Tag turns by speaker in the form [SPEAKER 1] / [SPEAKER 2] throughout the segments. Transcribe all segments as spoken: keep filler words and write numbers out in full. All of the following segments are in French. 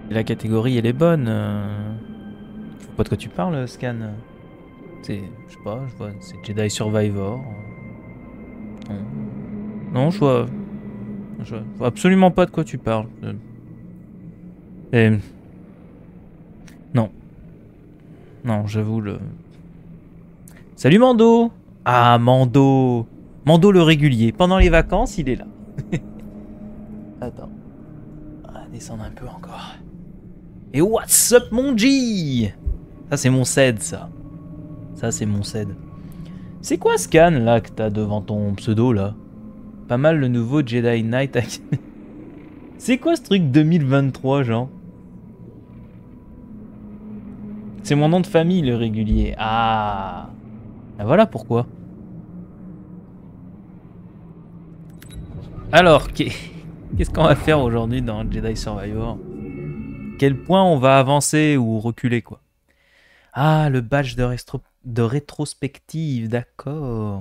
[SPEAKER 1] La catégorie, elle est bonne. Euh... Je vois pas de quoi tu parles, Scan. C'est, je sais pas, je vois, c'est Jedi Survivor. Non, non je vois, je vois absolument pas de quoi tu parles. Euh, Et non, non, j'avoue le. Salut Mando. Ah Mando, Mando le régulier. Pendant les vacances, il est là. Attends, on va descendre un peu encore. Et what's up mon G? Ça c'est mon C E D ça. Ça c'est mon C E D. C'est quoi Scan là que t'as devant ton pseudo là? Pas mal le nouveau Jedi Knight. C'est quoi ce truc deux mille vingt-trois genre? C'est mon nom de famille le régulier. Ah, ben voilà pourquoi. Alors, qu'est-ce qu'on va faire aujourd'hui dans Jedi Survivor? Quel point on va avancer ou reculer quoi? Ah, le badge de, restro... de rétrospective, d'accord.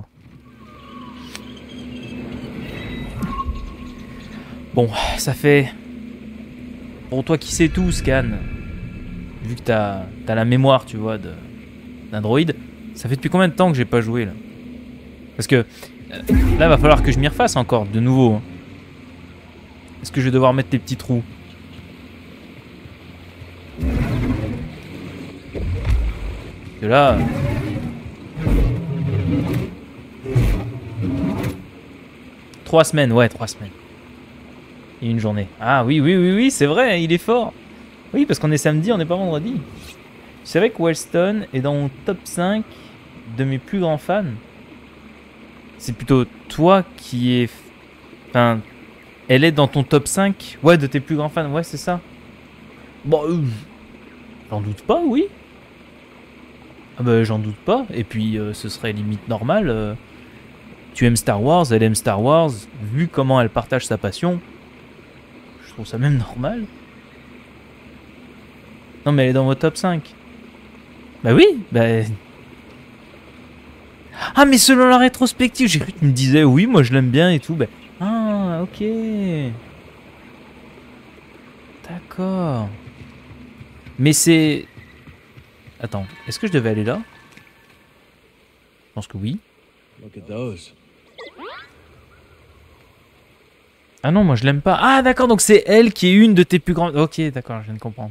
[SPEAKER 1] Bon, ça fait... Pour toi qui sais tout, Scan, vu que t'as as la mémoire, tu vois, d'un droïde, ça fait depuis combien de temps que j'ai pas joué là? Parce que euh, là, va falloir que je m'y refasse encore, de nouveau. Hein. Est-ce que je vais devoir mettre les petits trous? De là... Trois semaines, ouais, trois semaines. Et une journée. Ah oui, oui, oui, oui, c'est vrai, il est fort. Oui, parce qu'on est samedi, on n'est pas vendredi. C'est vrai que Wellstone est dans mon top cinq de mes plus grands fans. C'est plutôt toi qui est... Enfin, elle est dans ton top cinq, ouais, de tes plus grands fans, ouais, c'est ça. Bon, euh, j'en doute pas, oui. Ah bah, j'en doute pas. Et puis, euh, ce serait limite normal. Euh, tu aimes Star Wars, elle aime Star Wars. Vu comment elle partage sa passion, je trouve ça même normal. Non, mais elle est dans votre top cinq. Bah oui, bah... Ah, mais selon la rétrospective, j'ai cru que tu me disais, oui, moi je l'aime bien et tout. Bah... Ah, ok. D'accord. Mais c'est... Attends, est-ce que je devais aller là? Je pense que oui. Ah non, moi je l'aime pas. Ah d'accord, donc c'est elle qui est une de tes plus grandes... Ok, d'accord, je viens de comprendre.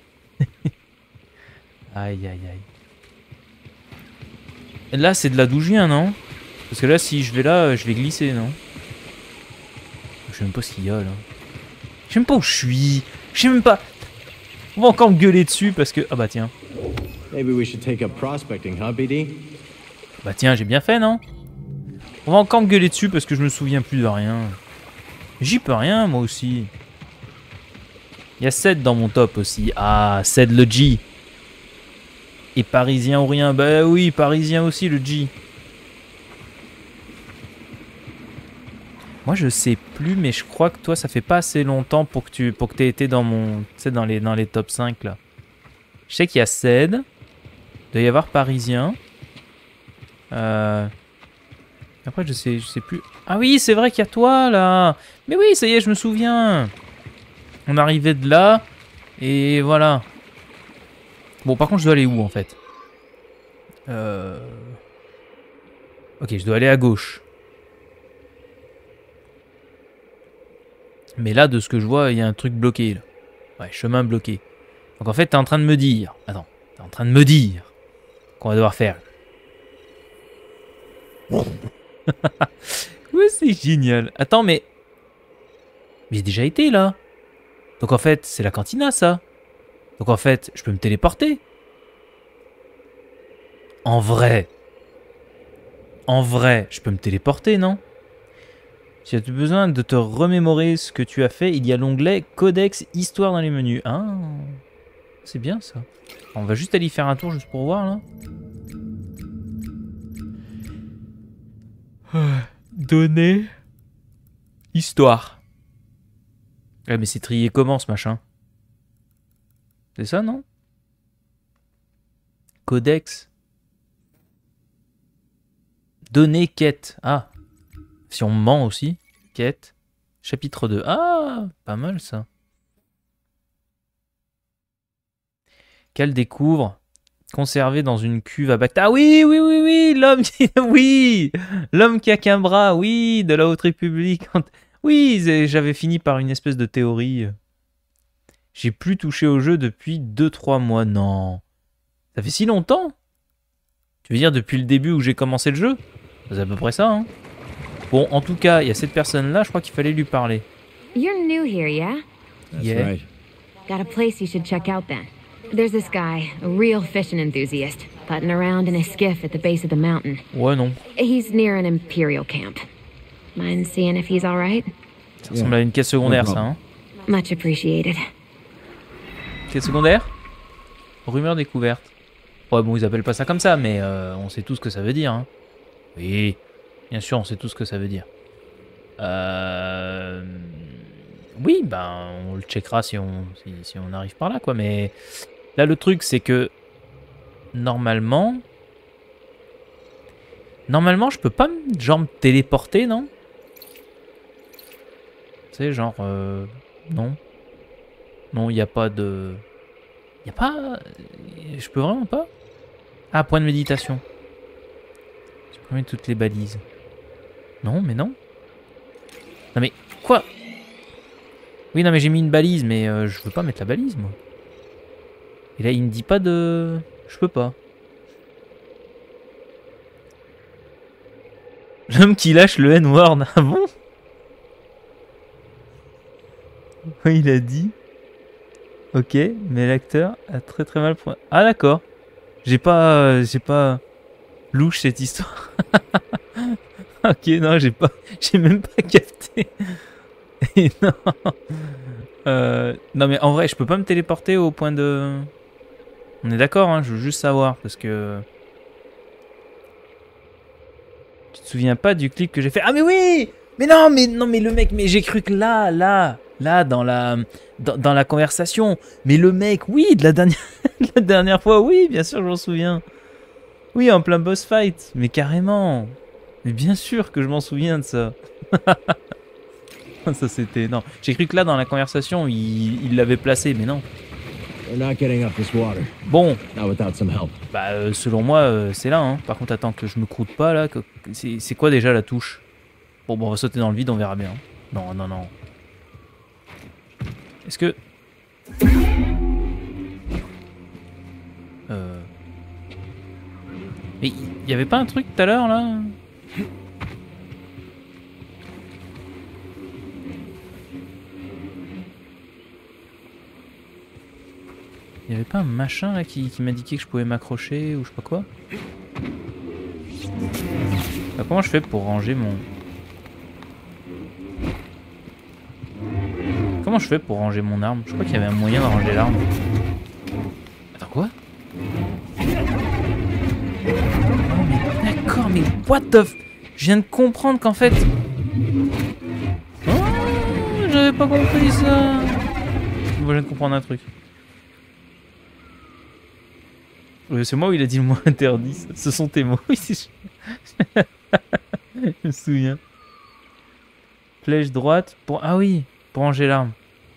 [SPEAKER 1] Aïe, aïe, aïe. Là, c'est de là d'où je viens, non? Parce que là, si je vais là, je vais glisser, non? Je sais même pas ce qu'il y a, là. Je sais même pas où je suis. Je sais même pas... On va encore me gueuler dessus parce que... Ah bah tiens.
[SPEAKER 2] Maybe we should take up prospecting, huh, B D?
[SPEAKER 1] Bah tiens, j'ai bien fait, non? On va encore me gueuler dessus parce que je me souviens plus de rien. J'y peux rien, moi aussi. Il y a sept dans mon top aussi. Ah, sept le G. Et parisien ou rien? Bah oui, parisien aussi, le G. Moi, je sais plus, mais je crois que toi, ça fait pas assez longtemps pour que tu pour que t'aies été dans mon... Tu sais, dans les, dans les top cinq, là. Je sais qu'il y a Ced. Il doit y avoir parisien. Euh... Après, je sais, je sais plus... Ah oui, c'est vrai qu'il y a toi, là. Mais oui, ça y est, je me souviens. On arrivait de là. Et voilà. Bon, par contre, je dois aller où, en fait? Euh... Ok, je dois aller à gauche. Mais là, de ce que je vois, il y a un truc bloqué, là. Ouais, chemin bloqué. Donc en fait, t'es en train de me dire... Attends, t'es en train de me dire qu'on va devoir faire... Ouais, c'est génial. Attends, mais... Mais j'ai déjà été, là. Donc en fait, c'est la cantina, ça. Donc en fait, je peux me téléporter. En vrai. En vrai, je peux me téléporter, non? Si tu as besoin de te remémorer ce que tu as fait, il y a l'onglet Codex Histoire dans les menus. Ah, c'est bien ça. On va juste aller y faire un tour juste pour voir, là. Données. Histoire. Ouais, mais c'est trié comment, ce machin? C'est ça, non? Codex. Données quête. Ah. Si on ment aussi. Quête. Chapitre deux. Ah, pas mal ça. qu'elle découvre, conservé dans une cuve à Bacta. Ah oui, oui, oui, oui, l'homme qui... Oui, l'homme qui a qu'un bras, oui, de la Haute République. Oui, j'avais fini par une espèce de théorie. J'ai plus touché au jeu depuis deux trois mois. Non. Ça fait si longtemps? Tu veux dire depuis le début où j'ai commencé le jeu? C'est à peu près ça, hein. Bon, en tout cas, il y a cette personne-là, je crois qu'il fallait lui parler.
[SPEAKER 3] You're new here, yeah?
[SPEAKER 2] That's
[SPEAKER 1] Yeah.
[SPEAKER 2] right.
[SPEAKER 3] Got a place you should check out then. There's this guy, a real fishing enthusiast, putting around in a skiff at the base of the mountain.
[SPEAKER 1] Ouais, non.
[SPEAKER 3] He's near an Imperial camp. Mind seeing if he's alright?
[SPEAKER 1] Ça ressemble à une quête secondaire, ça, hein.
[SPEAKER 3] Much appreciated.
[SPEAKER 1] Quête secondaire? Rumeur découverte. Ouais, bon, ils appellent pas ça comme ça, mais euh, on sait tout ce que ça veut dire, hein. Oui, bien sûr, on sait tout ce que ça veut dire. Euh... Oui, ben, on le checkera si on, si, si on arrive par là, quoi. Mais là, le truc, c'est que normalement... Normalement, je peux pas, me- genre, me téléporter, non? Tu sais, genre... euh, Non. Non, il n'y a pas de... Il n'y a pas... Je peux vraiment pas? Ah, point de méditation. Supprimer toutes les balises. Non, mais non. Non, mais... Quoi? Oui, non, mais j'ai mis une balise, mais euh, je veux pas mettre la balise, moi. Et là, il me dit pas de... Je peux pas. L'homme qui lâche le N-word. Ah bon? Oui, il a dit... Ok, mais l'acteur a très très mal... pro- Ah d'accord. J'ai pas... euh, J'ai pas... Louche cette histoire. Ok, non, j'ai pas... J'ai même pas capté. Et non. Euh, non mais en vrai, je peux pas me téléporter au point de... On est d'accord, hein, je veux juste savoir, parce que... Tu te souviens pas du clip que j'ai fait? Ah mais oui! Mais non, mais non, mais le mec, mais j'ai cru que là, là, là, dans la, dans, dans la conversation, mais le mec, oui, de la dernière, de la dernière fois, oui, bien sûr, je m'en souviens. Oui, en plein boss fight, mais carrément. Mais bien sûr que je m'en souviens de ça. Ça c'était... Non, j'ai cru que là, dans la conversation, il il l'avait placé, mais non.
[SPEAKER 2] We're not getting up this water.
[SPEAKER 1] Bon,
[SPEAKER 2] Not without some help.
[SPEAKER 1] bah, euh, selon moi, euh, c'est là, hein. Par contre, attends, que je me croûte pas, là. que- que- C'est c'est quoi déjà la touche? Bon, bon, on va sauter dans le vide, on verra bien. Non, non, non. Est-ce que... Euh... Mais il y avait pas un truc tout à l'heure, là? Il y avait pas un machin, là, qui, qui m'indiquait que je pouvais m'accrocher, ou je sais pas quoi? Bah, comment je fais pour ranger mon... Comment je fais pour ranger mon arme? Je crois qu'il y avait un moyen de ranger l'arme. Attends, quoi? Oh, mais d'accord, mais what the f... Je viens de comprendre qu'en fait... Oh, j'avais pas compris ça. Moi, je viens de comprendre un truc. Euh, C'est moi où il a dit le mot interdit. ça. Ce sont tes mots. Oui, c'est... Je me souviens. Flèche droite pour... Ah oui, pour ranger l'arme.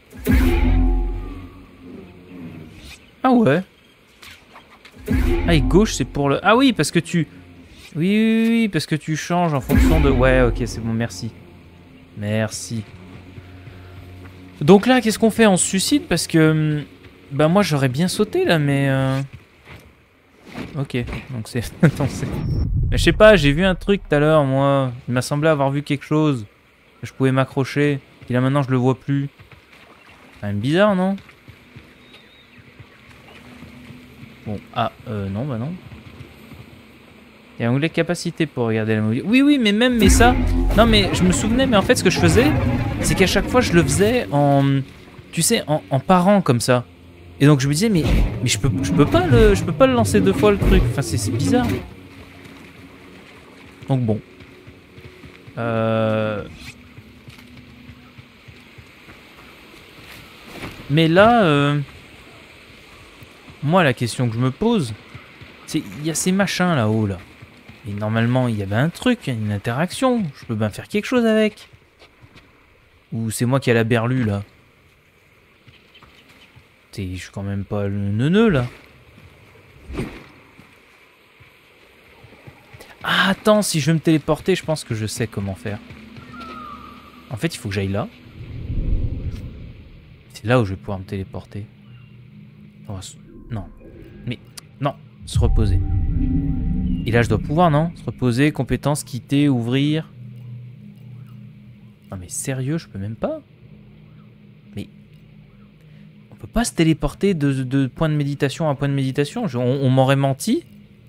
[SPEAKER 1] Ah ouais. Ah, et gauche, c'est pour le... Ah oui, parce que tu... Oui, oui, oui, parce que tu changes en fonction de... Ouais, ok, c'est bon, merci. Merci. Donc là, qu'est-ce qu'on fait? On se suicide parce que... Bah moi, j'aurais bien sauté, là, mais... euh, Ok, donc c'est... Attends, c'est... Mais je sais pas, j'ai vu un truc tout à l'heure, moi. Il m'a semblé avoir vu quelque chose. Je pouvais m'accrocher. Et là, maintenant, je le vois plus. C'est quand même bizarre, non? Bon, ah, euh, non, bah non. Il y a un onglet capacité pour regarder la mobilité. Oui, oui, mais même, mais ça... Non, mais je me souvenais, mais en fait, ce que je faisais, c'est qu'à chaque fois, je le faisais en... Tu sais, en, en parant, comme ça. Et donc, je me disais, mais, mais je peux, je peux pas le, je peux pas le lancer deux fois, le truc. Enfin, c'est c'est bizarre. Donc, bon. Euh... Mais là... Euh... Moi, la question que je me pose, c'est... Il y a ces machins là-haut, là. Et normalement, il y avait un truc, une interaction. Je peux bien faire quelque chose avec. Ou c'est moi qui ai la berlue, là. T'sais, je suis quand même pas le neuneu, là. Ah, attends, si je veux me téléporter, je pense que je sais comment faire. En fait, il faut que j'aille là. C'est là où je vais pouvoir me téléporter. Non. Mais, non. Se reposer. Et là, je dois pouvoir, non? Se reposer, compétences, quitter, ouvrir. Non mais sérieux, je peux même pas? Mais... On peut pas se téléporter de, de point de méditation à point de méditation? Je, on on m'aurait menti?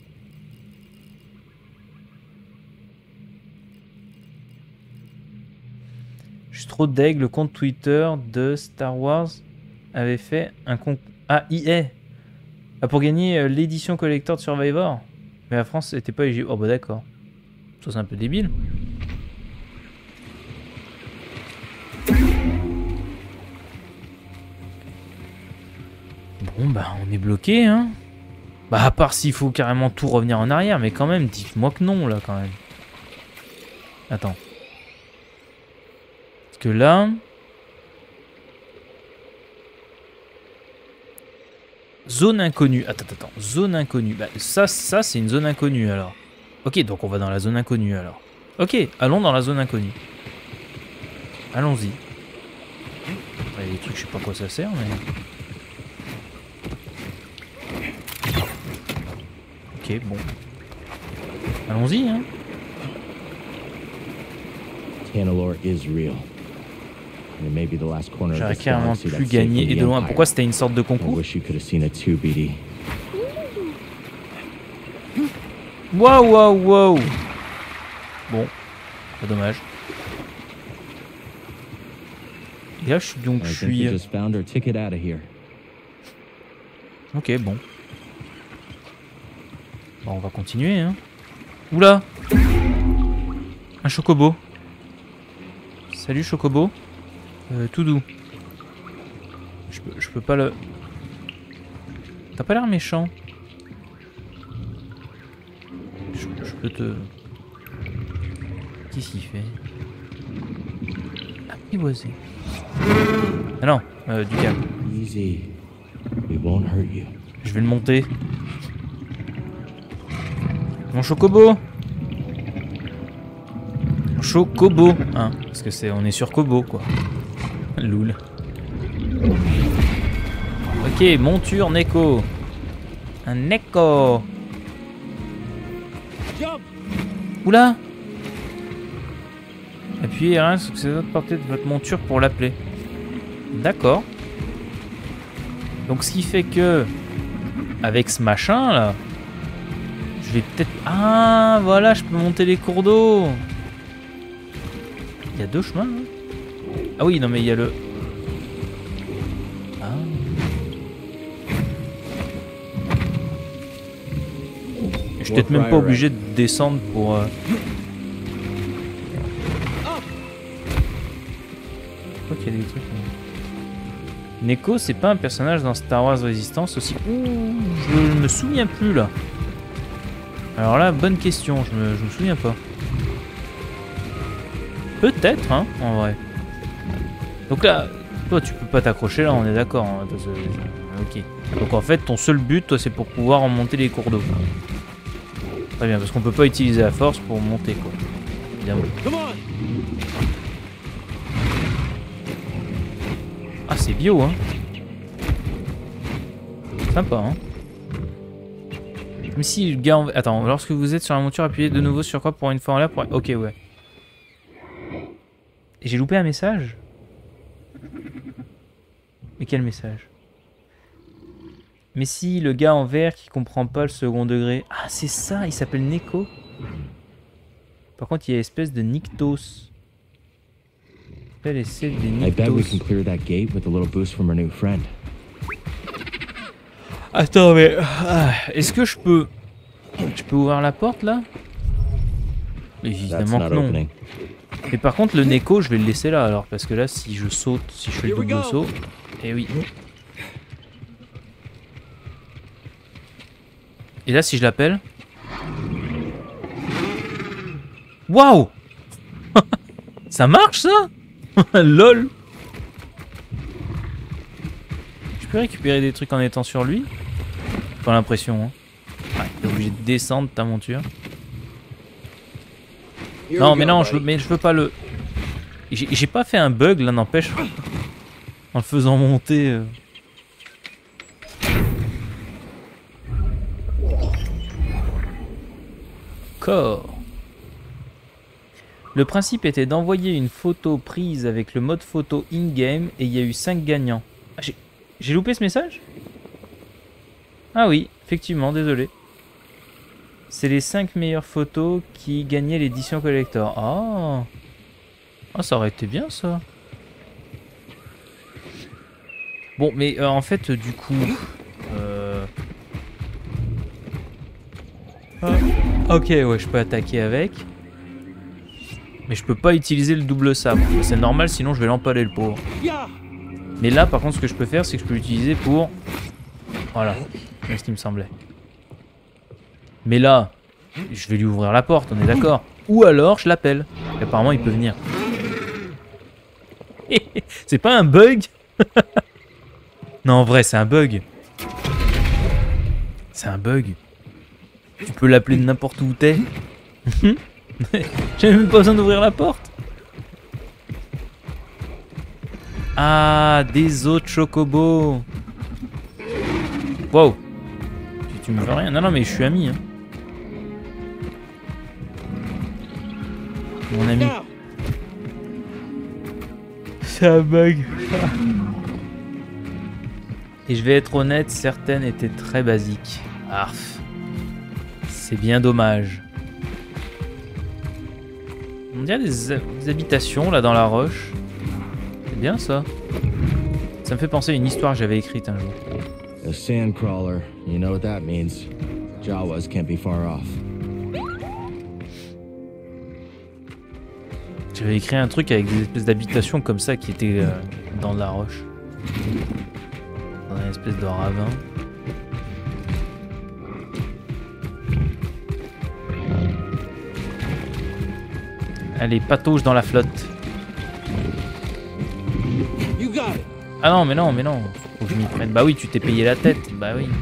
[SPEAKER 1] Je suis trop deg, le compte Twitter de Star Wars avait fait un compte... Ah, E A ah, pour gagner euh, l'édition collector de Survivor. Mais la France n'était pas éligible. Oh bah d'accord. Ça c'est un peu débile. Bon bah on est bloqué hein. Bah à part s'il faut carrément tout revenir en arrière. Mais quand même, dites-moi que non là quand même. Attends. Parce que là... Zone inconnue. Attends, attends, zone inconnue. Bah, ça, ça c'est une zone inconnue alors. Ok, donc on va dans la zone inconnue alors. Ok, allons dans la zone inconnue. Allons-y. Il y a des trucs, je sais pas quoi ça sert, mais... Ok, bon. Allons-y, hein.
[SPEAKER 2] Tanalorr is real.
[SPEAKER 1] J'aurais carrément plus gagné et de loin. Pourquoi c'était une sorte de concours? Waouh, waouh, waouh. Bon, pas dommage. Et là, je suis donc, je suis... Ok, bon. Bon, on va continuer, hein. Oula. Un chocobo. Salut, chocobo. Euh, tout doux. Je peux, je peux pas le... T'as pas l'air méchant. Je, je peux te... Qu'est-ce qu'il fait? Apprivoiser. Ah non, euh, du calme.
[SPEAKER 2] Easy. We won't hurt you.
[SPEAKER 1] Je vais le monter. Mon chocobo. Mon chocobo. Hein, parce que c'est, on est sur Kobo, quoi. Loul. Ok, monture Neko. Un Neko. Oula. Appuyez R un sur cette autre partie de votre monture pour l'appeler. D'accord. Donc ce qui fait que avec ce machin là, je vais peut-être... Ah voilà, je peux monter les cours d'eau. Il y a deux chemins hein. Ah oui, non mais il y a le... Ah. Je suis peut-être même pas obligé de descendre pour... Euh... Je crois qu'il y a des trucs... Neko, c'est pas un personnage dans Star Wars Resistance aussi... Ouh, je me souviens plus là. Alors là, bonne question, je me, je me souviens pas. Peut-être, hein, en vrai. Donc là, toi tu peux pas t'accrocher là, on est d'accord. Hein, ok. Donc en fait, ton seul but, toi, c'est pour pouvoir remonter les cours d'eau. Très bien, parce qu'on peut pas utiliser la force pour monter, quoi. Évidemment. Ah, c'est bio, hein. Sympa, hein. Même si le gars... En... Attends, lorsque vous êtes sur la monture, appuyez de nouveau sur quoi pour une fois en l'air pour... Ok, ouais. J'ai loupé un message. Mais quel message? Mais si, le gars en vert qui comprend pas le second degré. Ah, c'est ça, il s'appelle Neko. Par contre, il y a l'espèce de Nyctos. Elle essaie des Nyctos. Attends, mais... Ah, est-ce que je peux... Je peux ouvrir la porte, là? Évidemment que non. Mais par contre, le Neko, je vais le laisser là, alors. Parce que là, si je saute, si je fais le double saut... Eh oui. Et là, si je l'appelle... Waouh. Ça marche, ça? Lol. Je peux récupérer des trucs en étant sur lui? Pas l'impression, hein. Ouais, t'es obligé de descendre ta monture. Non, mais non, je veux, mais je veux pas le... J'ai pas fait un bug, là, n'empêche. En le faisant monter... Euh... Corps. Le principe était d'envoyer une photo prise avec le mode photo in-game et il y a eu cinq gagnants. Ah, j'ai loupé ce message? Ah oui, effectivement, désolé. C'est les cinq meilleures photos qui gagnaient l'édition collector. Ah, oh, ça aurait été bien ça. Bon, mais euh, en fait, du coup... Euh... Ah. Ok, ouais, je peux attaquer avec. Mais je peux pas utiliser le double sabre. C'est normal, sinon je vais l'empaler le pauvre. Mais là, par contre, ce que je peux faire, c'est que je peux l'utiliser pour... Voilà, c'est ce qui me semblait. Mais là, je vais lui ouvrir la porte, on est d'accord. Ou alors, je l'appelle. Apparemment, il peut venir. C'est pas un bug? Non, en vrai, c'est un bug. C'est un bug. Tu peux l'appeler de n'importe où t'es. J'ai même pas besoin d'ouvrir la porte. Ah, des autres chocobos. Wow. Tu, tu me fais rien. Non, non, mais je suis ami. Hein. Mon ami. C'est un bug. Et je vais être honnête, certaines étaient très basiques. Arf. C'est bien dommage. On dirait des, des habitations là dans la roche. C'est bien ça. Ça me fait penser à une histoire que j'avais écrite un jour.
[SPEAKER 2] A sandcrawler, you know what that means. Jawas can't be far off.
[SPEAKER 1] J'avais écrit un truc avec des espèces d'habitations comme ça qui étaient euh, dans la roche. Dans une espèce de ravin. Allez, patauge dans la flotte. Ah non, mais non, mais non. Faut que je m'y prenne. Bah oui, tu t'es payé la tête. Bah oui.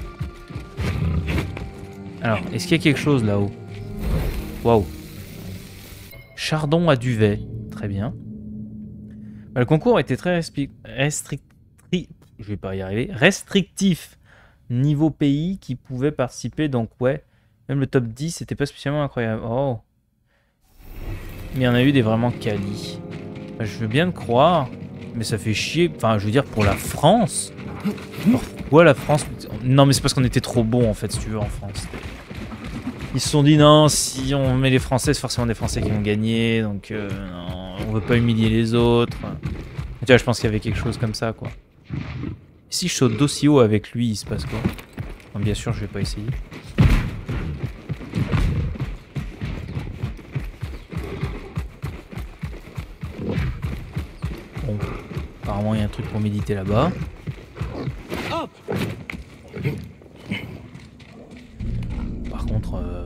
[SPEAKER 1] Alors, est-ce qu'il y a quelque chose là-haut? Waouh. Chardon à duvet. Très bien. Bah, le concours était très restrictif. Je vais pas y arriver. Restrictif. Niveau pays qui pouvait participer. Donc ouais. Même le top dix, c'était pas spécialement incroyable. Oh. Mais il y en a eu des vraiment quali. Bah, je veux bien te croire. Mais ça fait chier. Enfin, je veux dire, pour la France. Pourquoi la France? Non, mais c'est parce qu'on était trop bons, en fait, si tu veux, en France. Ils se sont dit, non, si on met les Français, c'est forcément des Français qui vont gagner. Donc, euh, non, on veut pas humilier les autres. Tu vois, je pense qu'il y avait quelque chose comme ça, quoi. Et si je saute d'aussi haut avec lui, il se passe quoi? Non, bien sûr, je vais pas essayer. Bon, apparemment, il y a un truc pour méditer là-bas. Par contre... Euh...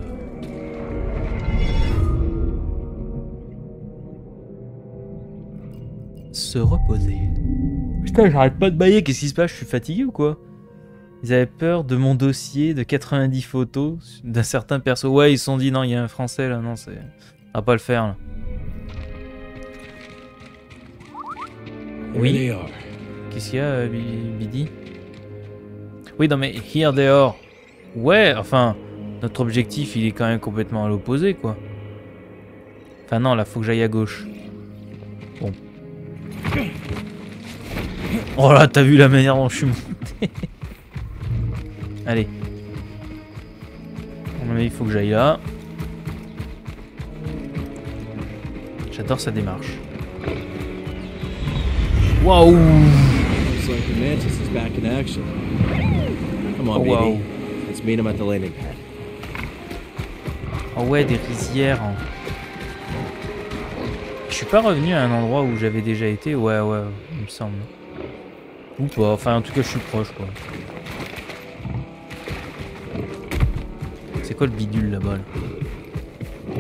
[SPEAKER 1] Se reposer. Putain, j'arrête pas de bailler, qu'est-ce qui se passe? Je suis fatigué ou quoi? Ils avaient peur de mon dossier de quatre-vingt-dix photos d'un certain perso. Ouais, ils se sont dit, non, il y a un français là, non, c'est... On va pas le faire là. Oui. Qu'est-ce qu'il y a, euh, Bidi? Oui, non, mais here they are. Ouais, enfin, notre objectif, il est quand même complètement à l'opposé, quoi. Enfin, non, là, faut que j'aille à gauche. Bon. Oh là, t'as vu la manière dont je suis monté. Allez. Il faut que j'aille là. J'adore sa démarche. Waouh!
[SPEAKER 2] Looks like the Mantis is back in action. Come on,
[SPEAKER 1] oh, wow.
[SPEAKER 2] baby. Let's meet him at the landing pad.
[SPEAKER 1] Oh ouais, des rizières. Je suis pas revenu à un endroit où j'avais déjà été. Ouais, ouais, il me semble. Ou pas. Enfin, en tout cas, je suis proche, quoi. C'est quoi le bidule là-bas là?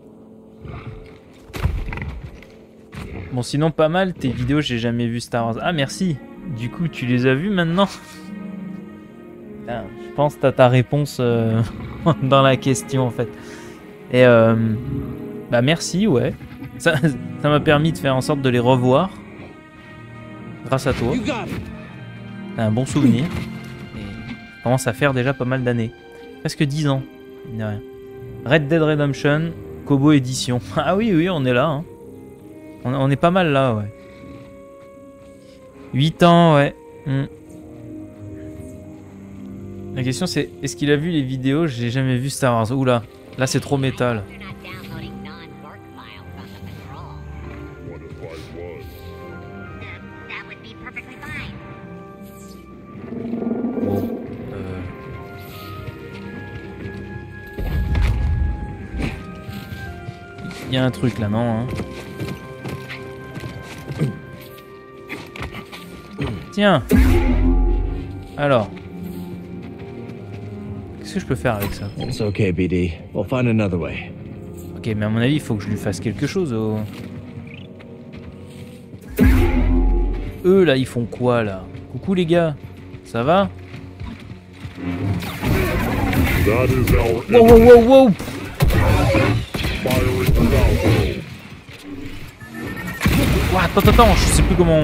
[SPEAKER 1] Bon, sinon, pas mal. Tes vidéos, j'ai jamais vu Star Wars. Ah, merci. Du coup, tu les as vues maintenant? Putain, je pense que t'as ta réponse euh, dans la question, en fait. Et euh, Bah merci, ouais. Ça ça m'a permis de faire en sorte de les revoir. Grâce à toi. T'as un bon souvenir. Et ça commence à faire déjà pas mal d'années. Presque dix ans. mine de rien. Red Dead Redemption, Kobo Edition. Ah oui, oui, on est là. Hein. On, on est pas mal là, ouais. huit ans, ouais. Hmm. La question c'est, est-ce qu'il a vu les vidéos? J'ai jamais vu Star Wars. Oula, là c'est trop métal. Il y a un truc là, non hein. Tiens. Alors. Qu'est-ce que je peux faire avec ça?
[SPEAKER 2] It's okay, B D. We'll find another way.
[SPEAKER 1] Ok, mais à mon avis, il faut que je lui fasse quelque chose. Au... Eux, là, ils font quoi, là? Coucou, les gars. Ça va? Wow, wow, wow, wow. Ouah, attends, attends, je sais plus comment...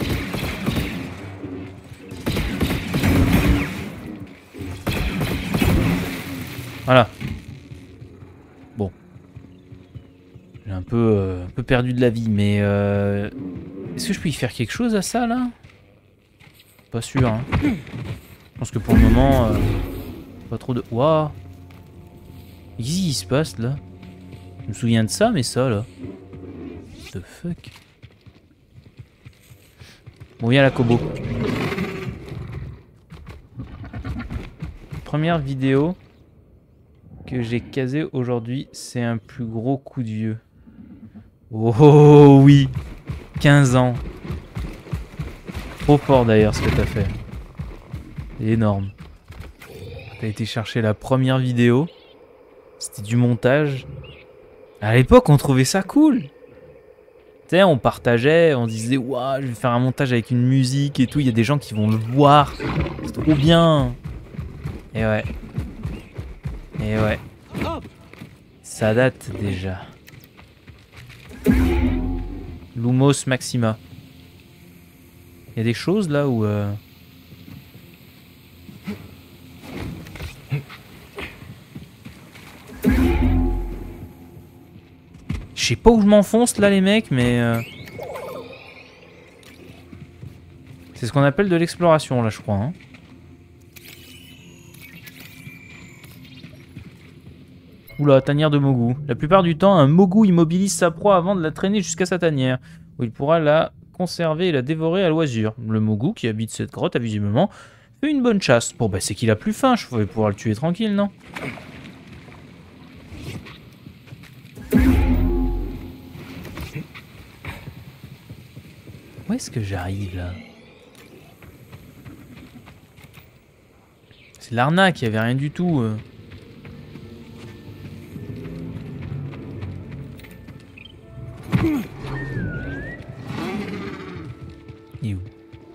[SPEAKER 1] Voilà. Bon. J'ai un peu, euh, un peu perdu de la vie, mais... Euh... Est-ce que je peux y faire quelque chose à ça, là? Pas sûr, hein. Je pense que pour le moment... Euh... Pas trop de... Waouh. Qu'est-ce qui se passe, là? Je me souviens de ça, mais ça, là... What the fuck? Bon, viens la Kobo. Première vidéo que j'ai casée aujourd'hui, c'est un plus gros coup de vieux. Oh oui, quinze ans. Trop fort d'ailleurs ce que t'as fait. Énorme. T'as été chercher la première vidéo. C'était du montage. À l'époque, on trouvait ça cool. Tu sais, on partageait, on disait waouh, je vais faire un montage avec une musique et tout. Il y a des gens qui vont le voir. C'est trop bien. Et ouais. Et ouais. Ça date déjà. Lumos Maxima. Il y a des choses là où... Euh... Je sais pas où je m'enfonce là les mecs, mais... Euh... C'est ce qu'on appelle de l'exploration là je crois. Hein. Oula, tanière de Mogu. La plupart du temps, un Mogu immobilise sa proie avant de la traîner jusqu'à sa tanière, où il pourra la conserver et la dévorer à loisir. Le Mogu, qui habite cette grotte, a visiblement fait une bonne chasse. Bon, bah c'est qu'il a plus faim, je vais pouvoir le tuer tranquille, non? Où est-ce que j'arrive, là? C'est l'arnaque, il n'y avait rien du tout. Euh. Et où?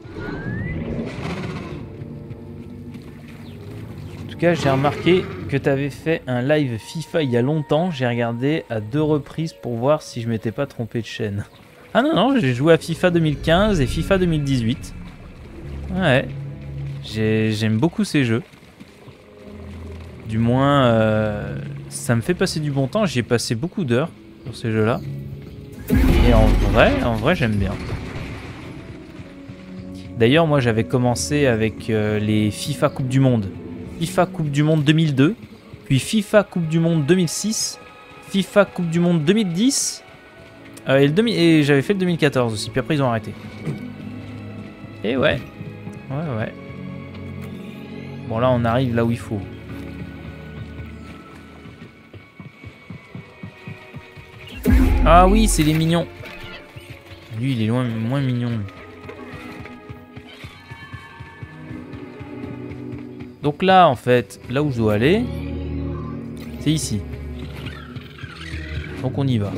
[SPEAKER 1] En tout cas, j'ai remarqué que tu avais fait un live FIFA il y a longtemps. J'ai regardé à deux reprises pour voir si je m'étais pas trompé de chaîne. Ah non, non, j'ai joué à FIFA deux mille quinze et FIFA deux mille dix-huit. Ouais, j'aime beaucoup ces jeux. Du moins, euh, ça me fait passer du bon temps. J'y ai passé beaucoup d'heures sur ces jeux-là. Et en vrai, en vrai, j'aime bien. D'ailleurs, moi, j'avais commencé avec euh, les FIFA Coupe du Monde. FIFA Coupe du Monde deux mille deux, puis FIFA Coupe du Monde deux mille six, FIFA Coupe du Monde deux mille dix, euh, et, le deux mille et j'avais fait le deux mille quatorze aussi, puis après ils ont arrêté. Et ouais, ouais, ouais. Bon, là, on arrive là où il faut. Ah oui, c'est les mignons. Lui, il est loin, moins mignon. Donc là, en fait, là où je dois aller, c'est ici. Donc on y va.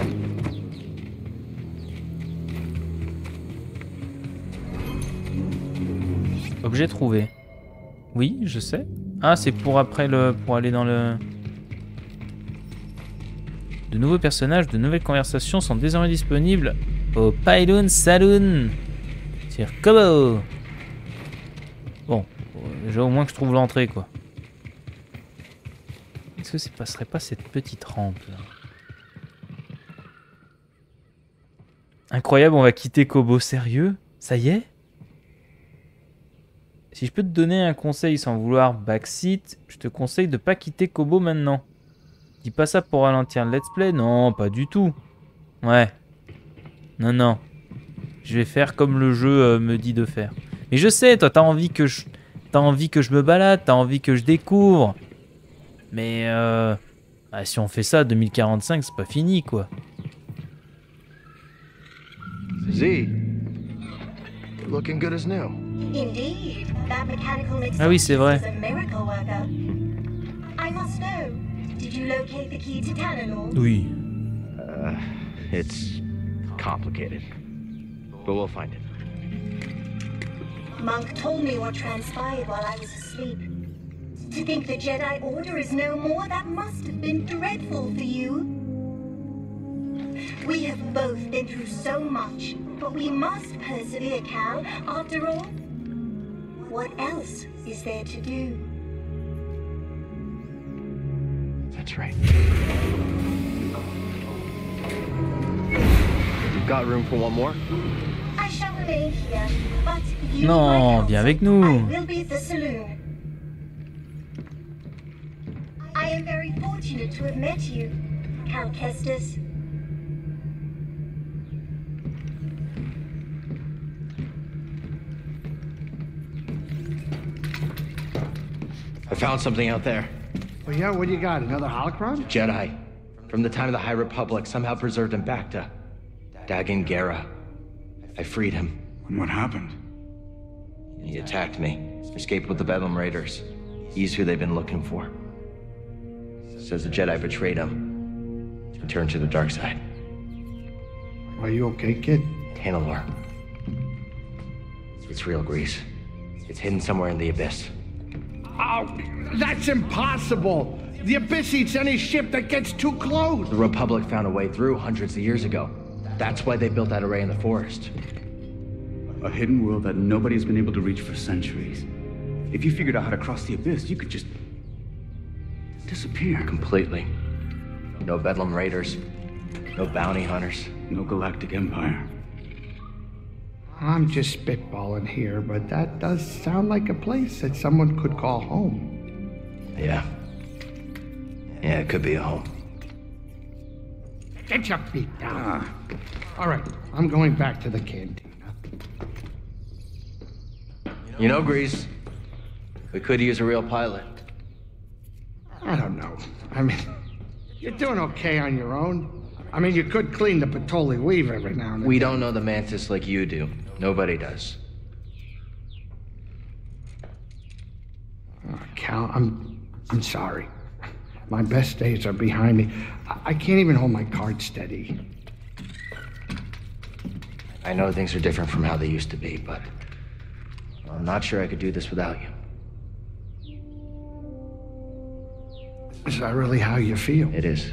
[SPEAKER 1] Objet trouvé. Oui, je sais. Ah, c'est pour après le... pour aller dans le... De nouveaux personnages, de nouvelles conversations sont désormais disponibles au Pylon Saloon sur Kobo. Bon, déjà au moins que je trouve l'entrée, quoi. Est-ce que ça passerait pas cette petite rampe là? Incroyable, on va quitter Kobo, sérieux? Ça y est? Si je peux te donner un conseil sans vouloir backseat, je te conseille de pas quitter Kobo maintenant. Dis pas ça pour ralentir le let's play, non, pas du tout. Ouais. Non, non. Je vais faire comme le jeu euh, me dit de faire. Mais je sais, toi, t'as envie que je... T'as envie que je me balade, t'as envie que je découvre. Mais euh... bah, si on fait ça, deux mille quarante-cinq, c'est pas fini, quoi.
[SPEAKER 2] Z, you're looking good as new.
[SPEAKER 4] Indeed, that mechanical
[SPEAKER 1] Ah oui, c'est vrai.
[SPEAKER 4] is a miracle worker. I must know, did you locate the key to Tananor?
[SPEAKER 1] Oui.
[SPEAKER 2] Uh, it's complicated, but we'll find it.
[SPEAKER 4] Monk told me what transpired while I was asleep. To think the Jedi Order is no more, that must have been dreadful for you. We have both been through so much, but we must persevere, Cal. After all, what else is there to do?
[SPEAKER 2] That's right. You've got room for one more?
[SPEAKER 4] I shall remain here, but you,
[SPEAKER 1] Non,
[SPEAKER 4] my
[SPEAKER 1] viens avec
[SPEAKER 4] counsel,
[SPEAKER 1] nous.
[SPEAKER 4] I will be at the saloon. I am very fortunate to have met you, Cal Kestis.
[SPEAKER 2] I found something out there.
[SPEAKER 5] Oh yeah, what do you got? Another holocron?
[SPEAKER 2] Jedi. From the time of the High Republic, somehow preserved in Bacta. Dagan Gera. I freed him.
[SPEAKER 6] And what happened?
[SPEAKER 2] He attacked me. Escaped with the Bedlam Raiders. He's who they've been looking for. Says the Jedi betrayed him. And turned to the dark side.
[SPEAKER 5] Are you okay, kid?
[SPEAKER 2] Tanalor. It's real, Grease. It's hidden somewhere in the Abyss.
[SPEAKER 5] Oh, that's impossible! The Abyss eats any ship that gets too close!
[SPEAKER 2] The Republic found a way through hundreds of years ago. That's why they built that array in the forest.
[SPEAKER 6] A hidden world that nobody's been able to reach for centuries. If you figured out how to cross the Abyss, you could just... disappear.
[SPEAKER 2] Completely. No Bedlam Raiders. No bounty hunters.
[SPEAKER 6] No galactic empire.
[SPEAKER 5] I'm just spitballing here, but that does sound like a place that someone could call home.
[SPEAKER 2] Yeah. Yeah, it could be a home.
[SPEAKER 5] Get your feet down. All right, I'm going back to the cantina.
[SPEAKER 2] You know, Grease, we could use a real pilot.
[SPEAKER 5] I don't know. I mean, you're doing okay on your own. I mean, you could clean the Patoli weave every now and then.
[SPEAKER 2] We don't know the Mantis like you do. Nobody does.
[SPEAKER 5] Oh, Cal, I'm, I'm sorry. My best days are behind me. I, I can't even hold my card steady.
[SPEAKER 2] I know things are different from how they used to be, but I'm not sure I could do this without you.
[SPEAKER 5] Is that really how you feel?
[SPEAKER 2] It is.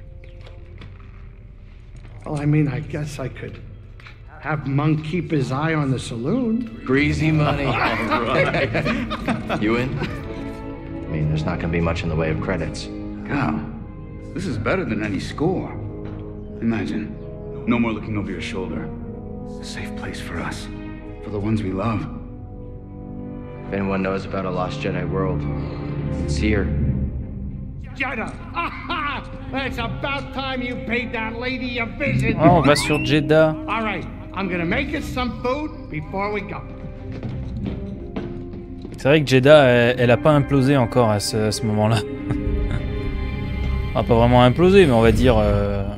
[SPEAKER 5] Well, I mean, I guess I could have Monk keep his eye on the saloon.
[SPEAKER 2] Greasy money. All right. You in? I mean, there's not gonna be much in the way of credits.
[SPEAKER 6] Cal, this is better than any score. Imagine, no more looking over your shoulder. A safe place for us, for the ones we love.
[SPEAKER 2] If anyone knows about a lost Jedi world, it's here.
[SPEAKER 5] Jeddah! Aha! It's about time you paid that lady a visit.
[SPEAKER 1] Oh, on va sur Jeddah.
[SPEAKER 5] All right, I'm gonna make us some food before we go.
[SPEAKER 1] C'est vrai que Jeddah, elle, elle a pas implosé encore à ce, à ce moment-là. Ah, pas vraiment implosé, mais on va dire euh...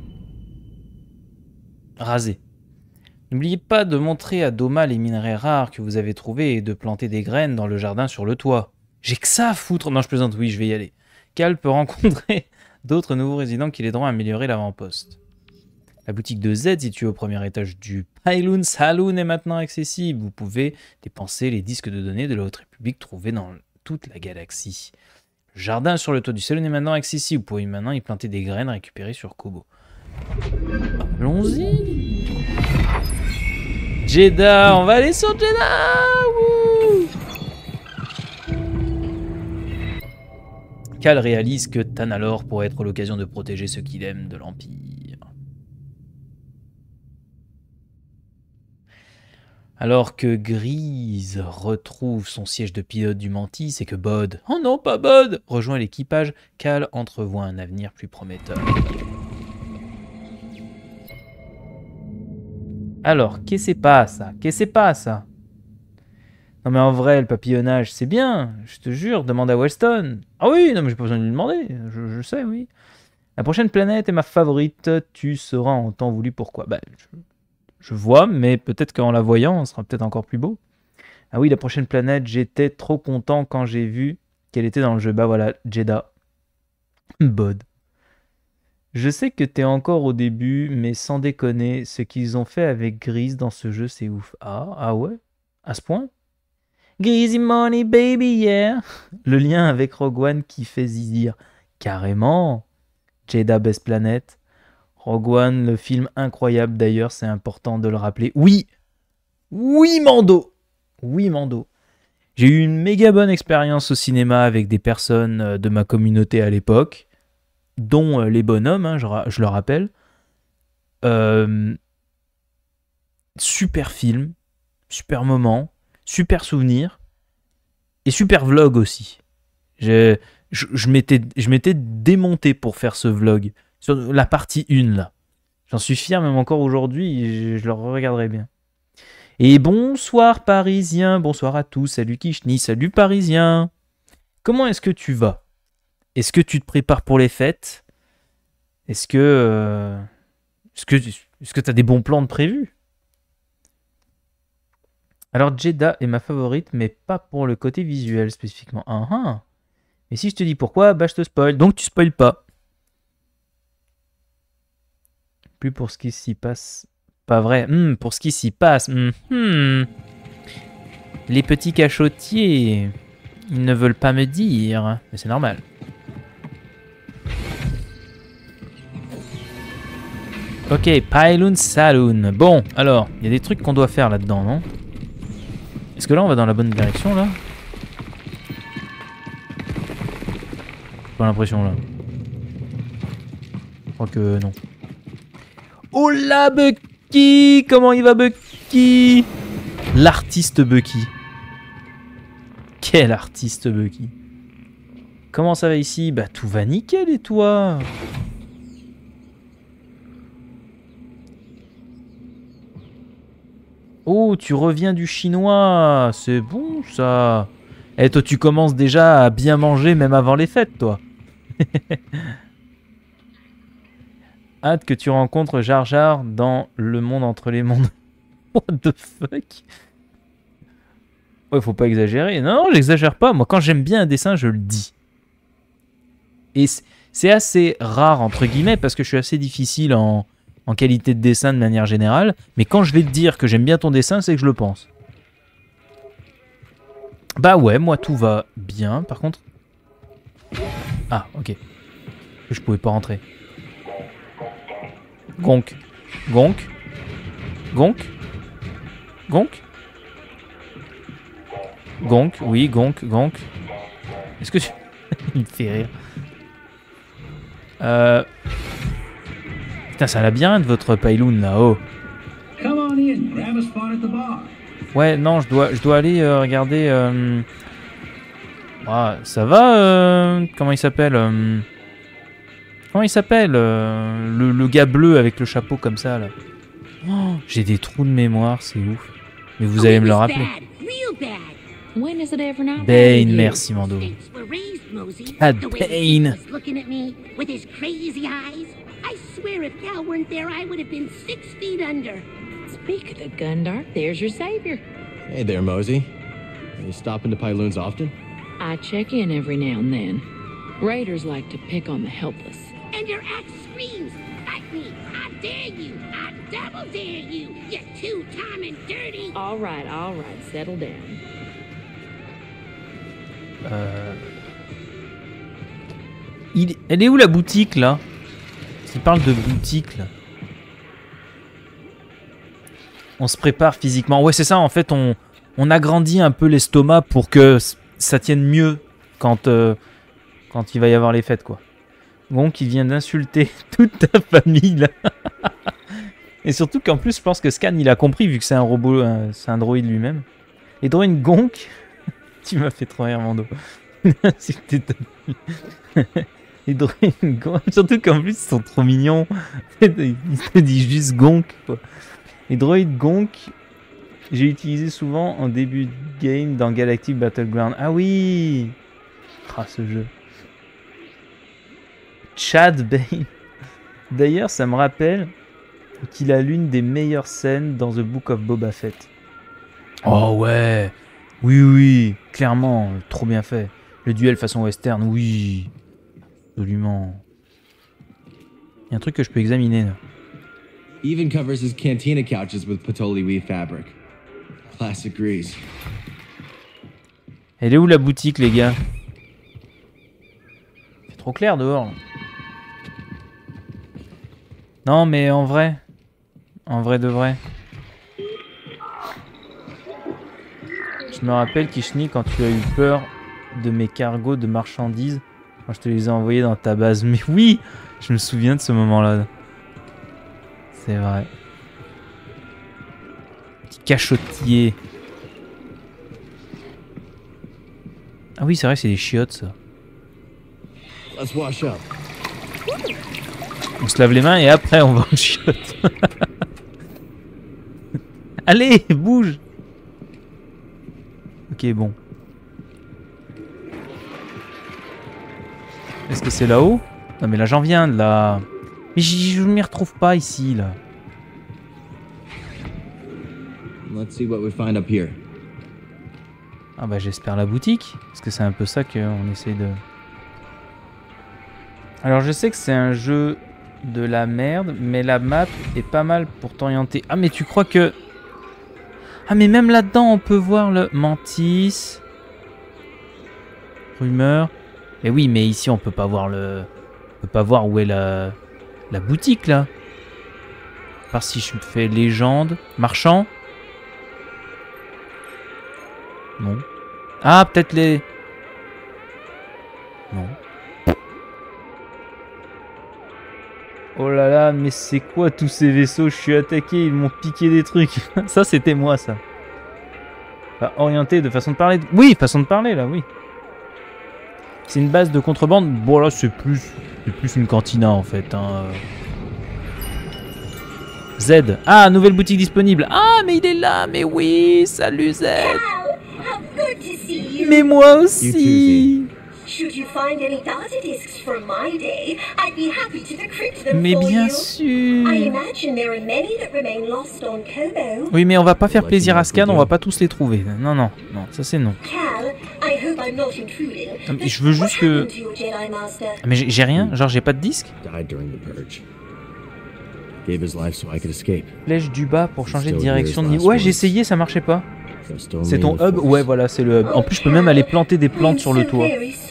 [SPEAKER 1] rasé. N'oubliez pas de montrer à Doma les minerais rares que vous avez trouvés et de planter des graines dans le jardin sur le toit. J'ai que ça à foutre. Non, je plaisante, oui, je vais y aller. Cal peut rencontrer d'autres nouveaux résidents qui l'aideront à améliorer l'avant-poste. La boutique de Z, située au premier étage du Pylon Saloon, est maintenant accessible. Vous pouvez dépenser les disques de données de la Haute République trouvés dans toute la galaxie. Le Jardin sur le toit du salon est maintenant accessible. Vous pouvez maintenant y planter des graines récupérées sur Kobo. Allons-y. Jeddah, on va aller sur Jeddah. Wouh. Cal réalise que Tanalorr pourrait être l'occasion de protéger ceux qu'il aime de l'Empire. Alors que Grease retrouve son siège de pilote du Mantis et que Bod, oh non pas Bod, rejoint l'équipage, Cal entrevoit un avenir plus prometteur. Alors, qu'est-ce que c'est pas ça? Qu'est-ce que c'est pas ça? Non mais en vrai, le papillonnage, c'est bien, je te jure, demande à Weston. Ah oui, non mais j'ai pas besoin de lui demander, je, je sais, oui. La prochaine planète est ma favorite, tu sauras en temps voulu pourquoi. Bah, je, je vois, mais peut-être qu'en la voyant, on sera peut-être encore plus beau. Ah oui, la prochaine planète, j'étais trop content quand j'ai vu qu'elle était dans le jeu. Bah voilà, Jeddah. Bod. Je sais que t'es encore au début, mais sans déconner, ce qu'ils ont fait avec Grease dans ce jeu, c'est ouf. Ah, ah ouais? À ce point? Greasy money baby, yeah. Le lien avec Rogue One qui fait zizir. Carrément. Jeddah Best Planet. Rogue One, le film incroyable d'ailleurs, c'est important de le rappeler. Oui. Oui, Mando. Oui, Mando. J'ai eu une méga bonne expérience au cinéma avec des personnes de ma communauté à l'époque, dont les bonhommes, hein, je, je le rappelle. Euh, super film, super moment, super souvenir, et super vlog aussi. Je, je, je m'étais, je m'étais démonté pour faire ce vlog, sur la partie un là. J'en suis fier même encore aujourd'hui, je, je le regarderai bien. Et bonsoir Parisien, bonsoir à tous, salut Kishni, salut Parisien. Comment est-ce que tu vas? Est-ce que tu te prépares pour les fêtes? Est-ce que euh, est-ce que est-ce que tu as des bons plans de prévus? Alors Jeddah est ma favorite, mais pas pour le côté visuel spécifiquement. Ah ah. Mais si je te dis pourquoi, bah je te spoil. Donc tu spoil pas. Plus pour ce qui s'y passe. Pas vrai. Mmh, pour ce qui s'y passe. Mmh, mmh. Les petits cachotiers. Ils ne veulent pas me dire. Mais c'est normal. Ok, Pyloon Saloon. Bon, alors, il y a des trucs qu'on doit faire là-dedans, non? Est-ce que là, on va dans la bonne direction, là? J'ai pas l'impression, là. Je crois que non. Oh là, Bucky! Comment il va, Bucky? L'artiste Bucky. Quel artiste Bucky. Comment ça va ici? Bah, tout va nickel, et toi? Oh, tu reviens du chinois. C'est bon, ça. Eh, toi, tu commences déjà à bien manger, même avant les fêtes, toi. Hâte que tu rencontres Jar Jar dans le monde entre les mondes. What the fuck? Ouais, faut pas exagérer. Non, non, j'exagère pas. Moi, quand j'aime bien un dessin, je le dis. Et c'est assez rare, entre guillemets, parce que je suis assez difficile en, en qualité de dessin de manière générale. Mais quand je vais te dire que j'aime bien ton dessin, c'est que je le pense. Bah ouais, moi, tout va bien. Par contre... Ah, ok. Je pouvais pas rentrer. Gonk. Gonk. Gonk. Gonk. Gonk, oui, gonk, gonk. Est-ce que tu... Il me fait rire. Euh... Putain, c'est un labyrinthe, votre Pyloon, là, oh. Ouais, non, je dois, je dois aller euh, regarder... Euh... Ah, ça va euh... Comment il s'appelle euh... Comment il s'appelle euh... le, le gars bleu avec le chapeau comme ça, là. Oh, j'ai des trous de mémoire, c'est ouf. Mais vous allez me le rappeler. Bane, merci Mando. Cad Bane.
[SPEAKER 7] Speak of the Gundar, there's your savior.
[SPEAKER 8] Hey there, Mosey. You stop into Pyloon's often?
[SPEAKER 7] I check in every now and then. Raiders like to pick on the helpless.
[SPEAKER 9] And your axe screams, fight me, I dare you, I double dare you, you two-time and dirty.
[SPEAKER 7] All right, all right, settle down.
[SPEAKER 1] Euh... Il... Elle est où la boutique là? Il parle de boutique là. On se prépare physiquement. Ouais, c'est ça, en fait, on, on agrandit un peu l'estomac pour que ça tienne mieux quand, euh, quand il va y avoir les fêtes, quoi. Bon, qui vient d'insulter toute ta famille, là. Et surtout qu'en plus, je pense que Scan, il a compris, vu que c'est un robot, euh, c'est un droïde lui-même. Et droïde Gonk, tu m'as fait trop rire, Mando. C'était les droïdes Gonk, surtout qu'en plus, ils sont trop mignons. Ils te disent juste Gonk, quoi. Les droïdes Gonk, j'ai utilisé souvent en début de game dans Galactic Battleground. Ah oui! Ah, ce jeu. Chad Bane. D'ailleurs, ça me rappelle qu'il a l'une des meilleures scènes dans The Book of Boba Fett. Oh ouais! Oui, oui, clairement, trop bien fait. Le duel façon western, oui. Absolument. Il y a un truc que je peux examiner là.
[SPEAKER 8] Even covers his cantina couches with Patoli weave fabric. Classic grease.
[SPEAKER 1] Elle est où la boutique, les gars? C'est trop clair dehors. Là. Non, mais en vrai. En vrai de vrai. Je me rappelle, Kishni, quand tu as eu peur de mes cargos de marchandises, quand je te les ai envoyés dans ta base. Mais oui, je me souviens de ce moment-là. C'est vrai. Petit cachotier. Ah oui, c'est vrai, c'est des chiottes, ça.
[SPEAKER 8] Let's wash up.
[SPEAKER 1] On se lave les mains et après on va aux chiottes. Allez, bouge. Ok, bon. Est-ce que c'est là-haut? Non mais là j'en viens de là. Mais je ne m'y retrouve pas ici, là.
[SPEAKER 8] Let's see what we find up here.
[SPEAKER 1] Ah bah j'espère la boutique. Parce que c'est un peu ça qu'on essaye de... Alors je sais que c'est un jeu de la merde, mais la map est pas mal pour t'orienter. Ah mais tu crois que... Ah mais même là-dedans on peut voir le Mantis. Rumeur. Mais oui, mais ici on peut pas voir le... On peut pas voir où est la... La boutique là. À part si je fais légende. Marchand. Non. Ah, peut-être les... Non. Oh là là, mais c'est quoi tous ces vaisseaux? Je suis attaqué, ils m'ont piqué des trucs. Ça, c'était moi, ça. Enfin, orienté de façon de parler. Oui, façon de parler, là, oui. C'est une base de contrebande. Bon, là, c'est plus... C'est plus une cantina, en fait. Hein. Z. Ah, nouvelle boutique disponible. Ah, mais il est là. Mais oui, salut Z. Mais moi aussi. Mais bien sûr. Oui, mais on va pas faire plaisir à Scan, on va pas tous les trouver. Non, non, non, ça c'est non. Je veux juste que... Mais j'ai rien, genre j'ai pas de disque. Flèche du bas pour changer de direction de niveau. Ouais, j'ai essayé, ça marchait pas. C'est ton hub? Ouais, voilà, c'est le hub. En plus, je peux même aller planter des plantes sur le toit.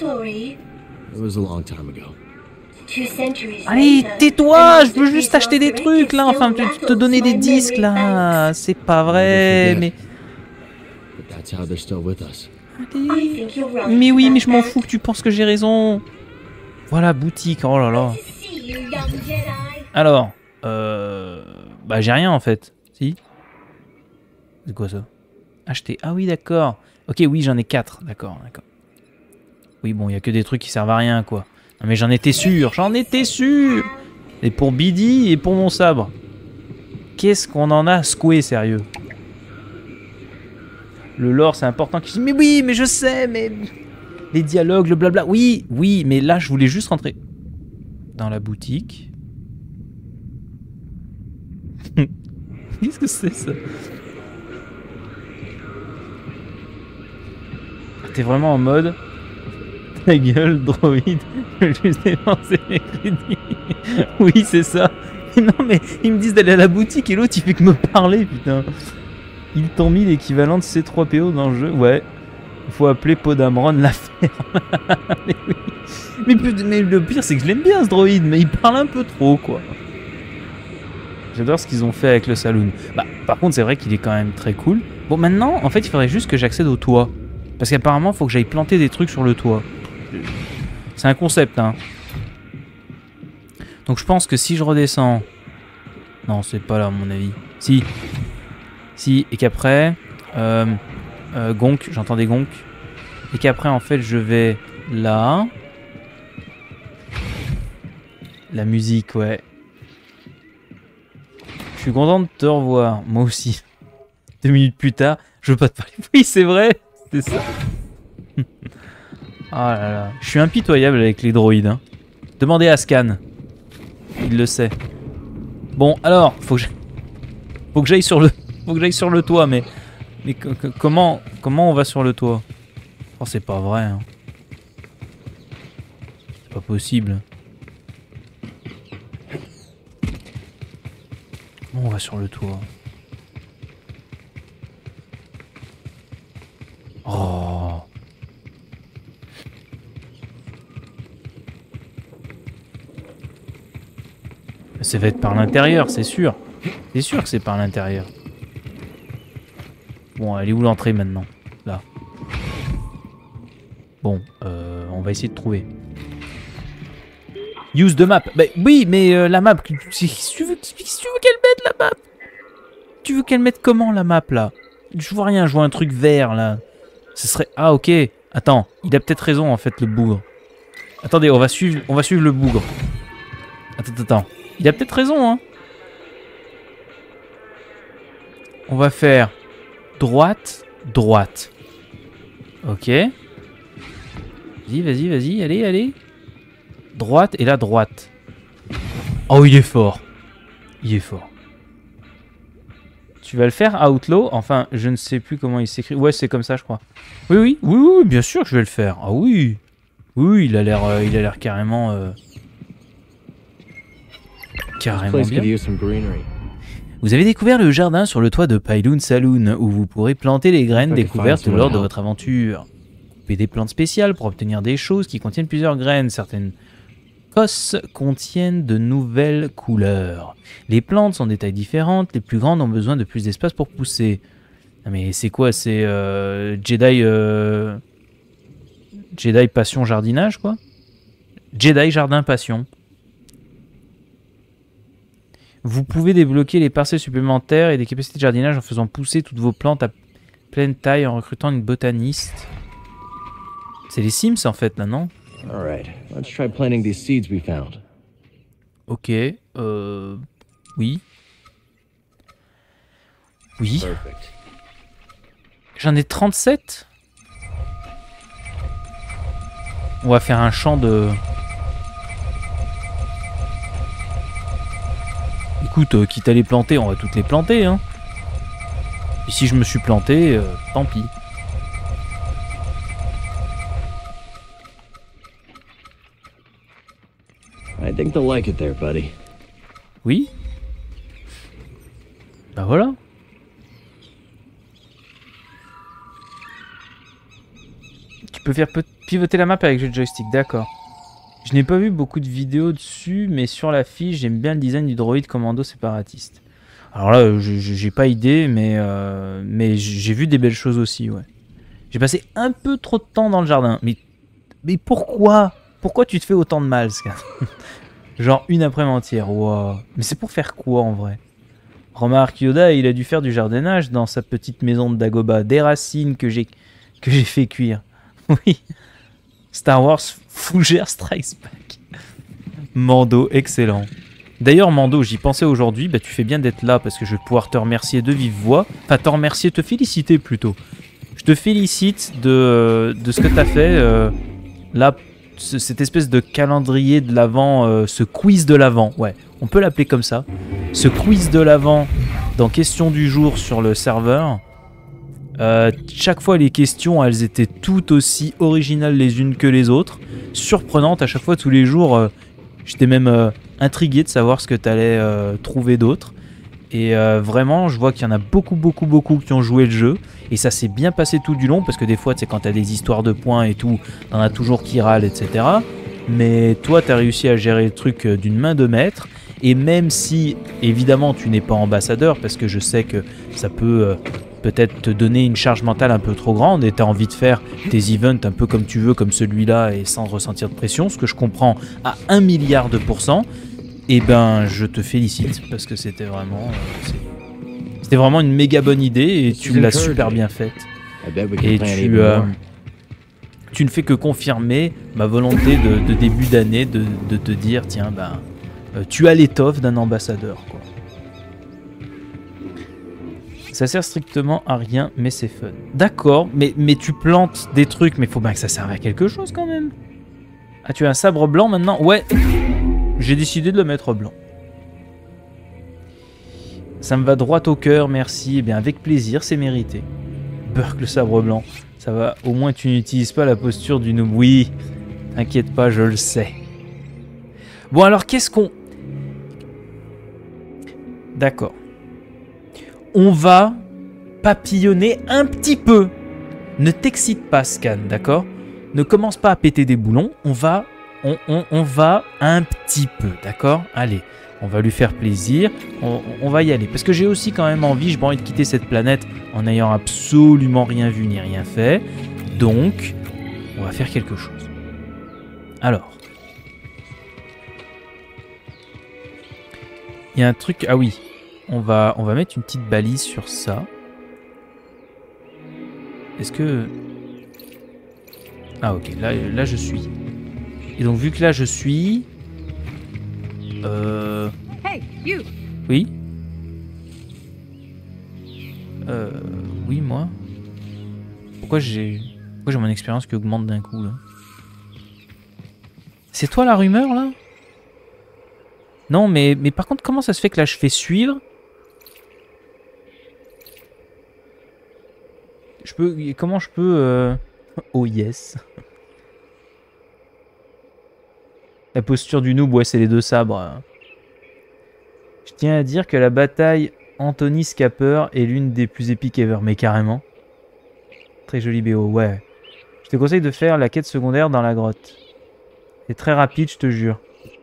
[SPEAKER 1] Allez, tais-toi! Je veux juste acheter des trucs, là. Enfin, te, te donner des disques, là. C'est pas vrai, mais... Allez. Mais oui, mais je m'en fous que tu penses que j'ai raison. Voilà, boutique. Oh là là. Alors, euh... bah, j'ai rien, en fait. Si? C'est quoi, ça? Acheter. Ah oui, d'accord. Ok, oui, j'en ai quatre. D'accord, d'accord. Oui, bon, il n'y a que des trucs qui servent à rien, quoi. Non, mais j'en étais sûr. J'en étais sûr. Et pour Bidi et pour mon sabre. Qu'est-ce qu'on en a secoué, sérieux? Le lore, c'est important. Mais oui, mais je sais, mais... Les dialogues, le blabla. Oui, oui, mais là, je voulais juste rentrer dans la boutique. Qu'est-ce que c'est, ça? T'es vraiment en mode ta gueule, droïde, je vais juste dépenser mes crédits. Oui, c'est ça. Non, mais ils me disent d'aller à la boutique et l'autre il fait que me parler, putain. Ils t'ont mis l'équivalent de C trois P O dans le jeu. Ouais. Il faut appeler Podamron l'affaire. Oui. mais, mais le pire, c'est que je l'aime bien ce droïde, mais il parle un peu trop, quoi. J'adore ce qu'ils ont fait avec le saloon. Bah, par contre, c'est vrai qu'il est quand même très cool. Bon, maintenant, en fait, il faudrait juste que j'accède au toit. Parce qu'apparemment, il faut que j'aille planter des trucs sur le toit. C'est un concept, hein. Donc, je pense que si je redescends... Non, c'est pas là, à mon avis. Si. Si, et qu'après... Euh, euh, gonk, j'entends des gonks. Et qu'après, en fait, je vais là. La musique, ouais. Je suis content de te revoir, moi aussi. Deux minutes plus tard, je veux pas te parler. Oui, c'est vrai, c'est ça. Ah là là, je suis impitoyable avec les droïdes. Hein. Demandez à Scan. Il le sait. Bon, alors, faut que j'aille, faut que j'aille sur le, faut que j'aille sur le toit, mais, mais comment, comment on va sur le toit? Oh, c'est pas vrai. Hein. C'est pas possible. Comment on va sur le toit? Oh. Ça va être par l'intérieur, c'est sûr. C'est sûr que c'est par l'intérieur. Bon, elle est où l'entrée maintenant? Là. Bon, euh, on va essayer de trouver. Use the map. Bah oui, mais euh, la map, si tu veux, si tu veux qu'elle mette la map. Tu veux qu'elle mette comment la map là? Je vois rien, je vois un truc vert là. Ce serait... Ah ok. Attends, il a peut-être raison en fait le bougre. Attendez, on va suivre, on va suivre le bougre. Attends, attends. Il a peut-être raison hein. On va faire droite, droite. Ok. Vas-y, vas-y, vas-y, allez, allez. Droite et là droite. Oh, il est fort. Il est fort. Tu vas le faire, Outlaw? Enfin, je ne sais plus comment il s'écrit. Ouais, c'est comme ça, je crois. Oui, oui, oui, oui, bien sûr que je vais le faire. Ah oui. Oui, il a l'air, euh, il a l'air carrément, euh, carrément bien. Vous avez découvert le jardin sur le toit de Pyloon Saloon, où vous pourrez planter les graines découvertes lors de votre aventure. Coupez des plantes spéciales pour obtenir des choses qui contiennent plusieurs graines. Certaines cosses contiennent de nouvelles couleurs. Les plantes sont des tailles différentes, les plus grandes ont besoin de plus d'espace pour pousser. Mais c'est quoi? C'est euh, Jedi... Euh, Jedi Passion Jardinage, quoi? Jedi Jardin Passion. Vous pouvez débloquer les parcelles supplémentaires et des capacités de jardinage en faisant pousser toutes vos plantes à pleine taille en recrutant une botaniste. C'est les Sims en fait là, non?
[SPEAKER 10] Alright, let's try planting these seeds we found.
[SPEAKER 1] Ok, euh... Oui. Oui. J'en ai trente-sept. On va faire un champ de... Écoute, euh, quitte à les planter, on va toutes les planter, hein. Et si je me suis planté, euh, tant pis.
[SPEAKER 10] I think they'll like it there, buddy.
[SPEAKER 1] Oui. Bah voilà. Tu peux faire pivoter la map avec le joystick, d'accord. Je n'ai pas vu beaucoup de vidéos dessus, mais sur la fiche, j'aime bien le design du droïde commando séparatiste. Alors là, j'ai pas idée, mais, euh, mais j'ai vu des belles choses aussi, ouais. J'ai passé un peu trop de temps dans le jardin. Mais, mais pourquoi Pourquoi tu te fais autant de mal, Scan? Genre une après-midi entière, wow. Mais c'est pour faire quoi en vrai? Remarque, Yoda, il a dû faire du jardinage dans sa petite maison de Dagobah. Des racines que j'ai que j'ai fait cuire. Oui. Star Wars Fougère Strikes Back. Mando, excellent. D'ailleurs, Mando, j'y pensais aujourd'hui, bah, tu fais bien d'être là parce que je vais pouvoir te remercier de vive voix. Enfin, te remercier, te féliciter plutôt. Je te félicite de, de ce que tu as fait. Euh, là, ce, cette espèce de calendrier de l'Avent, euh, ce quiz de l'Avent. Ouais, on peut l'appeler comme ça. Ce quiz de l'Avent dans Questions du jour sur le serveur. Euh, chaque fois, les questions, elles étaient toutes aussi originales les unes que les autres. Surprenantes à chaque fois, tous les jours. Euh, J'étais même euh, intrigué de savoir ce que tu allais euh, trouver d'autre. Et euh, vraiment, je vois qu'il y en a beaucoup, beaucoup, beaucoup qui ont joué le jeu. Et ça s'est bien passé tout du long. Parce que des fois, tu sais, quand tu as des histoires de points et tout, t'en as toujours qui râlent, et cetera. mais toi, tu as réussi à gérer le truc d'une main de maître. Et même si, évidemment, tu n'es pas ambassadeur, parce que je sais que ça peut euh, peut-être te donner une charge mentale un peu trop grande et tu as envie de faire tes events un peu comme tu veux, comme celui-là, et sans ressentir de pression, ce que je comprends à un milliard de pourcents, et ben je te félicite, parce que c'était vraiment, euh, c'était vraiment une méga bonne idée, et tu l'as super bien faite. Et tu, euh, tu ne fais que confirmer ma volonté de, de début d'année de, de te dire, tiens, ben... Euh, tu as l'étoffe d'un ambassadeur, quoi. Ça sert strictement à rien, mais c'est fun. D'accord, mais, mais tu plantes des trucs, mais faut bien que ça serve à quelque chose quand même. Ah, tu as un sabre blanc maintenant? Ouais, j'ai décidé de le mettre blanc. Ça me va droit au cœur, merci. Eh bien, avec plaisir, c'est mérité. Burk, le sabre blanc. Ça va, au moins tu n'utilises pas la posture du noob. Oui, t'inquiète pas, je le sais. Bon, alors, qu'est-ce qu'on... D'accord. On va papillonner un petit peu. Ne t'excite pas, Scan, d'accord? Ne commence pas à péter des boulons. On va, on, on, on va un petit peu, d'accord? Allez, on va lui faire plaisir. On, on va y aller. Parce que j'ai aussi quand même envie, j'ai pas envie de quitter cette planète en n'ayant absolument rien vu ni rien fait. Donc, on va faire quelque chose. Alors. Il y a un truc... Ah oui. On va, on va mettre une petite balise sur ça. Est-ce que... Ah ok, là, là je suis. Et donc vu que là je suis... Euh...
[SPEAKER 11] Hey, you.
[SPEAKER 1] Oui Euh... Oui, moi Pourquoi j'ai... Pourquoi j'ai mon expérience qui augmente d'un coup, là? C'est toi la rumeur, là? Non, mais, mais par contre, comment ça se fait que là je fais suivre? Je peux... Comment je peux... Euh... Oh yes. La posture du noob, ouais, c'est les deux sabres. Je tiens à dire que la bataille Anthony Scapper est l'une des plus épiques ever, mais carrément. Très joli B O, ouais. Je te conseille de faire la quête secondaire dans la grotte. C'est très rapide, je te jure.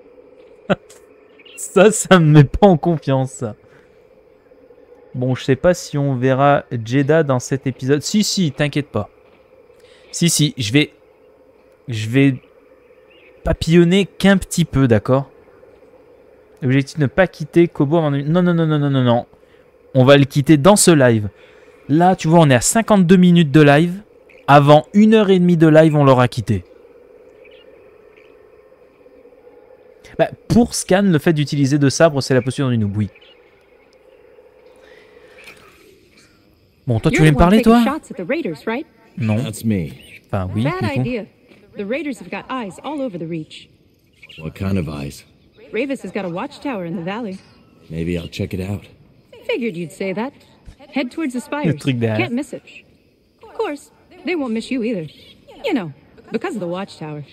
[SPEAKER 1] Ça, ça me met pas en confiance, ça. Bon, je sais pas si on verra Jeddah dans cet épisode. Si, si, t'inquiète pas. Si, si, je vais... Je vais papillonner qu'un petit peu, d'accord? L'objectif, ne pas quitter Koboh avant... Non, non, non, non, non, non, non. On va le quitter dans ce live. Là, tu vois, on est à cinquante-deux minutes de live. Avant une heure et demie de live, on l'aura quitté. Bah, pour Scan, le fait d'utiliser deux sabres, c'est la posture du noob, oui. Bon, toi, tu voulais me parler, toi? Non. Enfin, oui,
[SPEAKER 11] Bad idea. The Raiders have got eyes all over the Reach.
[SPEAKER 8] What kind of eyes?
[SPEAKER 11] Ravis has got a watchtower in the valley.
[SPEAKER 8] Maybe I'll check it out.
[SPEAKER 11] Figured you'd say that. Head towards the spires. Can't miss it. Of course, they won't miss you either. You know, because of the watchtower.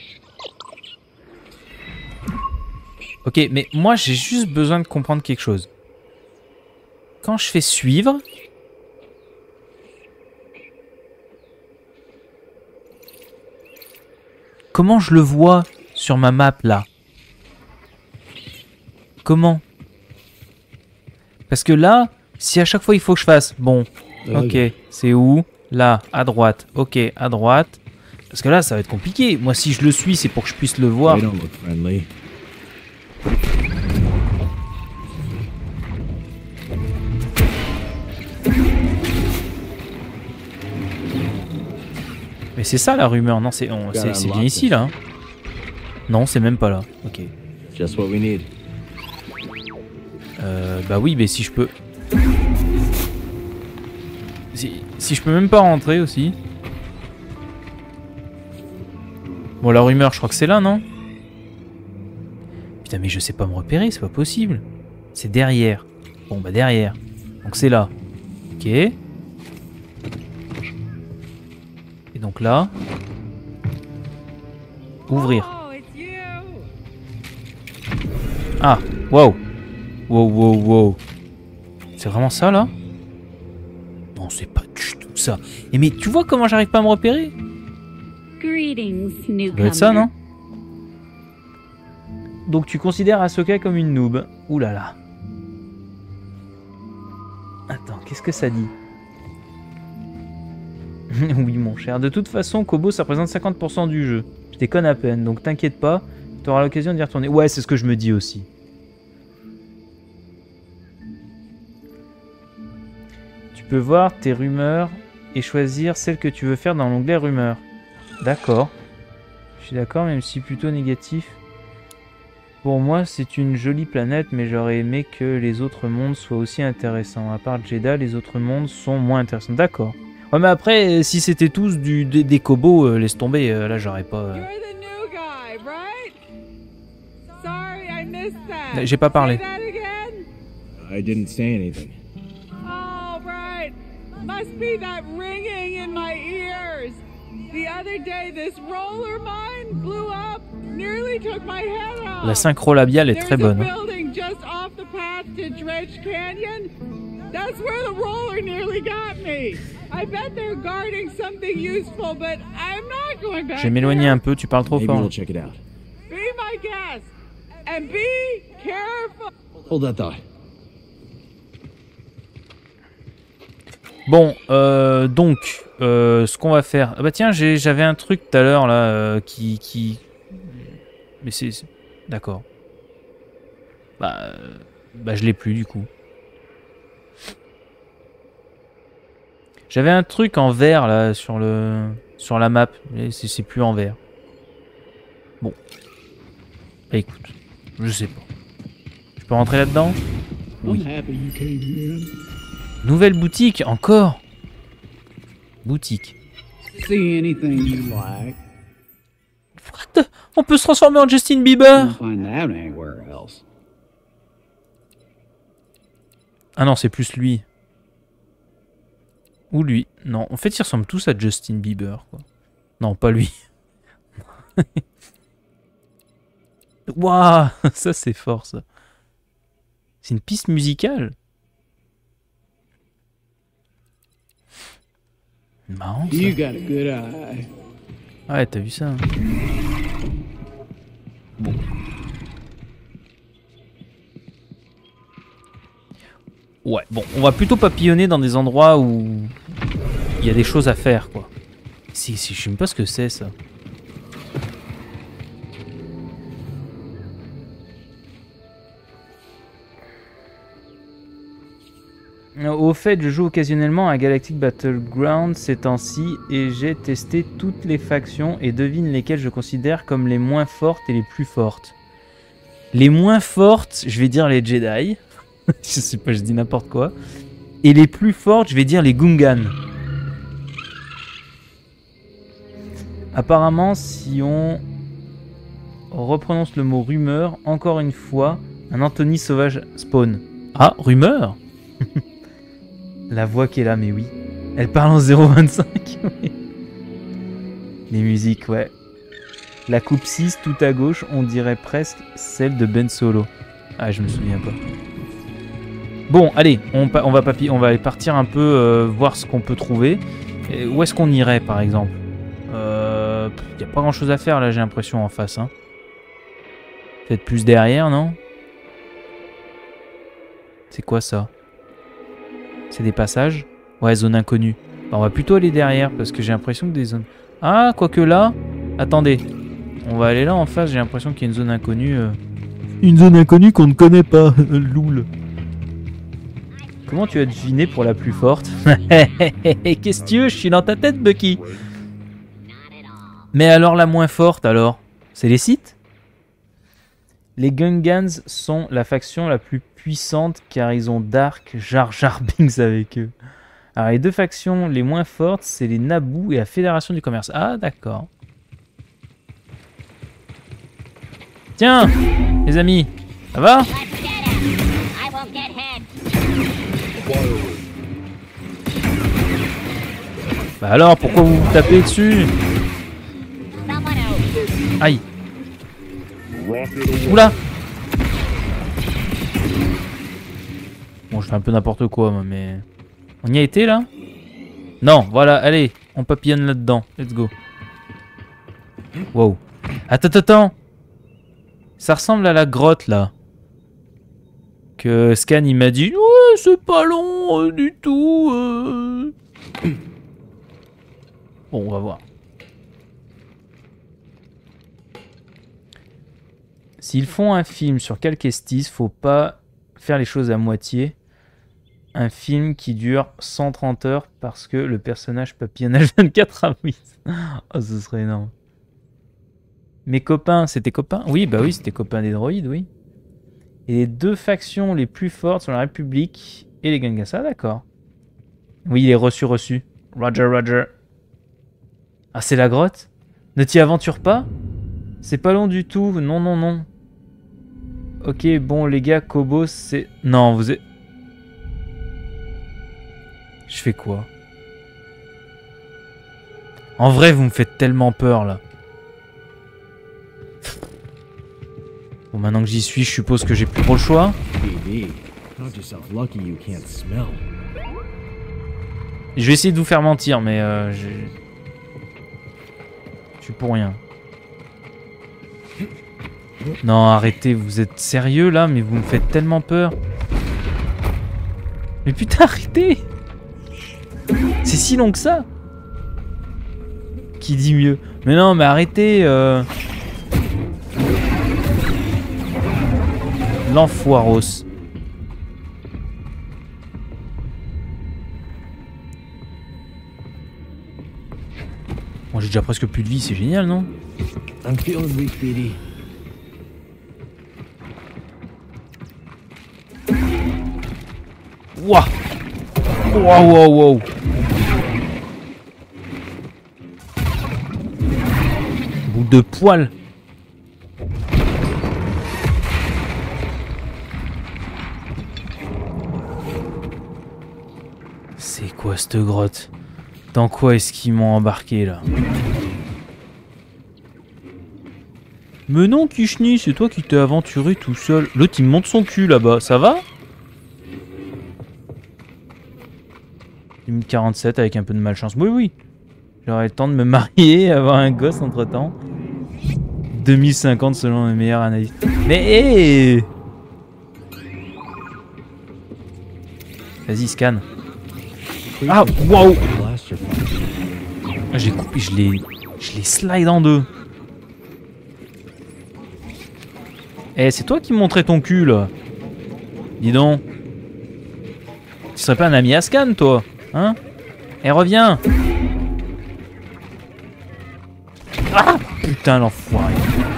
[SPEAKER 1] Ok, mais moi, j'ai juste besoin de comprendre quelque chose. Quand je fais suivre... Comment je le vois sur ma map, là? Comment? Parce que là, si à chaque fois il faut que je fasse... Bon, ok, c'est où? Là, à droite. Ok, à droite. Parce que là, ça va être compliqué. Moi, si je le suis, c'est pour que je puisse le voir. Mais c'est ça la rumeur, non? C'est bien ici là. Hein. Non, c'est même pas là. Ok.
[SPEAKER 10] Just what we need.
[SPEAKER 1] Euh, bah oui, mais si je peux. Si, si je peux même pas rentrer aussi. Bon, la rumeur, je crois que c'est là, non? Putain, mais je sais pas me repérer, c'est pas possible. C'est derrière. Bon, bah derrière. Donc c'est là. Ok. Et donc là. Ouvrir. Ah, wow. Wow, wow, wow. C'est vraiment ça, là? Non, c'est pas du tout ça. Et mais tu vois comment j'arrive pas à me repérer?
[SPEAKER 12] Greetings,
[SPEAKER 1] Ça doit être ça, non? donc tu considères Ahsoka comme une noob. Ouh là là. Attends, qu'est-ce que ça dit? Oui, mon cher. De toute façon, Kobo, ça représente cinquante pour cent du jeu. Je déconne à peine, donc t'inquiète pas. Tu auras l'occasion d'y retourner. Ouais, c'est ce que je me dis aussi. Tu peux voir tes rumeurs et choisir celle que tu veux faire dans l'onglet rumeurs. D'accord. Je suis d'accord, même si plutôt négatif. Pour moi, c'est une jolie planète, mais j'aurais aimé que les autres mondes soient aussi intéressants. À part Jeddah, les autres mondes sont moins intéressants. D'accord. Ouais, mais après, si c'était tous du, des, des Kobo, euh, laisse tomber. Euh, là, j'aurais pas... Euh... J'ai pas parlé.
[SPEAKER 8] I didn't say anything.
[SPEAKER 12] Oh, right. Must be that ringing in my ears. The other day, this roller mine blew up, nearly took my head off.
[SPEAKER 1] La synchro labiale est très bonne.
[SPEAKER 12] There's a building just off the path to Dredge Canyon. That's where the roller nearly got me. I bet they're guarding something useful, but I'm not going back.
[SPEAKER 1] Je vais m'éloigner un peu, tu parles trop
[SPEAKER 8] Maybe
[SPEAKER 1] fort.
[SPEAKER 8] we'll check it out.
[SPEAKER 12] Be my guest and be careful.
[SPEAKER 8] Hold that thought.
[SPEAKER 1] Bon, euh, donc, euh, ce qu'on va faire... Ah bah tiens, j'avais un truc tout à l'heure, là, euh, qui, qui... Mais c'est... D'accord. Bah, euh, bah, je l'ai plus, du coup. J'avais un truc en vert, là, sur le... Sur la map, mais c'est plus en vert. Bon. Bah, écoute, je sais pas. Je peux rentrer là-dedans? Oui. Nouvelle boutique, encore. Boutique.
[SPEAKER 13] See anything you like.
[SPEAKER 1] What? On peut se transformer en Justin Bieber.
[SPEAKER 13] Find that anywhere else.
[SPEAKER 1] Ah non, c'est plus lui. Ou lui. Non, en fait, ils ressemblent tous à Justin Bieber, quoi. Non, pas lui. Waouh, ça c'est fort, ça. C'est une piste musicale. Marrant, ça.
[SPEAKER 13] You got a good eye.
[SPEAKER 1] Ouais, t'as vu ça, hein. Bon. Ouais, bon, on va plutôt papillonner dans des endroits où il y a des choses à faire, quoi. Si, si, je sais même pas ce que c'est, ça. Au fait, je joue occasionnellement à Galactic Battleground ces temps-ci et j'ai testé toutes les factions et devine lesquelles je considère comme les moins fortes et les plus fortes. Les moins fortes, je vais dire les Jedi. Je sais pas, je dis n'importe quoi. Et les plus fortes, je vais dire les Gungans. Apparemment, si on reprononce le mot rumeur, encore une fois, un Anthony sauvage spawn. Ah, rumeur? La voix qui est là, mais oui. Elle parle en zéro vingt-cinq. Oui. Les musiques, ouais. La coupe six, tout à gauche, on dirait presque celle de Ben Solo. Ah, je me souviens pas. Bon, allez, on, on, va, papi, on va aller partir un peu euh, voir ce qu'on peut trouver. Et où est-ce qu'on irait, par exemple? Il euh, n'y a pas grand-chose à faire, là, j'ai l'impression, en face. Hein. Peut-être plus derrière, non? C'est quoi, ça? C'est des passages? Ouais, zone inconnue. Bah, on va plutôt aller derrière parce que j'ai l'impression que des zones... Ah, quoique là... Attendez. On va aller là en face, j'ai l'impression qu'il y a une zone inconnue. Euh... Une zone inconnue qu'on ne connaît pas. Loul. Comment tu as deviné pour la plus forte? Qu'est-ce que tu veux? Je suis dans ta tête, Bucky. Mais alors la moins forte, alors? C'est les Sith? Les Gungans sont la faction la plus puissante car ils ont Dark Jar Jar Binks avec eux. Alors les deux factions les moins fortes, c'est les Naboo et la Fédération du Commerce. Ah d'accord. Tiens, les amis, ça va? Bah alors, pourquoi vous vous tapez dessus? Aïe. Oula. Bon, je fais un peu n'importe quoi, moi, mais... On y a été, là? Non, voilà, allez, on papillonne là-dedans. Let's go. Wow. Attends, attends. Ça ressemble à la grotte, là. Que Scan, il m'a dit... Ouais, c'est pas long euh, du tout. Euh... Bon, on va voir. S'ils font un film sur Cal Kestis, faut pas faire les choses à moitié. Un film qui dure cent trente heures parce que le personnage papillonnage vingt-quatre a oui. Oh, ce serait énorme. Mes copains, c'était copains? Oui, bah oui, c'était copains des droïdes, oui. Et les deux factions les plus fortes sont la République et les Gangassa, d'accord. Oui, il est reçu, reçu. Roger, Roger. Ah, c'est la grotte? Ne t'y aventure pas? C'est pas long du tout, non, non, non. Ok, bon, les gars, Kobo, c'est... Non, vous êtes... Je fais quoi? En vrai, vous me faites tellement peur, là. Bon, maintenant que j'y suis, je suppose que j'ai plus trop le choix. Je vais essayer de vous faire mentir, mais euh, je... je suis pour rien. Non, arrêtez, vous êtes sérieux, là? Mais vous me faites tellement peur. Mais putain, arrêtez! C'est si long que ça? Qui dit mieux? Mais non, mais arrêtez euh... L'enfoiros. Bon, j'ai déjà presque plus de vie, c'est génial, non? I'm feeling weak, Speedy. Wouah! Wow, wow, wow! Bout de poil! C'est quoi cette grotte? Dans quoi est-ce qu'ils m'ont embarqué là? Mais non, Kishni, c'est toi qui t'es aventuré tout seul. L'autre il me monte son cul là-bas, ça va? quarante-sept avec un peu de malchance. Oui, oui. J'aurai le temps de me marier, avoir un gosse entre temps. deux mille cinquante selon mes meilleures analyses. Mais hé! Vas-y, scanne. Ah, waouh! J'ai coupé, je l'ai. Je l'ai slide en deux. Eh, c'est toi qui me montrais ton cul là. Dis donc. Tu serais pas un ami à scan, toi? Hein? Eh, reviens! Ah! Putain, l'enfoiré!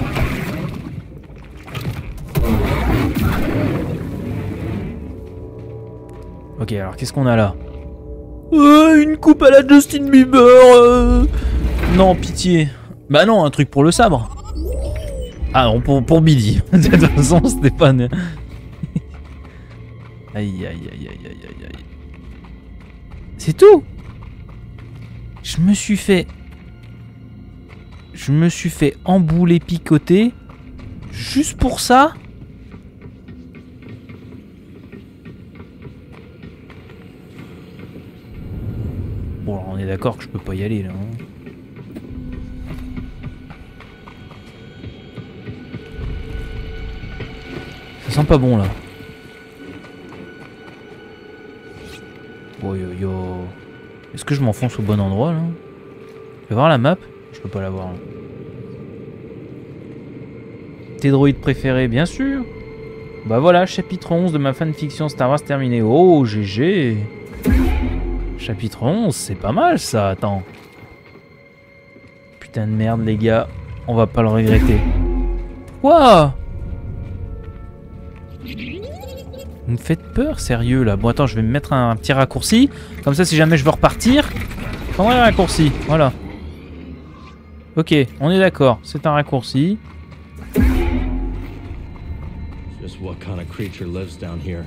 [SPEAKER 1] Ok, alors qu'est-ce qu'on a là? Euh, une coupe à la Justin Bieber! Euh... Non, pitié! Bah non, un truc pour le sabre! Ah non, pour, pour Billy! De toute façon, c'était pas... Aïe, aïe, aïe, aïe, aïe, aïe, aïe. C'est tout. Je me suis fait... Je me suis fait embouler, picoter. Juste pour ça. Bon, alors on est d'accord que je peux pas y aller là. Hein. Ça sent pas bon là. Oh yo yo. Est-ce que je m'enfonce au bon endroit là? Je vais voir la map? Je peux pas la voir. Là. Tes droïdes préférés, bien sûr. Bah voilà, chapitre onze de ma fanfiction Star Wars terminé. Oh, G G. Chapitre onze, c'est pas mal ça, attends. Putain de merde les gars, on va pas le regretter. Quoi? Vous me faites peur, sérieux là. Bon attends, je vais me mettre un, un petit raccourci. Comme ça si jamais je veux repartir, je prendrai un raccourci, voilà. Ok, on est d'accord, c'est un raccourci.
[SPEAKER 10] Just what kind of creature lives down here?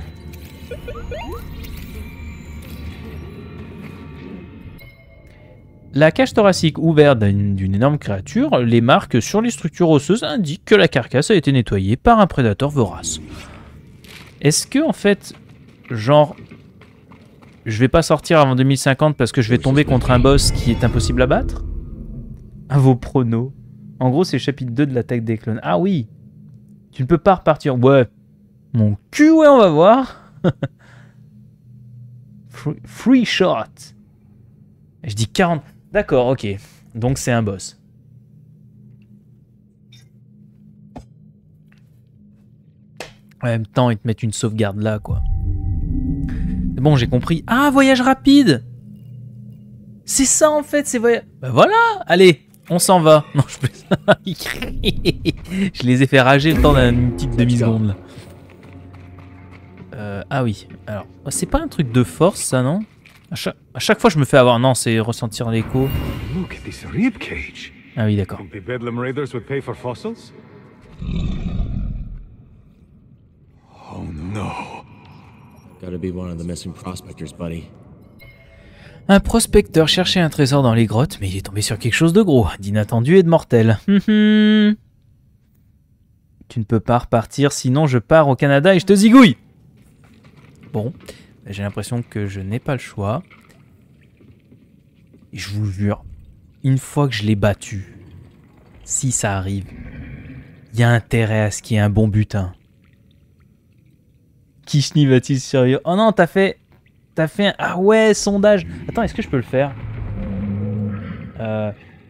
[SPEAKER 1] La cage thoracique ouverte d'une énorme créature, les marques sur les structures osseuses indiquent que la carcasse a été nettoyée par un prédateur vorace. Est-ce que, en fait, genre, je vais pas sortir avant deux mille cinquante parce que je vais tomber contre un boss qui est impossible à battre? À vos pronos. En gros, c'est chapitre deux de l'attaque des clones. Ah oui! Tu ne peux pas repartir. Ouais. Mon cul, ouais, on va voir. free, free shot. Je dis quarante. D'accord, ok. Donc c'est un boss. En même temps, ils te mettent une sauvegarde là, quoi. C'est bon, j'ai compris. Ah, voyage rapide. C'est ça, en fait, c'est voyage... Bah voilà. Allez, on s'en va. Non, je peux... je les ai fait rager le temps d'une petite demi-seconde, là. Euh, ah oui. Alors, c'est pas un truc de force, ça, non? À chaque... à chaque fois, je me fais avoir. Non, c'est ressentir l'écho. Ah oui, d'accord.
[SPEAKER 10] Oh no. Gotta be one of the missing prospectors, buddy.
[SPEAKER 1] Un prospecteur cherchait un trésor dans les grottes, mais il est tombé sur quelque chose de gros, d'inattendu et de mortel. Tu ne peux pas repartir, sinon je pars au Canada et je te zigouille. Bon, j'ai l'impression que je n'ai pas le choix. Et je vous jure, une fois que je l'ai battu, si ça arrive, il y a intérêt à ce qu'il y ait un bon butin. Kishni va-t-il survivre? Oh non, t'as fait... T'as fait un... Ah ouais, sondage. Attends, est-ce que je peux le faire? euh...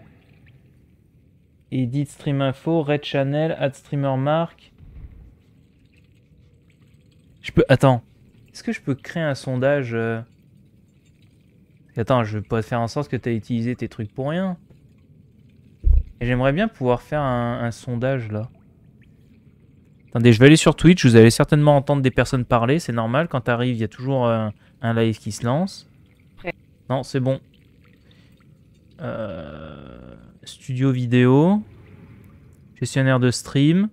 [SPEAKER 1] Edit Stream Info, Red Channel, Add Streamer Mark. Je peux... Attends. Est-ce que je peux créer un sondage euh... Attends, je vais pas faire en sorte que t'as utilisé tes trucs pour rien. Et j'aimerais bien pouvoir faire un, un sondage, là. Attendez, je vais aller sur Twitch, vous allez certainement entendre des personnes parler, c'est normal, quand t'arrives, il y a toujours euh, un live qui se lance. Non, c'est bon. Euh, studio vidéo. Gestionnaire de stream.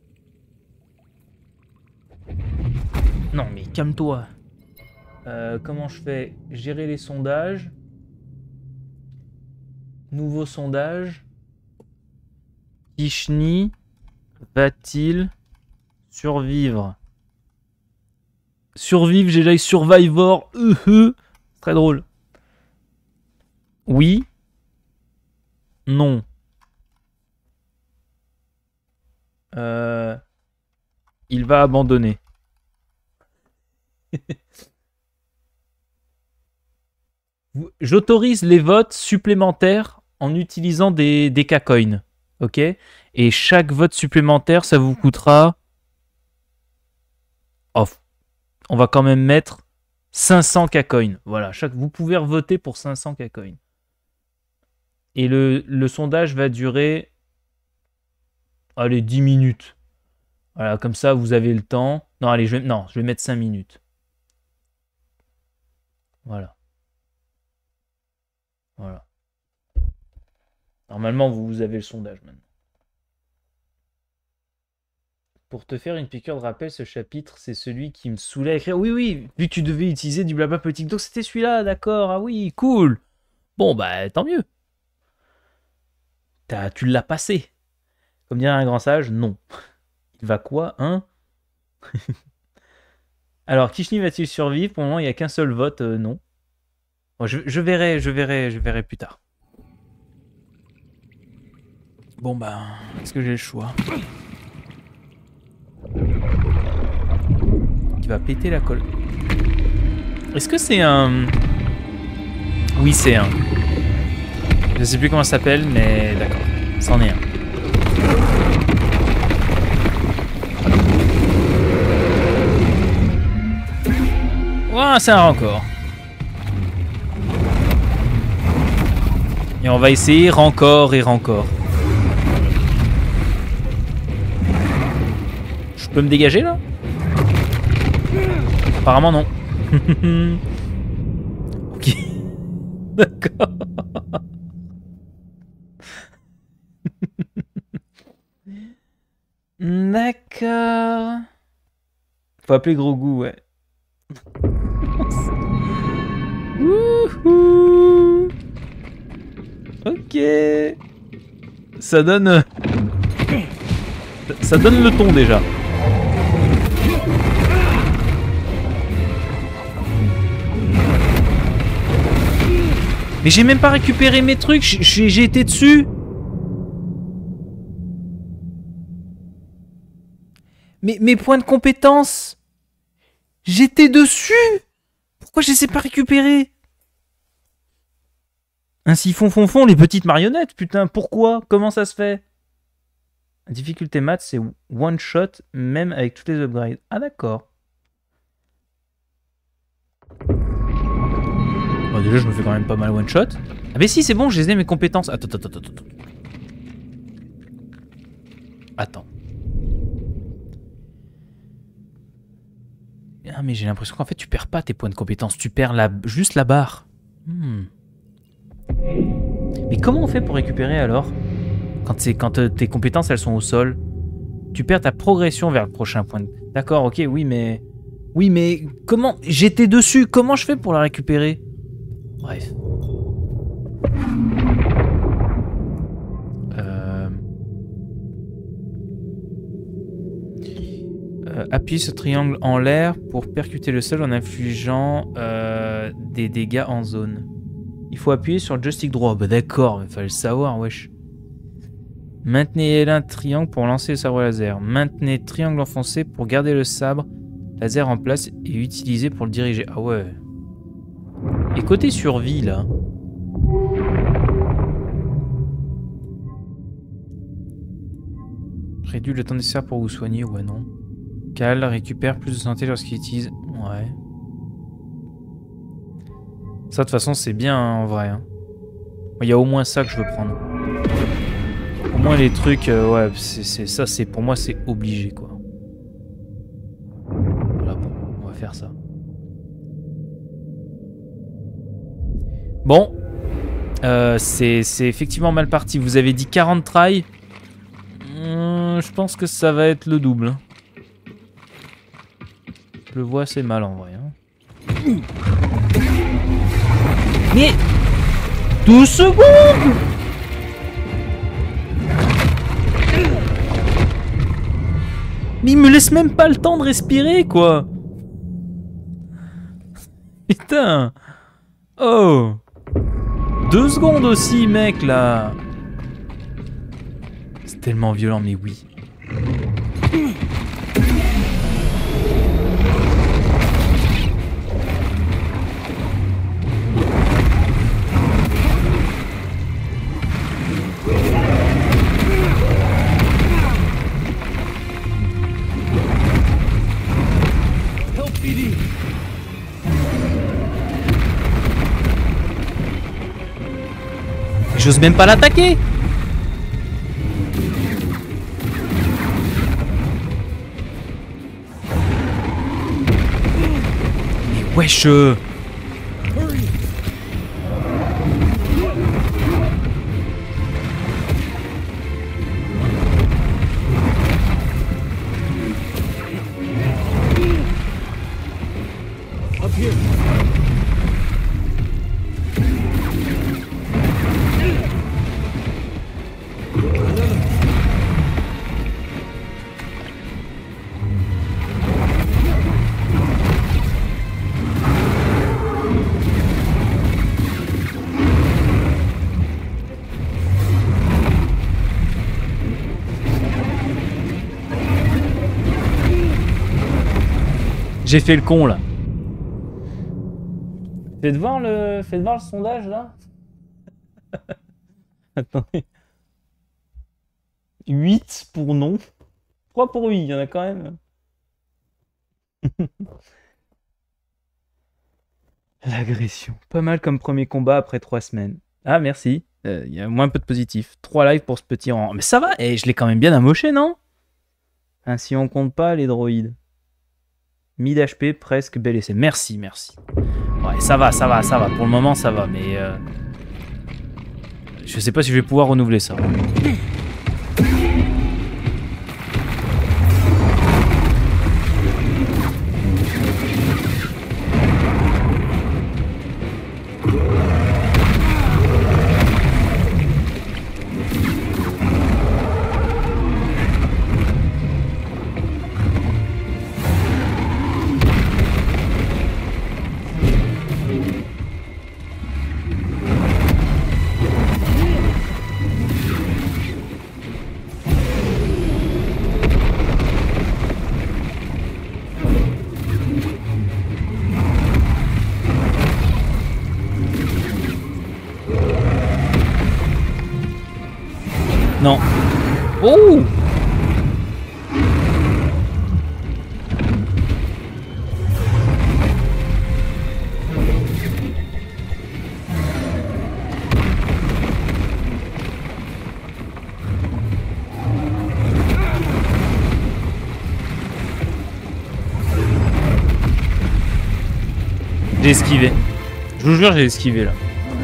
[SPEAKER 1] Non, mais calme-toi. Euh, comment je fais? Gérer les sondages. Nouveau sondage. Kishni va-t-il survivre? Survivre, j'ai déjà eu Survivor. Euh, euh. Très drôle. Oui. Non. Euh, il va abandonner. J'autorise les votes supplémentaires en utilisant des, des K-Coins. Ok? Et chaque vote supplémentaire, ça vous coûtera... Off. On va quand même mettre cinq cents K-Coins. Voilà, chaque... vous pouvez voter pour cinq cents K-Coins. Et le, le sondage va durer... Allez, dix minutes. Voilà, comme ça, vous avez le temps. Non, allez, je vais, non, je vais mettre cinq minutes. Voilà. Voilà. Normalement, vous avez le sondage maintenant. Pour te faire une piqûre de rappel, ce chapitre, c'est celui qui me saoulait à écrire. Oui, oui, vu que tu devais utiliser du blabla politique. Donc c'était celui-là, d'accord. Ah oui, cool. Bon, bah, tant mieux. T'as, tu l'as passé. Comme dirait un grand sage, non. Il va quoi, hein? Alors, Kishni va-t-il survivre? Pour le moment, il n'y a qu'un seul vote, euh, non. Bon, je, je verrai, je verrai, je verrai plus tard. Bon, bah, est-ce que j'ai le choix? Qui va péter la colle. Est-ce que c'est un... Oui, c'est un. Je sais plus comment ça s'appelle, mais d'accord. C'en est un. Oh, c'est un rencor. Et on va essayer rencor et rencor. Je peux me dégager là? Apparemment non. Ok. D'accord. D'accord. Faut appeler Gros Goût, ouais. Wouhou. Ok. Ça donne... Ça donne le ton déjà. Mais j'ai même pas récupéré mes trucs, j'ai été dessus. Mais mes points de compétence, j'étais dessus. Pourquoi je les ai pas récupérés? Ainsi font font font les petites marionnettes, putain, pourquoi? Comment ça se fait? Difficulté maths, c'est one shot, même avec toutes les upgrades. Ah d'accord. Bon, déjà, je me fais quand même pas mal one shot. Ah mais si, c'est bon, je les ai mes compétences. Attends, attends, attends, attends. Attends. Ah mais j'ai l'impression qu'en fait, tu perds pas tes points de compétences, tu perds la... juste la barre. Hmm. Mais comment on fait pour récupérer alors? Quand, quand euh, tes compétences elles sont au sol, tu perds ta progression vers le prochain point. De... D'accord, ok, oui, mais... Oui, mais comment... J'étais dessus, comment je fais pour la récupérer? Bref. Euh... Euh, appuie ce triangle en l'air pour percuter le sol en infligeant euh, des dégâts en zone. Il faut appuyer sur le joystick droit. Bah d'accord, il fallait le savoir, wesh. Maintenez l'un triangle pour lancer le sabre laser. Maintenez triangle enfoncé pour garder le sabre laser en place et utiliser pour le diriger. Ah ouais. Et côté survie, là. Réduit le temps nécessaire pour vous soigner. Ouais, non. Cal récupère plus de santé lorsqu'il utilise... Ouais. Ça, de toute façon, c'est bien, hein, en vrai. Hein. Il y a au moins ça que je veux prendre. Au moins les trucs, euh, ouais, c'est ça, c'est pour moi, c'est obligé, quoi. Voilà, bon, on va faire ça. Bon. Euh, c'est effectivement mal parti. Vous avez dit quarante tries. Hum, je pense que ça va être le double. Je le vois assez mal, en vrai. Hein. Mais... douze secondes! Mais il me laisse même pas le temps de respirer, quoi! Putain! Oh! Deux secondes aussi, mec, là! C'est tellement violent, mais oui. J'ose même pas l'attaquer. Mais wesh. J'ai fait le con là. Faites voir le, faites voir le sondage là. Attendez. huit pour non. trois pour oui, il y en a quand même. L'agression. Pas mal comme premier combat après trois semaines. Ah merci. Il euh, y a moins un peu de positif. trois lives pour ce petit rang. Mais ça va, et je l'ai quand même bien amoché, non? Hein, si on compte pas les droïdes. mille H P, presque bel essai. Merci, merci. Ouais, ça va, ça va, ça va. Pour le moment, ça va, mais... Euh... Je sais pas si je vais pouvoir renouveler ça. Oh! J'ai esquivé. Je vous jure, j'ai esquivé là.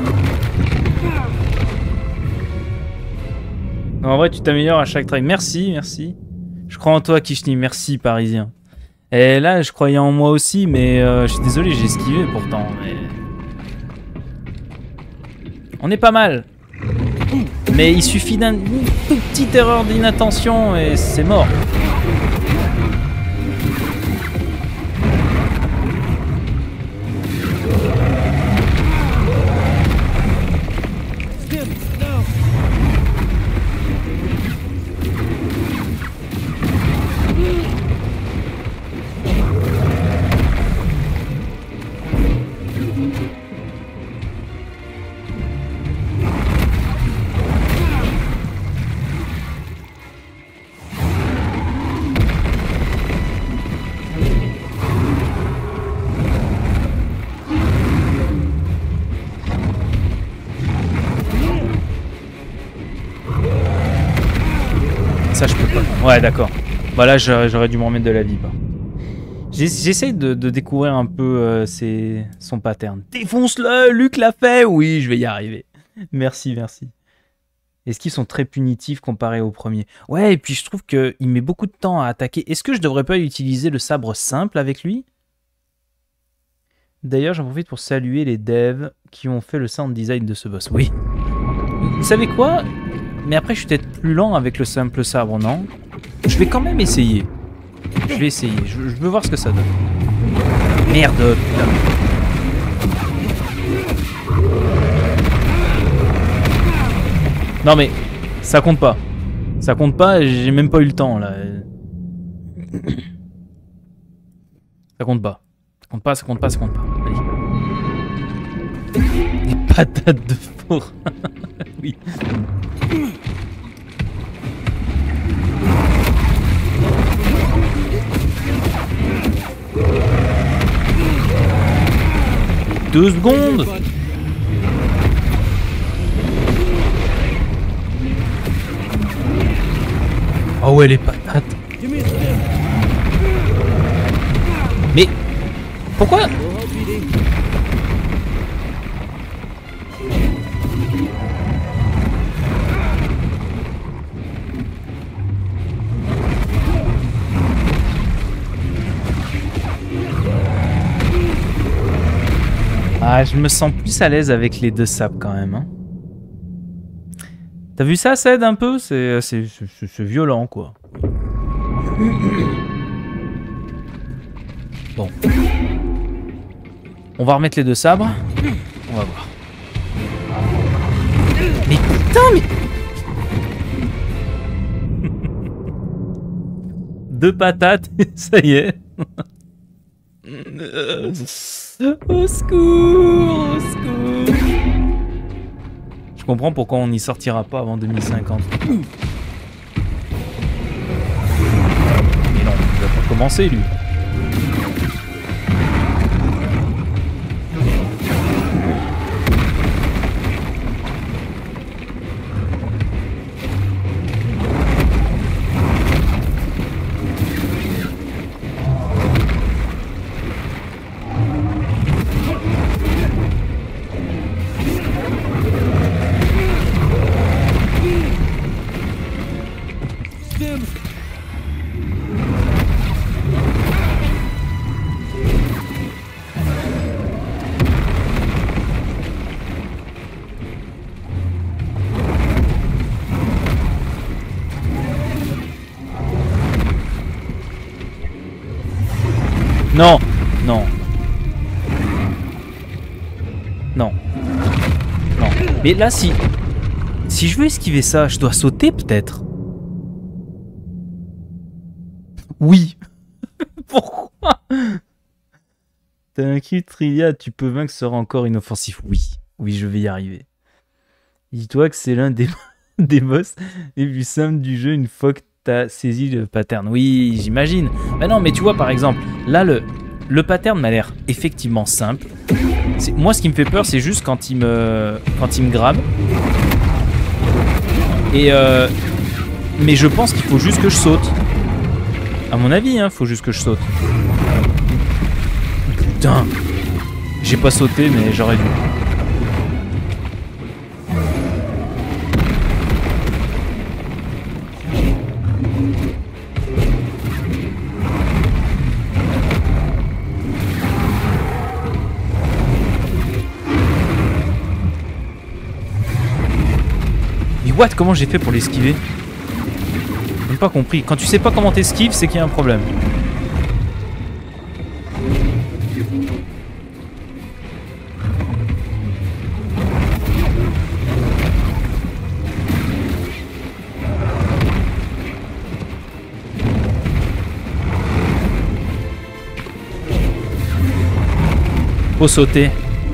[SPEAKER 1] Non, en vrai, tu t'améliores à chaque try. Merci, merci. Je crois en toi, Kishni. Merci, Parisien. Et là, je croyais en moi aussi, mais euh, je suis désolé, j'ai esquivé pourtant. Mais... on est pas mal. Mais il suffit d'une toute petite erreur d'inattention et c'est mort. Ça, je peux pas. Ouais, d'accord. Bah là, j'aurais dû me remettre de la vie, pas. J'essaye de, de découvrir un peu euh, ses, son pattern. Défonce-le, Luc l'a fait. Oui, je vais y arriver. Merci, merci. Est-ce qu'ils sont très punitifs comparés au premier? Ouais, et puis je trouve qu'il met beaucoup de temps à attaquer. Est-ce que je devrais pas utiliser le sabre simple avec lui? D'ailleurs, j'en profite pour saluer les devs qui ont fait le sound design de ce boss. Oui. Vous savez quoi? Mais après, je suis peut-être plus lent avec le simple sabre, non? Je vais quand même essayer. Je vais essayer. Je, je veux voir ce que ça donne. Merde, putain. Non mais, ça compte pas. Ça compte pas, j'ai même pas eu le temps, là. Ça compte pas. Ça compte pas, ça compte pas, ça compte pas. Allez. Des patates de four. Oui. Deux secondes. Oh ouais, les patates. Mais pourquoi? Ah, je me sens plus à l'aise avec les deux sabres quand même. Hein. T'as vu ça, Ced, un peu? C'est violent, quoi. Bon. On va remettre les deux sabres. On va voir. Mais putain, mais... Deux patates, ça y est. Au secours, au secours. Je comprends pourquoi on n'y sortira pas avant deux mille cinquante. Mais non, il va pas commencer, lui. Non, non. Non. Non. Mais là, si... Si je veux esquiver ça, je dois sauter peut-être. Oui. Pourquoi? T'as un cul, Trilia, tu peux vaincre sera encore inoffensif. Oui. Oui, je vais y arriver. Dis-toi que c'est l'un des... des boss les plus simples du jeu une fois que t'as saisi le pattern. Oui, j'imagine. Mais non, mais tu vois, par exemple, là, le, le pattern m'a l'air effectivement simple. Moi, ce qui me fait peur, c'est juste quand il me, quand il me grabe. Et euh, mais je pense qu'il faut juste que je saute. À mon avis, hein, faut juste que je saute. Putain. J'ai pas sauté, mais j'aurais dû. Mais what? Comment j'ai fait pour l'esquiver? J'ai même pas compris. Quand tu sais pas comment t'esquives, c'est qu'il y a un problème. Faut sauter.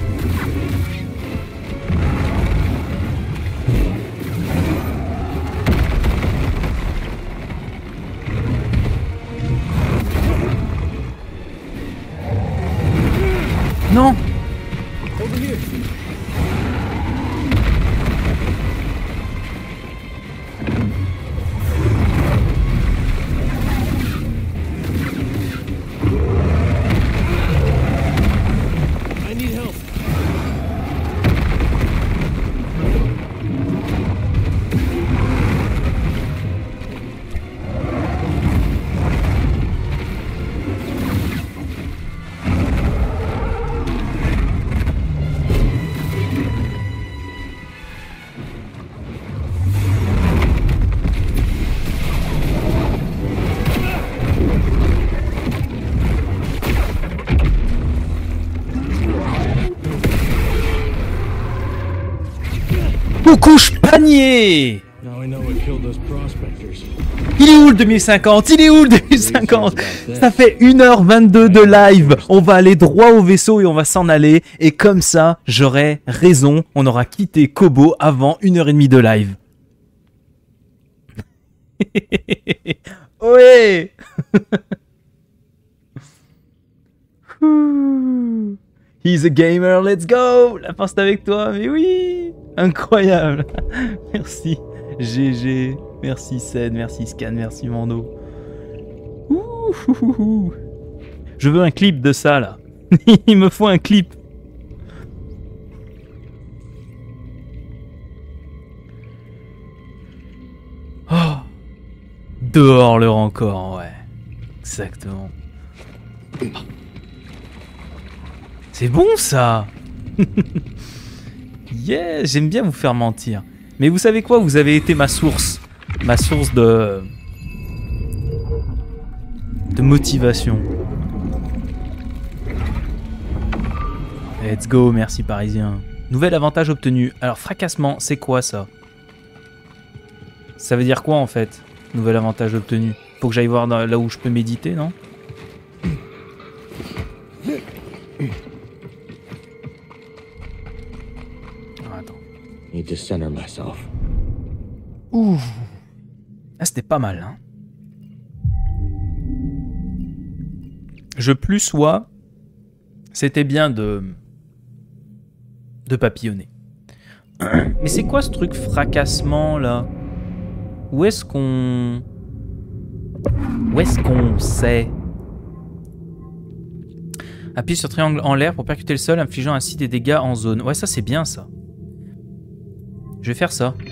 [SPEAKER 1] Non. Couche panier. Il est où le deux mille cinquante? Il est où le deux mille cinquante? Ça fait une heure vingt-deux de live. On va aller droit au vaisseau et on va s'en aller. Et comme ça, j'aurai raison. On aura quitté Kobo avant une heure et demie de live. Ouais. He's a gamer, let's go. La fin c'est avec toi, mais oui. Incroyable. Merci G G, merci Ced, merci Scan, merci Mando. Ouh, ouh, ouh. Je veux un clip de ça là. Il me faut un clip. Oh. Dehors le rancor, ouais. Exactement. C'est bon ça. Yeah, j'aime bien vous faire mentir. Mais vous savez quoi? Vous avez été ma source. Ma source de... de motivation. Let's go, merci Parisien. Nouvel avantage obtenu. Alors, fracassement, c'est quoi ça? Ça veut dire quoi en fait? Nouvel avantage obtenu. Faut que j'aille voir dans, là où je peux méditer, non?
[SPEAKER 2] Need to center myself.
[SPEAKER 1] Ouh. Ah, c'était pas mal, hein. Je plus sois. C'était bien de... de papillonner. Mais c'est quoi ce truc fracassement, là? Où est-ce qu'on... Où est-ce qu'on sait? Appuie sur triangle en l'air pour percuter le sol, infligeant ainsi des dégâts en zone. Ouais, ça c'est bien, ça. Je vais faire ça.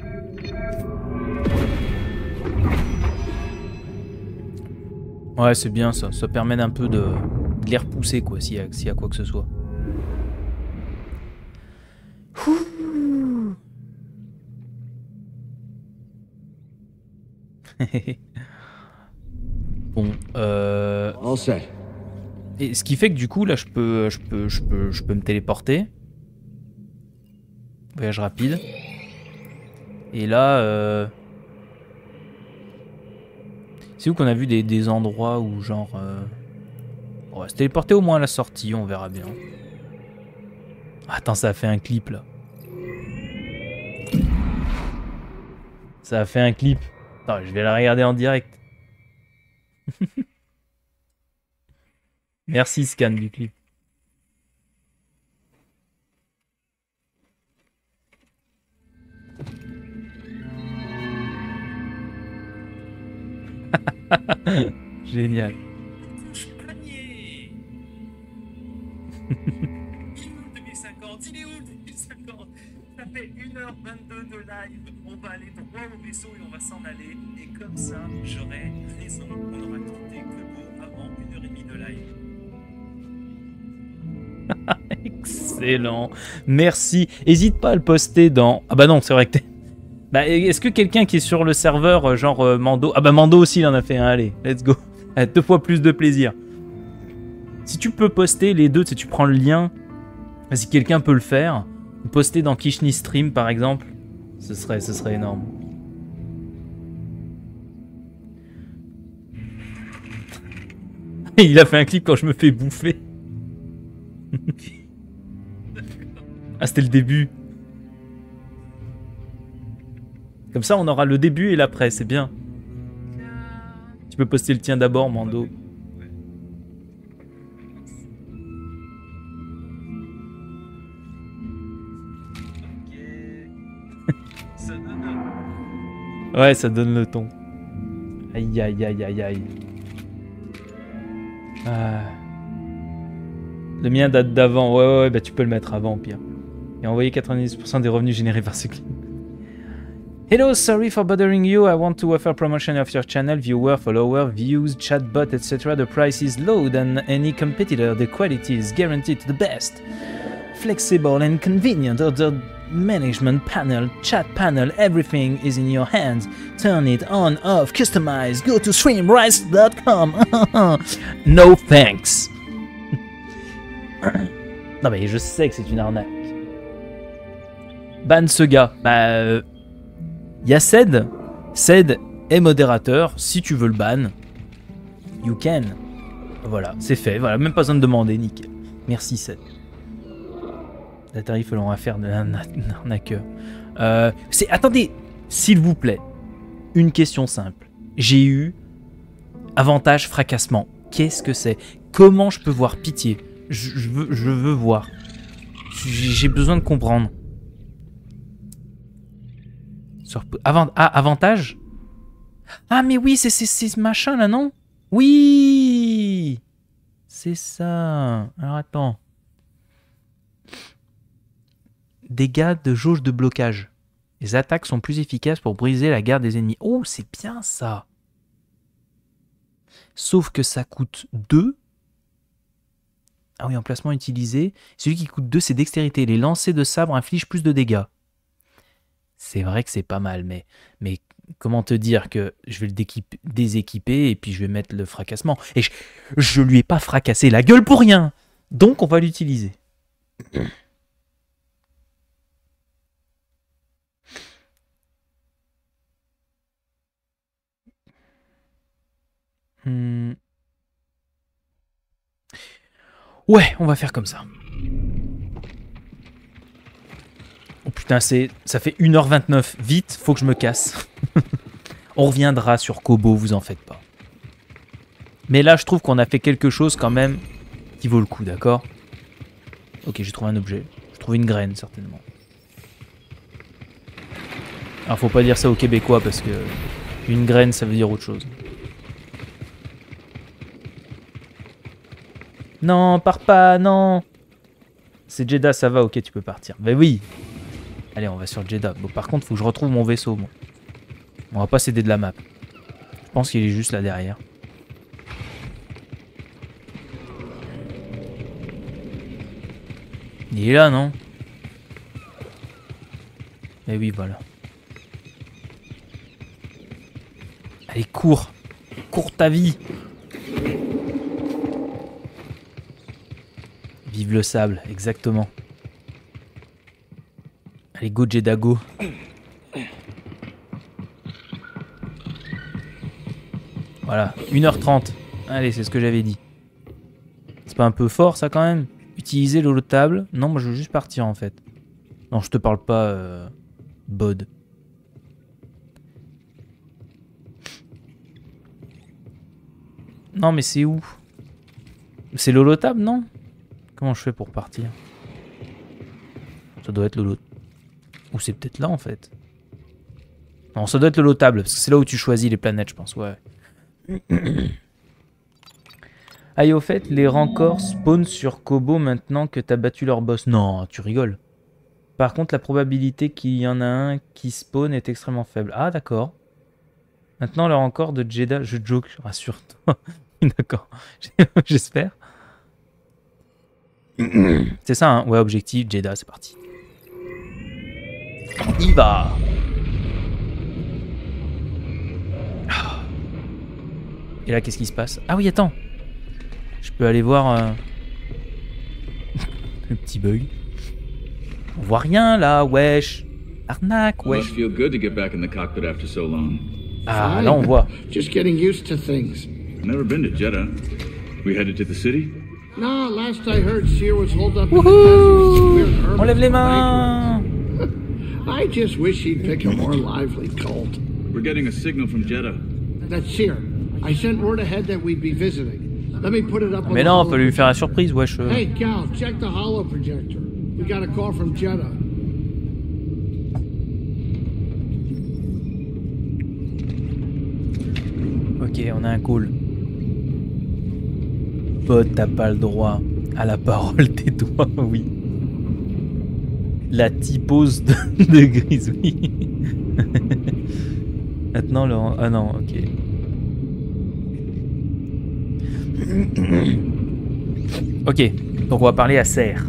[SPEAKER 1] Ouais, c'est bien ça. Ça permet d'un peu de, de les repousser, quoi, s'il y a, s'il y a quoi que ce soit. Bon, euh...
[SPEAKER 2] All set.
[SPEAKER 1] Et ce qui fait que du coup, là, je peux, je peux, je peux, je peux me téléporter. Voyage rapide. Et là, euh... c'est où qu'on a vu des, des endroits où genre... Euh... On va se téléporter au moins à la sortie, on verra bien. Attends, ça a fait un clip là. Ça a fait un clip. Attends, je vais la regarder en direct. Merci Scan du clip. Génial.
[SPEAKER 14] deux mille cinquante, il est où deux mille cinquante? Ça fait une heure vingt-deux de live. On va aller droit au vaisseau et on va s'en aller. Et comme ça, j'aurai raison. On aura quitté Kobo avant une heure et demie de live.
[SPEAKER 1] Excellent. Merci. Hésite pas à le poster dans... Ah bah non, c'est vrai que t'es... Bah, est-ce que quelqu'un qui est sur le serveur, genre euh, Mando... Ah bah Mando aussi, il en a fait un. Allez, let's go. Allez, deux fois plus de plaisir. Si tu peux poster les deux, tu sais, tu prends le lien. Si quelqu'un peut le faire, poster dans Kishni Stream par exemple, ce serait, ce serait énorme. Il a fait un clip quand je me fais bouffer. Ah, c'était le début. Comme ça, on aura le début et l'après, c'est bien. Tu peux poster le tien d'abord, Mando. Ouais, ça donne le ton. Aïe, aïe, aïe, aïe, aïe. Ah. Le mien date d'avant. Ouais, ouais, ouais, bah tu peux le mettre avant, au pire. Et envoyer quatre-vingt-dix pour cent des revenus générés par ce clip. Hello, sorry for bothering you. I want to offer promotion of your channel, viewer, follower, views, chatbot, et cetera. The price is low than any competitor. The quality is guaranteed to the best. Flexible and convenient. Order management panel, chat panel, everything is in your hands. Turn it on, off, customize. Go to streamrise dot com. No thanks. Non mais je sais que c'est une arnaque. Ban ce gars. Bah... Euh... Il y a Ced. Ced est modérateur. Si tu veux le ban, you can. Voilà, c'est fait. Voilà, même pas besoin de demander, nickel. Merci Ced. La tarif l'on va faire de l'arnaqueur. Euh, c'est attendez, s'il vous plaît, une question simple. J'ai eu avantage fracassement. Qu'est-ce que c'est? Comment je peux voir pitié? je, je, veux, je veux voir. J'ai besoin de comprendre. Sur, avant, ah, avantage? Ah, mais oui, c'est ce machin là, non? Oui! C'est ça. Alors attends. Dégâts de jauge de blocage. Les attaques sont plus efficaces pour briser la garde des ennemis. Oh, c'est bien ça. Sauf que ça coûte deux. Ah oui, emplacement utilisé. Celui qui coûte deux, c'est dextérité. Les lancers de sabre infligent plus de dégâts. C'est vrai que c'est pas mal, mais, mais comment te dire que je vais le déséquiper et puis je vais mettre le fracassement. Et je, je lui ai pas fracassé la gueule pour rien. Donc on va l'utiliser. Hmm. Ouais, on va faire comme ça. Oh putain, c'est, ça fait une heure vingt-neuf. Vite, faut que je me casse. On reviendra sur Kobo, vous en faites pas. Mais là, je trouve qu'on a fait quelque chose quand même qui vaut le coup, d'accord? Ok, j'ai trouvé un objet. J'ai trouvé une graine, certainement. Alors, faut pas dire ça aux Québécois parce que une graine, ça veut dire autre chose. Non, pars pas, non. C'est Jeddah, ça va, ok, tu peux partir. Mais oui. Allez, on va sur Jeddah. Bon, par contre, faut que je retrouve mon vaisseau. Bon. On va pas s'aider de la map. Je pense qu'il est juste là derrière. Il est là, non? Eh oui, voilà. Allez, cours. Cours ta vie. Vive le sable, exactement. Allez, go Jeddah, go. Voilà, une heure trente. Allez, c'est ce que j'avais dit. C'est pas un peu fort, ça, quand même? Utiliser l'eau de table? Non, moi, je veux juste partir, en fait. Non, je te parle pas, euh, Bod. Non, mais c'est où? C'est l'holotable, non? Comment je fais pour partir? Ça doit être l'holotable. Ou c'est peut-être là, en fait. Non, ça doit être l'holotable, parce que c'est là où tu choisis les planètes, je pense, ouais. Ah, et au fait, les rancors spawnent sur Kobo maintenant que t'as battu leur boss. Non, tu rigoles. Par contre, la probabilité qu'il y en a un qui spawn est extrêmement faible. Ah, d'accord. Maintenant, le rancor de Jedha... Je joke, rassure-toi. D'accord. J'espère. C'est ça, hein? Ouais, objectif, Jedha, c'est parti. Il va. Et là, qu'est-ce qui se passe? Ah oui, attends. Je peux aller voir euh... le petit bug. On voit rien là, wesh. Arnaque, wesh. Ah, là on voit.
[SPEAKER 5] Just getting used to things.
[SPEAKER 6] Never been to Jedha. We headed to the city?
[SPEAKER 5] No, last I heard, Seer was holed up in
[SPEAKER 1] the desert. On lève les mains.
[SPEAKER 5] I just wish he'd pick a more lively cult.
[SPEAKER 6] We're getting a signal from Jedha.
[SPEAKER 5] That's Seer. I sent word ahead that we'd be visiting. Let me put it up on
[SPEAKER 1] Mais non, on peut lui faire la surprise, wesh.
[SPEAKER 5] Hey, Cal, check the holo projector. We got a call from Jedha.
[SPEAKER 1] Ok, on a un call. Pote, t'as pas le droit à la parole, tais-toi, oui. La typose de, de Grise, oui. Maintenant, le... Ah non, ok. Ok, donc on va parler à Serre.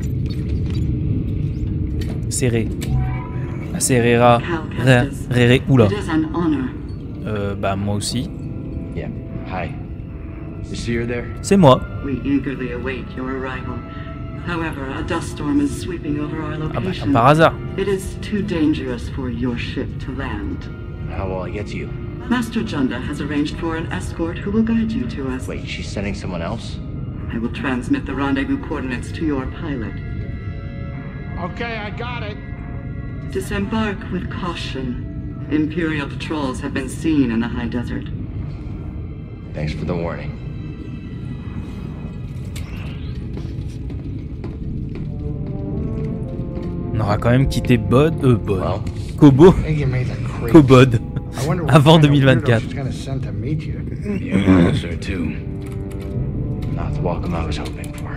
[SPEAKER 1] Serré. À Serrera. Réré. Oula. Euh, bah, moi aussi.
[SPEAKER 2] Yeah. Hi. Is Seer there?
[SPEAKER 1] C'est moi.
[SPEAKER 15] We eagerly await your arrival. However, a dust storm is sweeping over our location.
[SPEAKER 1] Ah bah, par hasard.
[SPEAKER 15] It is too dangerous for your ship to land.
[SPEAKER 2] How will I get to you?
[SPEAKER 15] Master Junda has arranged for an escort who will guide you to us.
[SPEAKER 2] Wait, she's sending someone else?
[SPEAKER 15] I will transmit the rendezvous coordinates to your pilot.
[SPEAKER 5] Okay, I got it.
[SPEAKER 15] Disembark with caution. Imperial patrols have been seen in the high desert.
[SPEAKER 2] Thanks for the warning.
[SPEAKER 1] On aura quand même quitté Bod, euh, Bod. Well, Kobo, Kobod, avant deux mille vingt-quatre.
[SPEAKER 2] Yeah, so too. Not the welcome I was hoping for.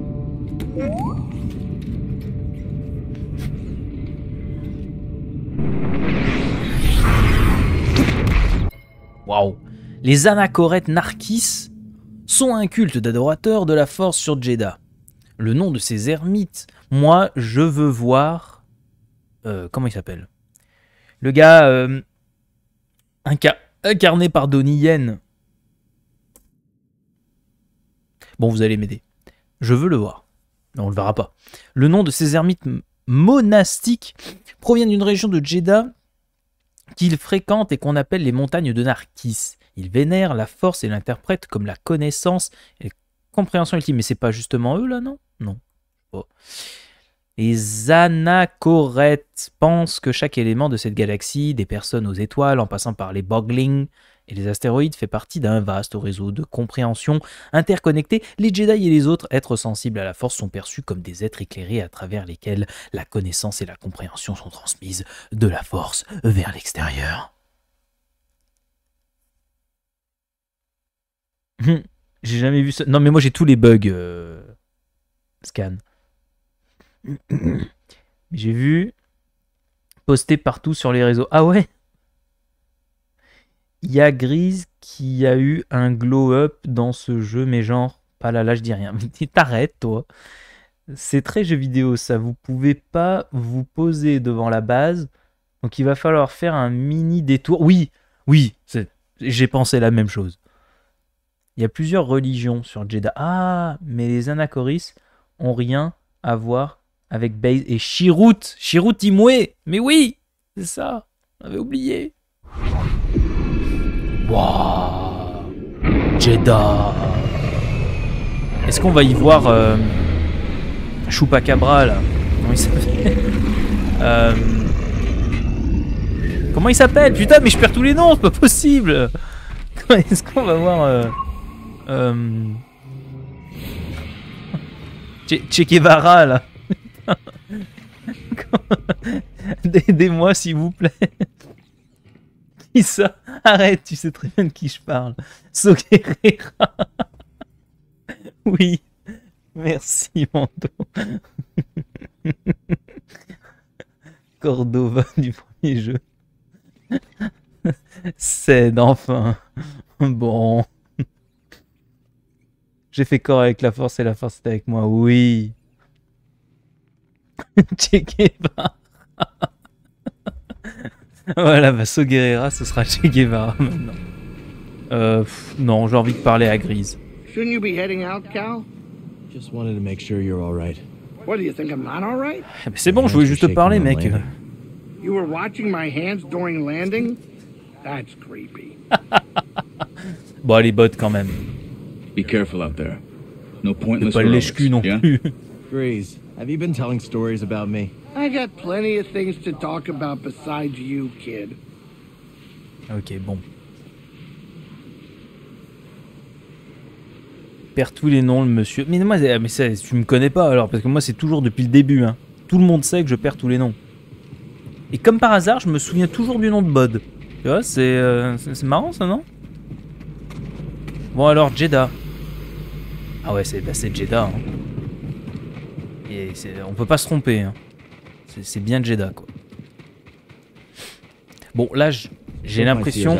[SPEAKER 1] Waouh. Les anachorètes Narkis sont un culte d'adorateurs de la force sur Jedha. Le nom de ces ermites, moi, je veux voir... Euh, comment il s'appelle? Le gars euh, inca incarné par Donnie Yen. Bon, vous allez m'aider. Je veux le voir. Non, on le verra pas. Le nom de ces ermites monastiques provient d'une région de Jedha qu'il fréquente et qu'on appelle les montagnes de Narkis. Ils vénèrent la force et l'interprètent comme la connaissance et la compréhension ultime. Mais c'est pas justement eux là, non? Non. Oh. Les anachorètes pensent que chaque élément de cette galaxie, des personnes aux étoiles, en passant par les boglings et les astéroïdes, fait partie d'un vaste réseau de compréhension interconnecté. Les Jedi et les autres êtres sensibles à la force sont perçus comme des êtres éclairés à travers lesquels la connaissance et la compréhension sont transmises de la force vers l'extérieur. J'ai jamais vu ça. Non mais moi j'ai tous les bugs. Euh... Scan. J'ai vu posté partout sur les réseaux. Ah ouais. Il y a Grise qui a eu un glow-up dans ce jeu, mais genre, pas là, là je dis rien. Mais t'arrêtes toi. C'est très jeu vidéo ça. Vous pouvez pas vous poser devant la base. Donc il va falloir faire un mini détour. Oui, oui, j'ai pensé la même chose. Il y a plusieurs religions sur Jedha. Ah, mais les Anachoris ont rien à voir avec Baze et Chirrut. Chirrut Imwe. Mais oui, c'est ça. On avait oublié. Waouh. Jedha. Est-ce qu'on va y voir euh, Chupacabra là? Comment il s'appelle? euh, Comment il s'appelle? Putain, mais je perds tous les noms, c'est pas possible. Est-ce qu'on va voir euh... Euh... Che, che Guevara, là. Aidez-moi, s'il vous plaît. Qui ça? Arrête, tu sais très bien de qui je parle. So Guerrera. Oui. Merci, Mando. Cordova du premier jeu. C'est enfin. Bon. J'ai fait corps avec la force et la force est avec moi, oui. Che Guevara. Voilà, bah So Guerrera, ce sera Che Guevara maintenant. Euh, pff, non, j'ai envie de parler à Grise.
[SPEAKER 5] Shouldn't you be heading out, Cal?
[SPEAKER 10] Just wanted to make sure you're all right.
[SPEAKER 5] What, do you think I'm not all right?
[SPEAKER 1] C'est bon, je voulais juste te parler, mec.
[SPEAKER 5] You were watching my hands during landing? That's creepy.
[SPEAKER 1] Bon, allez, bot quand même.
[SPEAKER 6] Be careful out there. No pointless
[SPEAKER 1] pas le lèche-cul non
[SPEAKER 6] yeah?
[SPEAKER 1] plus.
[SPEAKER 8] Grease, have you been telling stories about me?
[SPEAKER 5] I got plenty of things to talk about besides you, kid.
[SPEAKER 1] Ok, bon. Perds tous les noms, le monsieur. Mais moi, mais ça, tu me connais pas alors, parce que moi, c'est toujours depuis le début. Hein. Tout le monde sait que je perds tous les noms. Et comme par hasard, je me souviens toujours du nom de Bod. Tu vois, c'est euh, c'est marrant ça, non? Bon, alors, Jeddah. Ah ouais, c'est bah, Jeddah. Hein. Et on peut pas se tromper. Hein. C'est bien Jeddah, quoi. Bon, là, j'ai l'impression...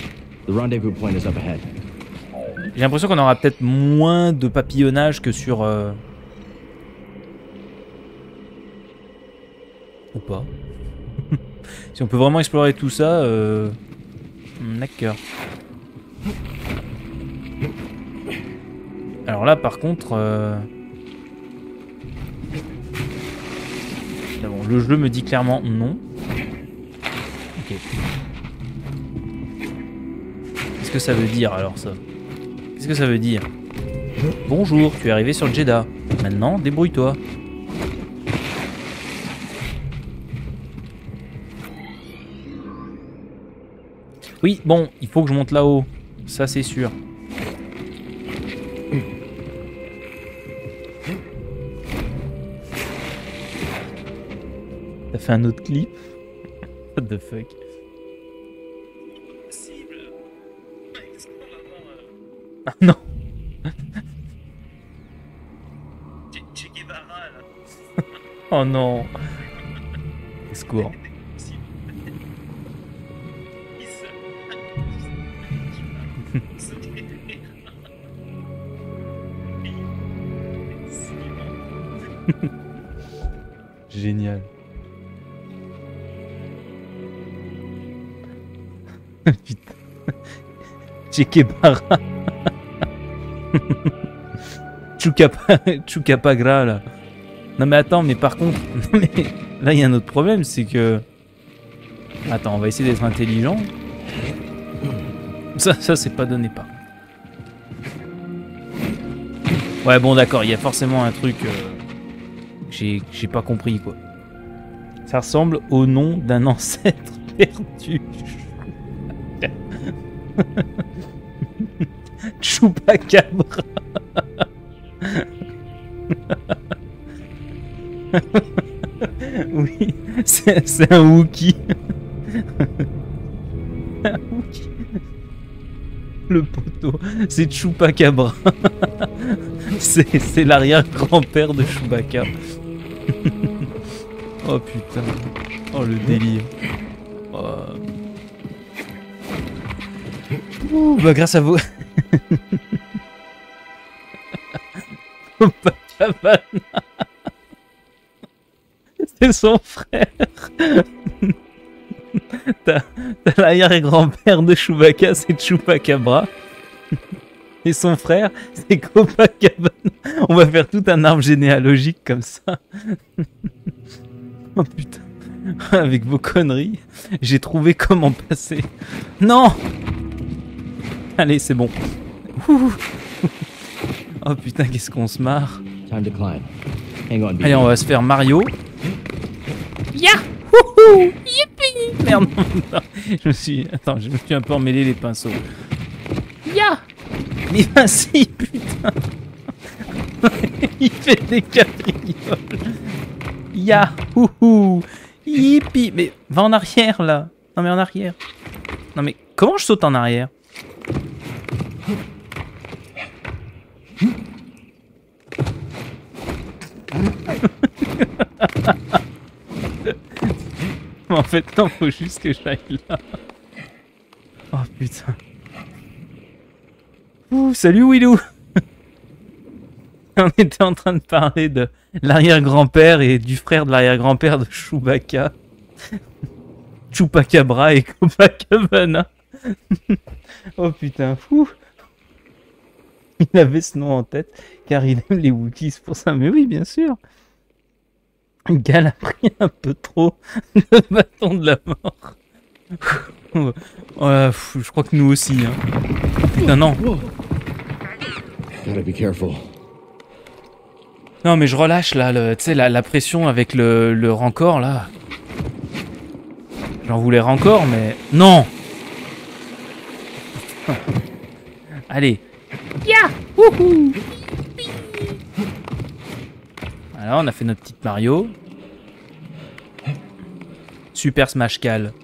[SPEAKER 1] J'ai l'impression qu'on aura peut-être moins de papillonnage que sur... Euh... Ou pas. Si on peut vraiment explorer tout ça... Euh... D'accord. Alors là, par contre... Euh... Là, bon, le jeu me dit clairement non. Ok. Qu'est-ce que ça veut dire alors, ça? Qu'est-ce que ça veut dire? Bonjour, tu es arrivé sur Jeddah. Maintenant, débrouille-toi. Oui, bon, il faut que je monte là-haut. Ça, c'est sûr. T'as fait un autre clip? What the fuck? Ah non.
[SPEAKER 14] Che Guevara là.
[SPEAKER 1] Oh non. Secours. Génial. Putain. Che Guevara. Chucapagra là. Non mais attends, mais par contre, mais là il y a un autre problème, c'est que... Attends, on va essayer d'être intelligent. Ça, ça c'est pas donné pas. Ouais bon d'accord, il y a forcément un truc... Euh, j'ai j'ai pas compris quoi. Ça ressemble au nom d'un ancêtre perdu. Chupacabra. Oui, c'est un Wookie. Un Wookie. Le poteau, c'est Chupacabra. C'est l'arrière-grand-père de Chewbacca. Oh putain. Oh le délire. Oh. Ouh, bah grâce à vous. Copacabana. C'est son frère. T'as l'arrière-grand-père de Chewbacca, c'est Chupacabra. Et son frère, c'est Copacabana. On va faire tout un arbre généalogique comme ça. Oh putain. Avec vos conneries, j'ai trouvé comment passer. Non! Allez, c'est bon. Ouh. Oh putain, qu'est-ce qu'on se marre. Allez, on va se faire Mario. Yahoo! Yippee! Merde, non, non. Je me suis... Attends, je me suis un peu emmêlé les pinceaux. Ya! Mais vas-y, putain. Il fait des cabrioles. Yahouhou. Yippie. Mais va en arrière, là. Non, mais en arrière. Non, mais comment je saute en arrière? En fait, non, faut juste que j'aille là. Oh putain. Ouh, salut Willou. On était en train de parler de l'arrière-grand-père et du frère de l'arrière-grand-père de Chewbacca. Chupacabra et Copacabana. Oh putain, fou. Il avait ce nom en tête car il aime les Wookiees, c'est pour ça. Mais oui, bien sûr. Gal a pris un peu trop le bâton de la mort. Ouais, je crois que nous aussi. Hein. Putain, non.
[SPEAKER 10] Gotta be careful.
[SPEAKER 1] Non, mais je relâche là, le, tu sais, la, la pression avec le, le rancor là. J'en voulais rancor, mais non. Allez. Ya, wouhou. Alors, on a fait notre petite Mario. Super Smash Cal.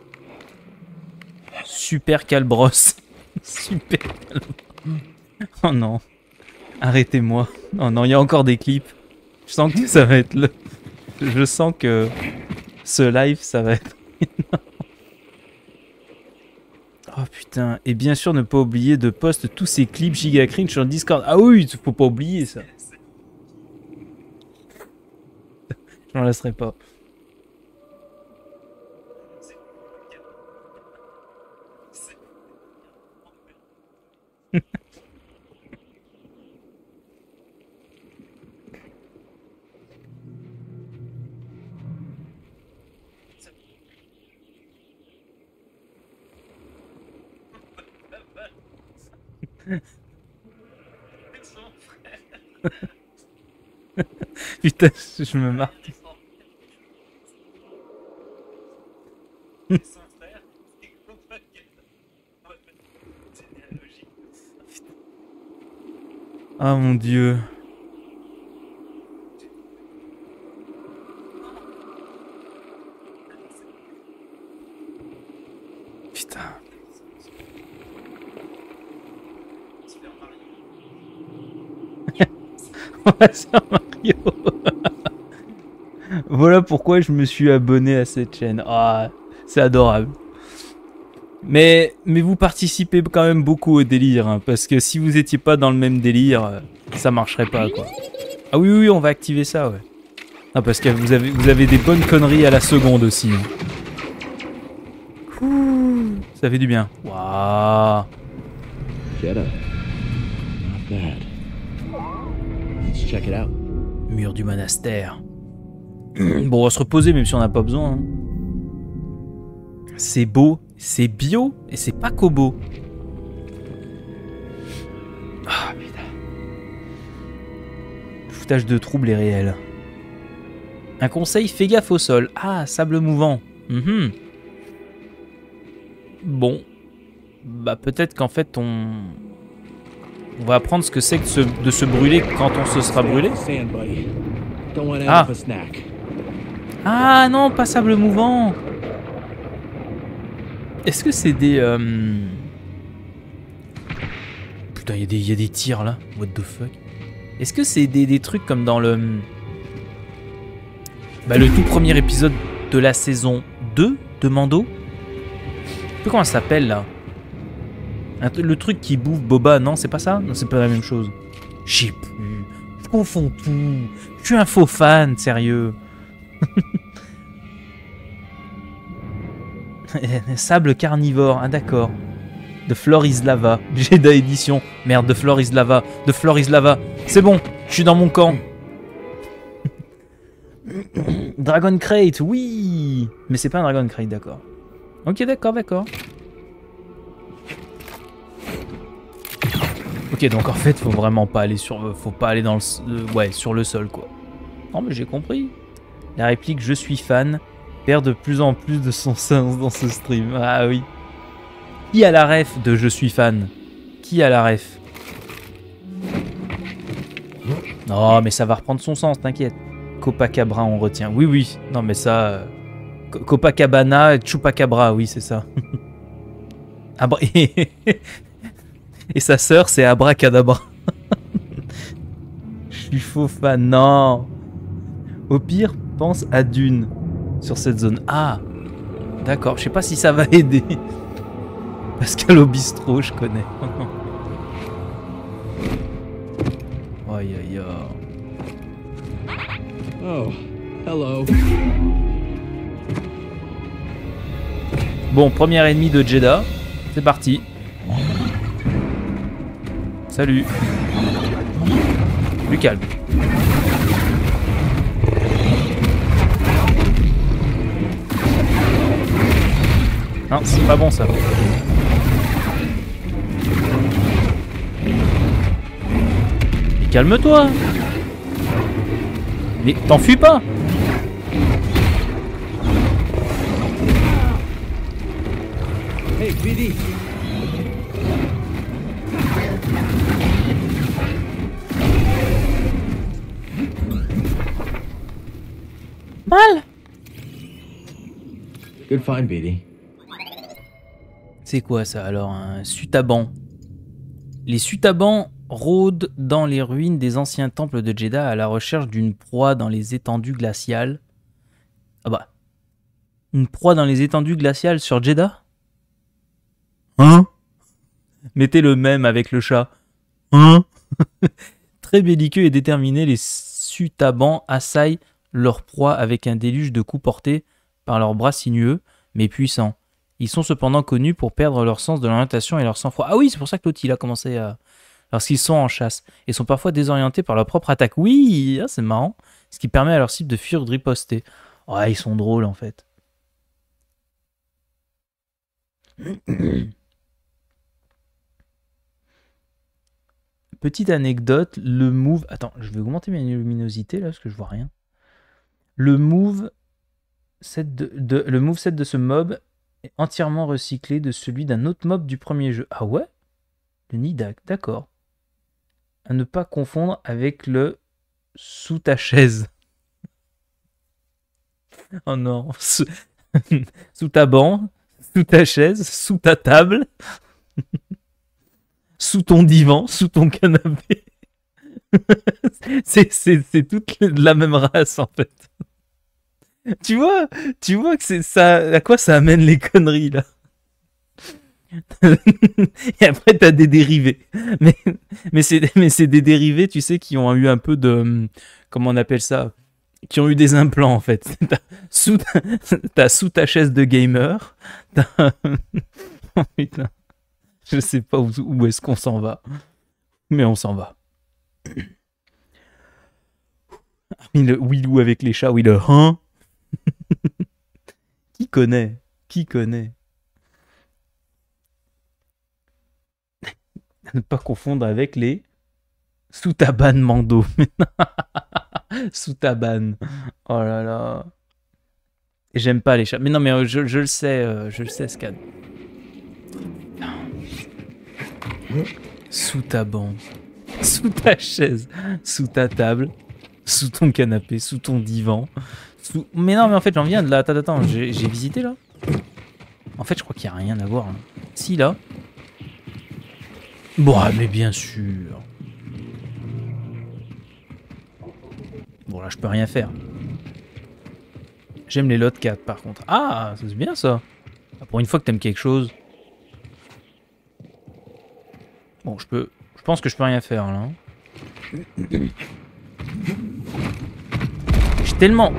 [SPEAKER 1] Super Cal Bros. Super Cal. Oh non. Arrêtez-moi. Oh non, il y a encore des clips. Je sens que ça va être le... Je sens que ce live, ça va être énorme. Oh putain. Et bien sûr, ne pas oublier de poster tous ces clips giga cringe sur le Discord. Ah oui, faut pas oublier ça. Je n'en laisserai pas. Putain, je me marre. Ah mon dieu. Putain. On va sur Mario. Voilà pourquoi je me suis abonné à cette chaîne. Ah, c'est adorable. Mais, mais vous participez quand même beaucoup au délire, hein, parce que si vous étiez pas dans le même délire, ça marcherait pas, quoi. Ah oui, oui, on va activer ça, ouais. Ah, parce que vous avez, vous avez des bonnes conneries à la seconde aussi. Hein. Ouh, ça fait du bien. Waouh.
[SPEAKER 10] Jedi. Not bad. Let's check it out.
[SPEAKER 1] Mur du monastère. Bon, on va se reposer même si on n'a pas besoin. Hein. C'est beau, c'est bio et c'est pas cobo. Ah putain. Foutage de trouble est réel. Un conseil, fais gaffe au sol. Ah, sable mouvant. Mm-hmm. Bon. Bah peut-être qu'en fait on... On va apprendre ce que c'est que de se, de se brûler quand on se sera brûlé. Ah. Ah non, pas sable mouvant. Est-ce que c'est des... Euh... Putain, il y, y a des tirs là. What the fuck. Est-ce que c'est des, des trucs comme dans le... Bah, le tout premier épisode de la saison deux de Mando. Je sais pas comment ça s'appelle là. Le truc qui bouffe Boba, non, c'est pas ça? Non, c'est pas la même chose. Je sais plus. Je confonds tout. Je suis un faux fan, sérieux. Sable carnivore, ah d'accord. De Floor is Lava. Jedi Edition. Merde, de Floor is Lava. De Floor is Lava. C'est bon, je suis dans mon camp. Dragon Crate, oui. Mais c'est pas un Dragon Crate, d'accord. Ok, d'accord, d'accord. Ok, donc en fait, faut vraiment pas aller sur, faut pas aller dans le, euh, ouais, sur le sol, quoi. Non, mais j'ai compris. La réplique "je suis fan" perd de plus en plus de son sens dans ce stream. Ah oui. Qui a la ref de "je suis fan"? Qui a la ref? Non, mais ça va reprendre son sens, t'inquiète. Copacabra, on retient. Oui, oui. Non, mais ça... Euh... Copacabana, Chupacabra, oui, c'est ça. Abra... Et sa sœur, c'est Abracadabra. Je suis faux fan. Non. Au pire, pense à Dune sur cette zone. Ah, d'accord. Je sais pas si ça va aider. Pascal au bistrot, je connais. Aïe, aïe, aïe.
[SPEAKER 8] Oh, hello.
[SPEAKER 1] Bon, premier ennemi de Jeddah. C'est parti. Salut. Plus calme. Non, c'est pas bon ça. Mais calme-toi. Mais t'enfuis pas.
[SPEAKER 8] Hey, B D.
[SPEAKER 1] Mal.
[SPEAKER 8] Good find, B D.
[SPEAKER 1] C'est quoi ça alors, un Sutaban? Les Sutabans rôdent dans les ruines des anciens temples de Jeddah à la recherche d'une proie dans les étendues glaciales. Ah bah. Une proie dans les étendues glaciales sur Jeddah? Hein? Mettez le même avec le chat. Hein? Très belliqueux et déterminés, les Sutabans assaillent leur proie avec un déluge de coups portés par leurs bras sinueux, mais puissants. Ils sont cependant connus pour perdre leur sens de l'orientation et leur sang-froid. Ah oui, c'est pour ça que l'autre il a commencé à... Lorsqu'ils sont en chasse, et sont parfois désorientés par leur propre attaque. Oui, ah, c'est marrant. Ce qui permet à leur cible de fuir ou de riposter. Oh, ils sont drôles en fait. Petite anecdote, le move... Attends, je vais augmenter ma luminosité là, parce que je vois rien. Le move set de, de, le moveset de ce mob est entièrement recyclé de celui d'un autre mob du premier jeu. Ah ouais? Le Nidak, d'accord. À ne pas confondre avec le sous ta chaise. Oh non. Sous, sous ta banc, sous ta chaise, sous ta table, sous ton divan, sous ton canapé. c'est, c'est, c'est toute la même race en fait. Tu vois, tu vois que c'est ça, à quoi ça amène les conneries là. Et après t'as des dérivés, mais mais c'est mais c'est des dérivés, tu sais, qui ont eu un peu de, comment on appelle ça, qui ont eu des implants en fait. T'as sous ta, t'as sous ta chaise de gamer, t'as... Oh putain, je sais pas où, où est-ce qu'on s'en va, mais on s'en va. Oui, le Willou avec les chats, oui le hein. Qui connaît? Qui connaît? À ne pas confondre avec les Soutaban Mando. Soutaban. Oh là là. Et j'aime pas les chats. Mais non, mais je, je le sais, euh, je le sais, Scan. Sous ta banc, sous ta chaise, sous ta table, sous ton canapé, sous ton divan. Sous... Mais non, mais en fait, j'en viens de là. Attends, attends, j'ai, j'ai visité là. En fait, je crois qu'il n'y a rien à voir. Hein. Si, là. Bon, mais bien sûr. Bon, là, je peux rien faire. J'aime les lot quatre, par contre. Ah, c'est bien, ça. Pour une fois que t'aimes quelque chose. Bon, je peux... Je pense que je peux rien faire, là. J'ai tellement...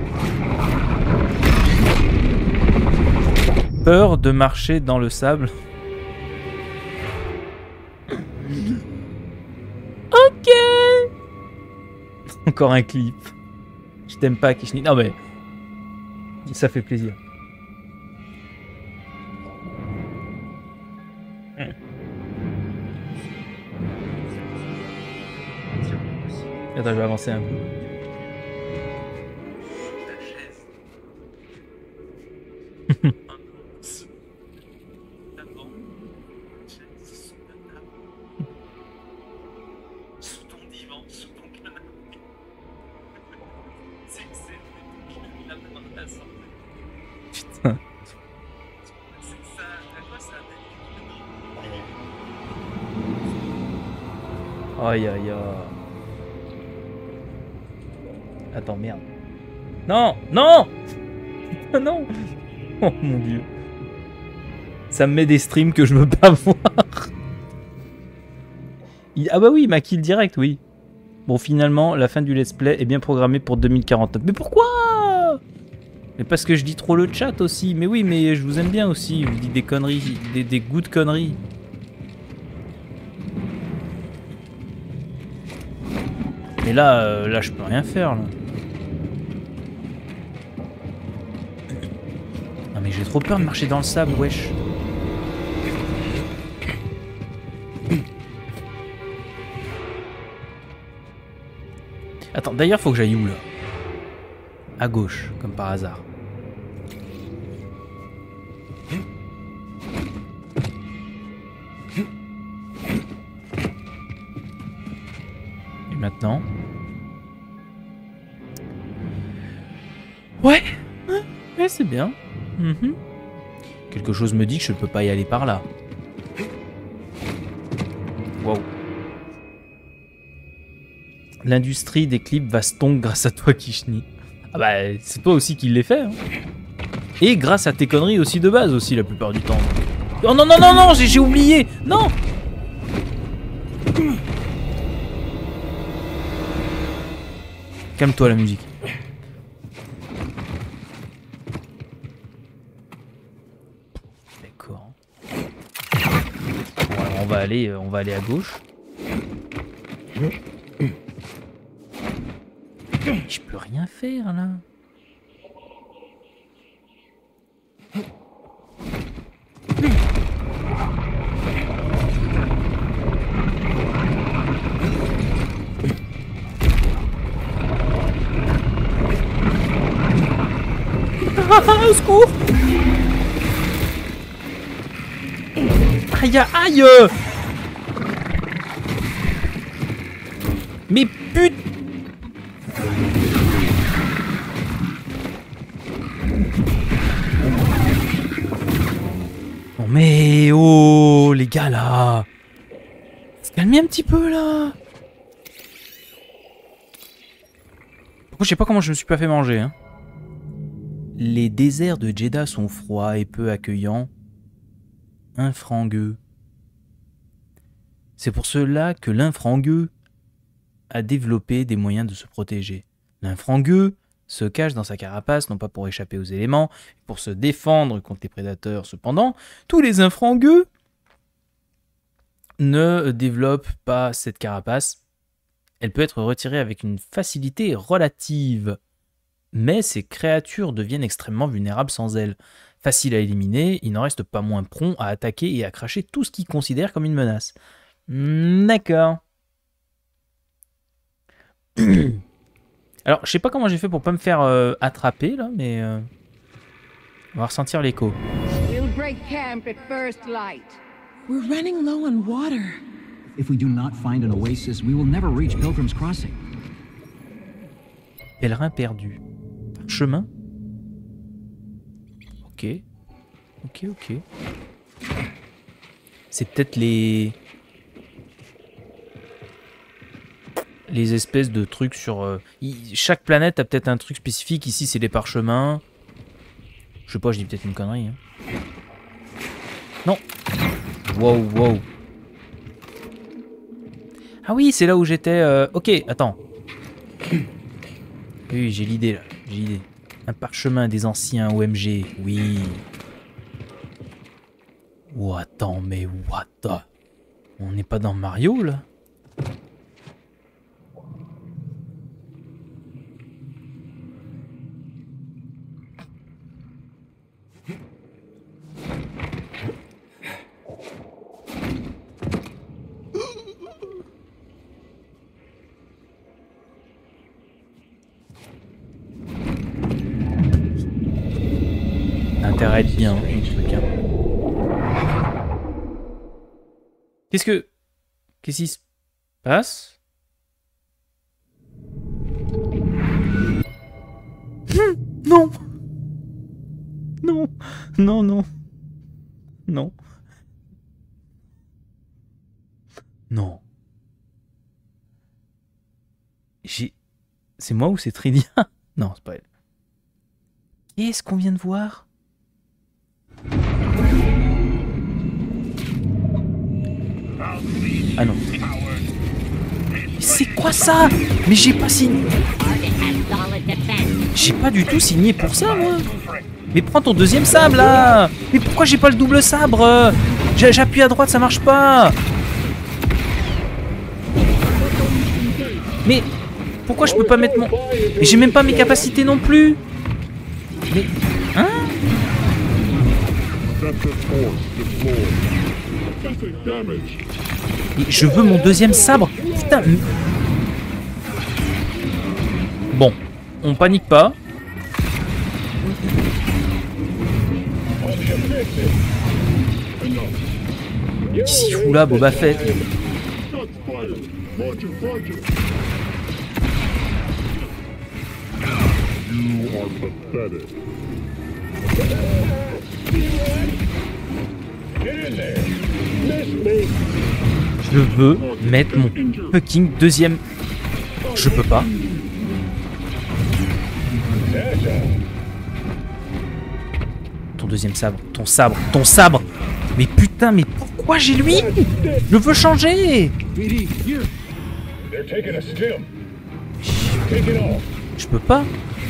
[SPEAKER 1] peur de marcher dans le sable. Ok. Encore un clip. Je t'aime pas, Kishni. Non mais... ça fait plaisir. Attends, je vais avancer un peu. Aïe aïe aïe. Attends, merde. Non, non. Non. Oh mon dieu. Ça me met des streams que je veux pas voir. Il... Ah bah oui, il m'a kill direct, oui. Bon, finalement, la fin du let's play est bien programmée pour deux mille quarante-neuf. Mais pourquoi? Mais parce que je dis trop le chat aussi. Mais oui, mais je vous aime bien aussi. Je vous dis des conneries, des, des goûts de conneries. Mais là, euh, là, je peux rien faire, là. Non mais j'ai trop peur de marcher dans le sable, wesh. Attends, d'ailleurs, faut que j'aille où, là? À gauche, comme par hasard. Et maintenant? Ouais, ouais, ouais c'est bien. Mm-hmm. Quelque chose me dit que je ne peux pas y aller par là. Wow. L'industrie des clips va stonk grâce à toi, Kishni. Ah bah, c'est toi aussi qui l'ai fait. Hein. Et grâce à tes conneries aussi de base aussi, la plupart du temps. Oh non, non, non, non, j'ai oublié. Non. Calme-toi la musique. D'accord. Bon, alors on va aller, on va aller à gauche. Je peux rien faire là. Ah, au secours! Aïe aïe! Mais putain! Oh mais oh les gars là! Se calmer un petit peu là! Pourquoi je sais pas comment je me suis pas fait manger hein? Les déserts de Jedha sont froids et peu accueillants, infrangueux. C'est pour cela que l'infrangueux a développé des moyens de se protéger. L'infrangueux se cache dans sa carapace, non pas pour échapper aux éléments, mais pour se défendre contre les prédateurs. Cependant, tous les infrangueux ne développent pas cette carapace. Elle peut être retirée avec une facilité relative. Mais ces créatures deviennent extrêmement vulnérables sans elles. Facile à éliminer, il n'en reste pas moins prompt à attaquer et à cracher tout ce qu'ils considèrent comme une menace. D'accord. Alors, je sais pas comment j'ai fait pour pas me faire euh, attraper là, mais euh, on va ressentir l'écho.
[SPEAKER 16] We'll break camp at first light.
[SPEAKER 17] We're running low on water. If we do not find an oasis, we will never reach Pilgrim's Crossing.
[SPEAKER 1] Pèlerin perdu. Chemin. Ok. Ok, ok. C'est peut-être les... les espèces de trucs sur... Euh... Chaque planète a peut-être un truc spécifique. Ici, c'est les parchemins. Je sais pas, je dis peut-être une connerie. Hein. Non. Wow, wow. Ah oui, c'est là où j'étais... Euh... Ok, attends. Oui, j'ai l'idée là. J'ai l'idée. Un parchemin des anciens O M G. Oui. Oh, attends, mais what the... On n'est pas dans Mario là? Intérêt à être bien, le truc. Hein. Qu'est-ce que... Qu'est-ce qui se passe? Non. Non. Non, non. Non. Non. C'est moi ou c'est Tridia? Non, c'est pas elle. Qu'est-ce qu'on vient de voir? Ah non. C'est quoi ça? Mais j'ai pas signé. J'ai pas du tout signé pour ça, moi. Mais prends ton deuxième sabre, là. Mais pourquoi j'ai pas le double sabre? J'appuie à droite, ça marche pas. Mais pourquoi je peux pas mettre mon... Mais j'ai même pas mes capacités non plus. Mais... Hein? Et je veux mon deuxième sabre. Putain. Bon, on panique pas. Qu'est-ce qu'il fout là, Boba Fett? Je veux mettre mon fucking deuxième... Je peux pas. Ton deuxième sabre, ton sabre, ton sabre. Mais putain, mais pourquoi j'ai lui? Je veux changer. Je peux pas.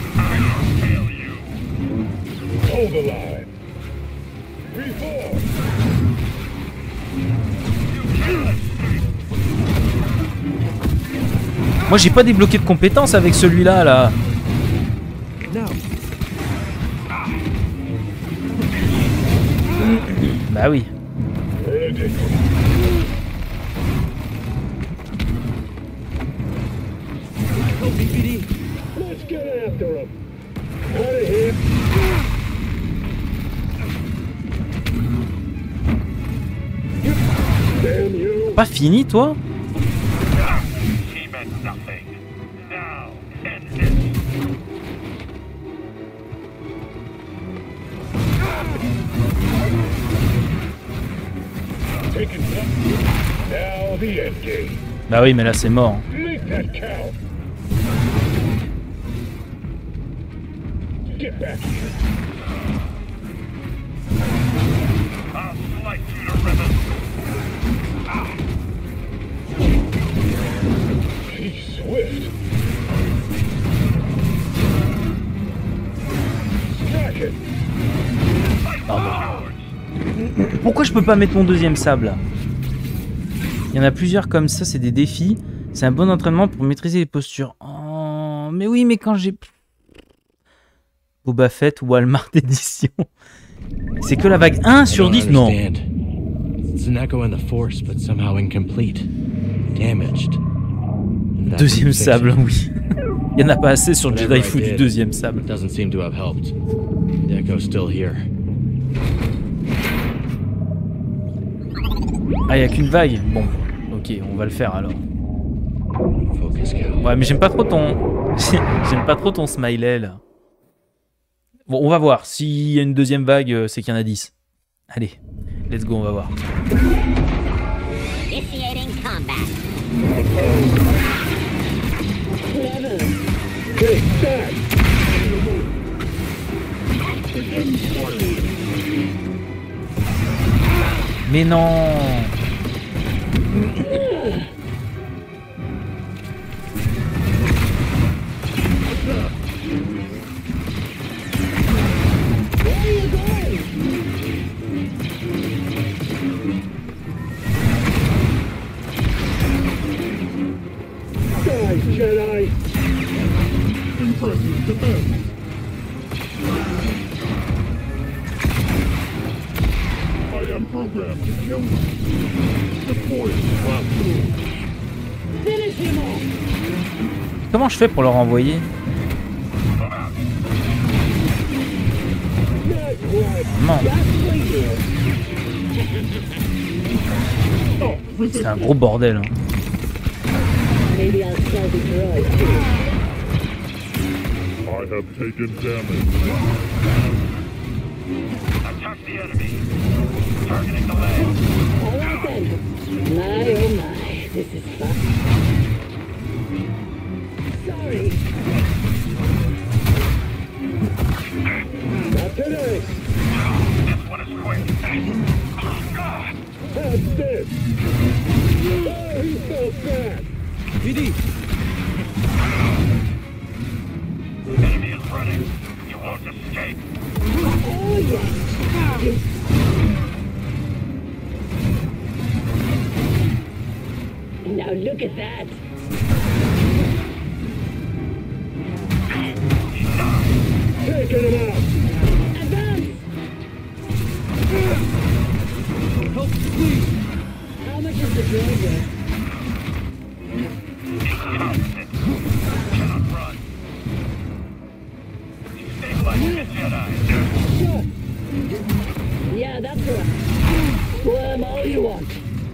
[SPEAKER 1] Moi j'ai pas débloqué de compétences avec celui-là là. Bah oui. Pas fini toi? Bah oui, mais là c'est mort. Pourquoi je peux pas mettre mon deuxième sable là? Il y en a plusieurs comme ça, c'est des défis. C'est un bon entraînement pour maîtriser les postures. Oh, mais oui, mais quand j'ai... Boba Fett, Walmart édition. C'est que la vague un sur dix, non. Deuxième sable, oui. Il n'y en a pas assez sur Jedi Fu du deuxième sable. Ah, il n'y a qu'une vague. Bon, ok, on va le faire alors. Ouais, mais j'aime pas trop ton... j'aime pas trop ton smiley, là. Bon, on va voir. S'il y a une deuxième vague, c'est qu'il y en a dix. Allez, let's go, on va voir. Mais non.
[SPEAKER 18] Jedi. Impressive defense. I am programmed to kill you. Deploy the last move. Finish him off.
[SPEAKER 1] Comment je fais pour le renvoyer? Non. C'est un gros bordel. Hein.
[SPEAKER 18] Maybe I'll start the droid too. I have taken damage. Attack the enemy. Targeting the leg. All right then. My oh my, this is fun. Not today. This one is quick. That's this. Oh, he's so fat.
[SPEAKER 19] V D.
[SPEAKER 18] Enemy is running. You won't escape.
[SPEAKER 9] Oh, yes. Now look at that.
[SPEAKER 18] Taking him out.
[SPEAKER 9] Advance.
[SPEAKER 19] Help, please.
[SPEAKER 9] How much is the drug worth?
[SPEAKER 18] Cannot run. Stabilize the Jedi.
[SPEAKER 9] Sure. Yeah, that's right. Slam all you want.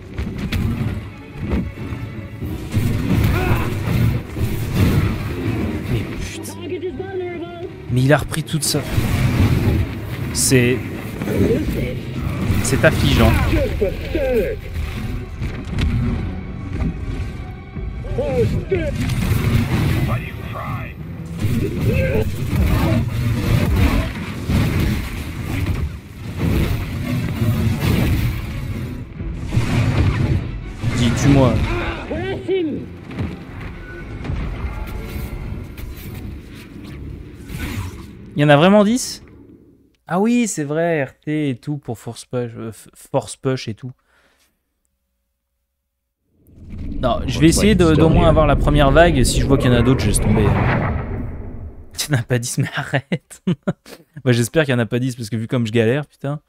[SPEAKER 1] Mais il a repris toute ça. C'est... C'est affligeant. Dis, tue-moi. Il y en a vraiment dix? Ah oui, c'est vrai, R T et tout pour Force Push, euh, Force Push et tout. Non, je vais essayer d'au moins avoir la première vague. Si je vois qu'il y en a d'autres, je laisse tomber. Il n'y en a pas dix, mais arrête. Bah, j'espère qu'il n'y en a pas dix, parce que vu comme je galère, putain.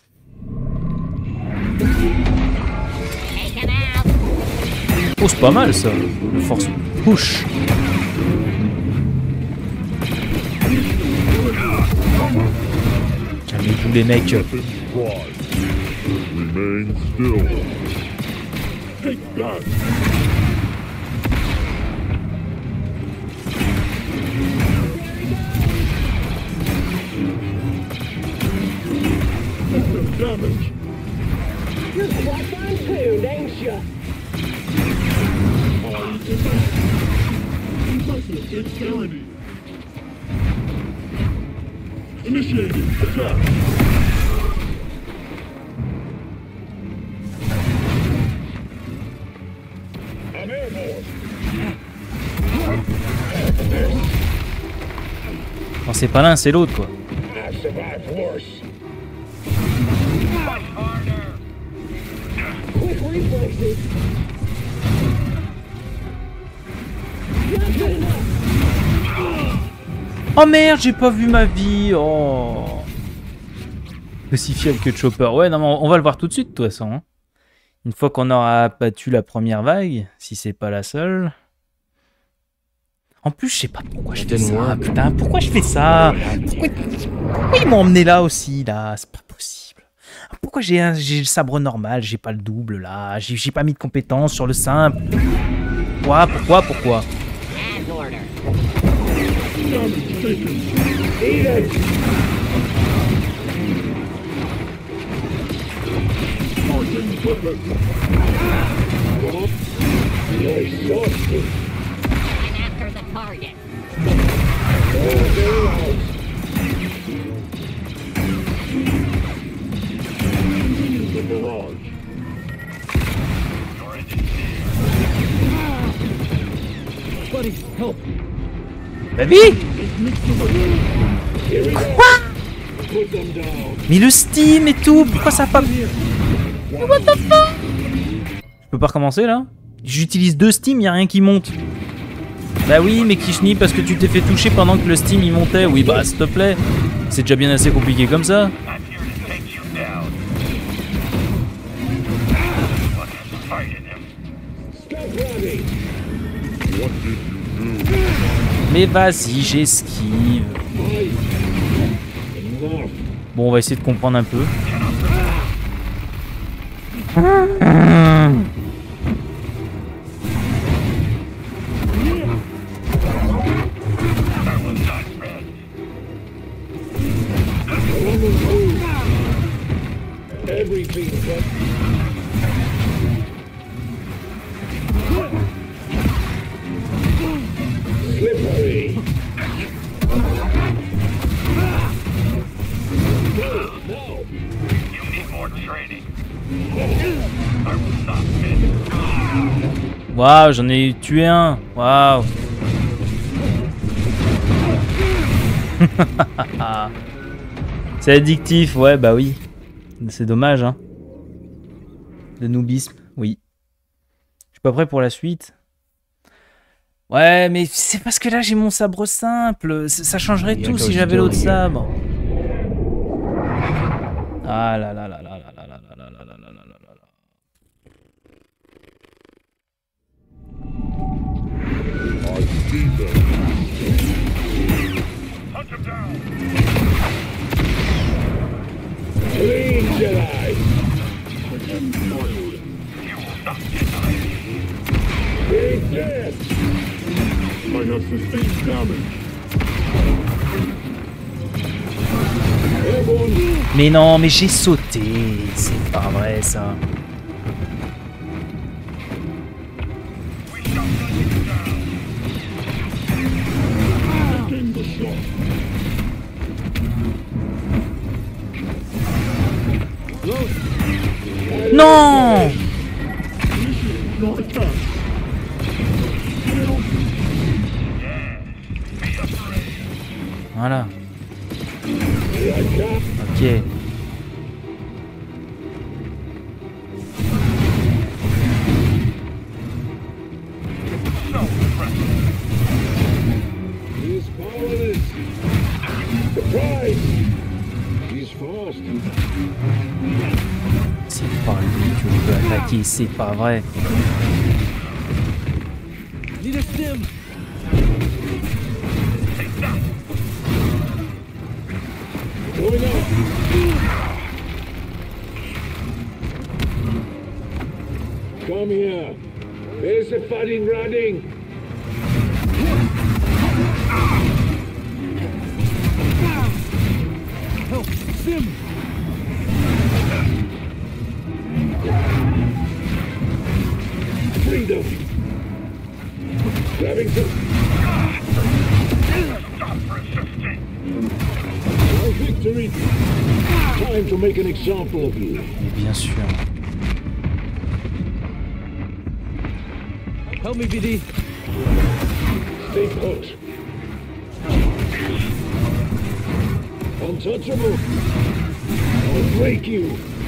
[SPEAKER 1] Oh, c'est pas mal ça, le Force Push. Calmez-vous les mecs.
[SPEAKER 18] Remain still. Take that. System damage.
[SPEAKER 9] You're quite fine tuned, ain't you?
[SPEAKER 18] Insanity. Initiating attack. I'm airborne.
[SPEAKER 1] Non, c'est pas l'un, c'est l'autre quoi.
[SPEAKER 18] I survived worse.
[SPEAKER 9] Quick reflexes.
[SPEAKER 1] Oh merde, j'ai pas vu ma vie. Oh. Aussi fiable que Chopper. Ouais, non, mais on va le voir tout de suite, de toute façon. Hein. Une fois qu'on aura battu la première vague, si c'est pas la seule. En plus, je sais pas pourquoi je fais ça. Putain, pourquoi je fais ça? Pourquoi, pourquoi ils m'ont emmené là aussi, là? C'est pas possible. Pourquoi j'ai un, j'ai le sabre normal, j'ai pas le double là? J'ai pas mis de compétences sur le simple. Pourquoi? Pourquoi? Pourquoi?
[SPEAKER 9] After the target.
[SPEAKER 18] The barrage.
[SPEAKER 19] Buddy, help.
[SPEAKER 1] Baby? Quoi? Mais le Steam et tout, pourquoi ça a pas... What the fuck? Je peux pas recommencer là? J'utilise deux Steam, y a rien qui monte. Bah oui, mais Kishni, parce que tu t'es fait toucher pendant que le Steam il montait. Oui, bah s'il te plaît. C'est déjà bien assez compliqué comme ça. Mais vas-y, j'esquive. Bon, on va essayer de comprendre un peu. Waouh, j'en ai tué un. Waouh. C'est addictif, ouais, bah oui. C'est dommage, hein. Le noobisme, oui. Je suis pas prêt pour la suite. Ouais, mais c'est parce que là, j'ai mon sabre simple. Ça changerait tout si j'avais l'autre sabre. Ah là là là là là là là là là là là là là là.
[SPEAKER 18] Clean Jedi! Big dead! Might have sustained damage.
[SPEAKER 1] Mais non, mais j'ai sauté. C'est pas vrai ça. Non! Voilà. Ok.
[SPEAKER 18] He's powerless. Surprise! He's fast.
[SPEAKER 1] C'est pas lui que je veux attaquer, c'est pas vrai.
[SPEAKER 19] Need a stim.
[SPEAKER 18] Going up. Come here. There's a fighting running.
[SPEAKER 19] Help, Sim.
[SPEAKER 18] Freedom. Grabbing some. Stop resisting. Our victory. Time to make an example of you.
[SPEAKER 1] Mais bien sûr.
[SPEAKER 19] Help me, B D.
[SPEAKER 18] Stay put. Untouchable. I'll break you.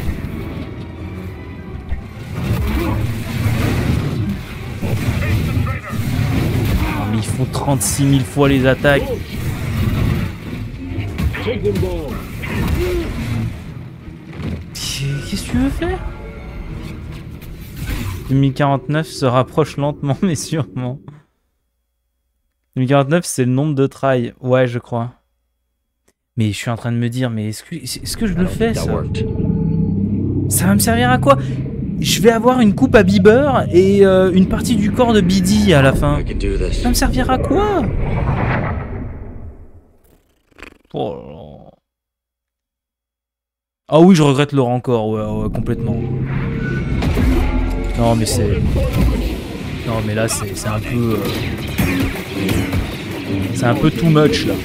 [SPEAKER 1] Oh, mais ils font trente-six mille fois les attaques.
[SPEAKER 18] Take them down.
[SPEAKER 1] Qu'est-ce que tu veux faire? deux mille quarante-neuf se rapproche lentement mais sûrement. deux mille quarante-neuf c'est le nombre de tries. Ouais, je crois. Mais je suis en train de me dire, mais est-ce que, est-ce que je le fais ça? Ça va me servir à quoi? Je vais avoir une coupe à Bieber et euh, une partie du corps de B D à la fin. Ça va me servir à quoi? Oh là là. Ah oui, je regrette le rancor, ouais, ouais, complètement. Non mais c'est... Non mais là c'est c'est un peu... Euh... C'est un peu too much là.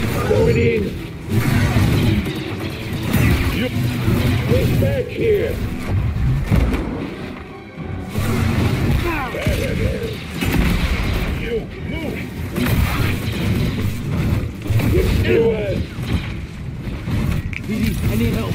[SPEAKER 19] I need help.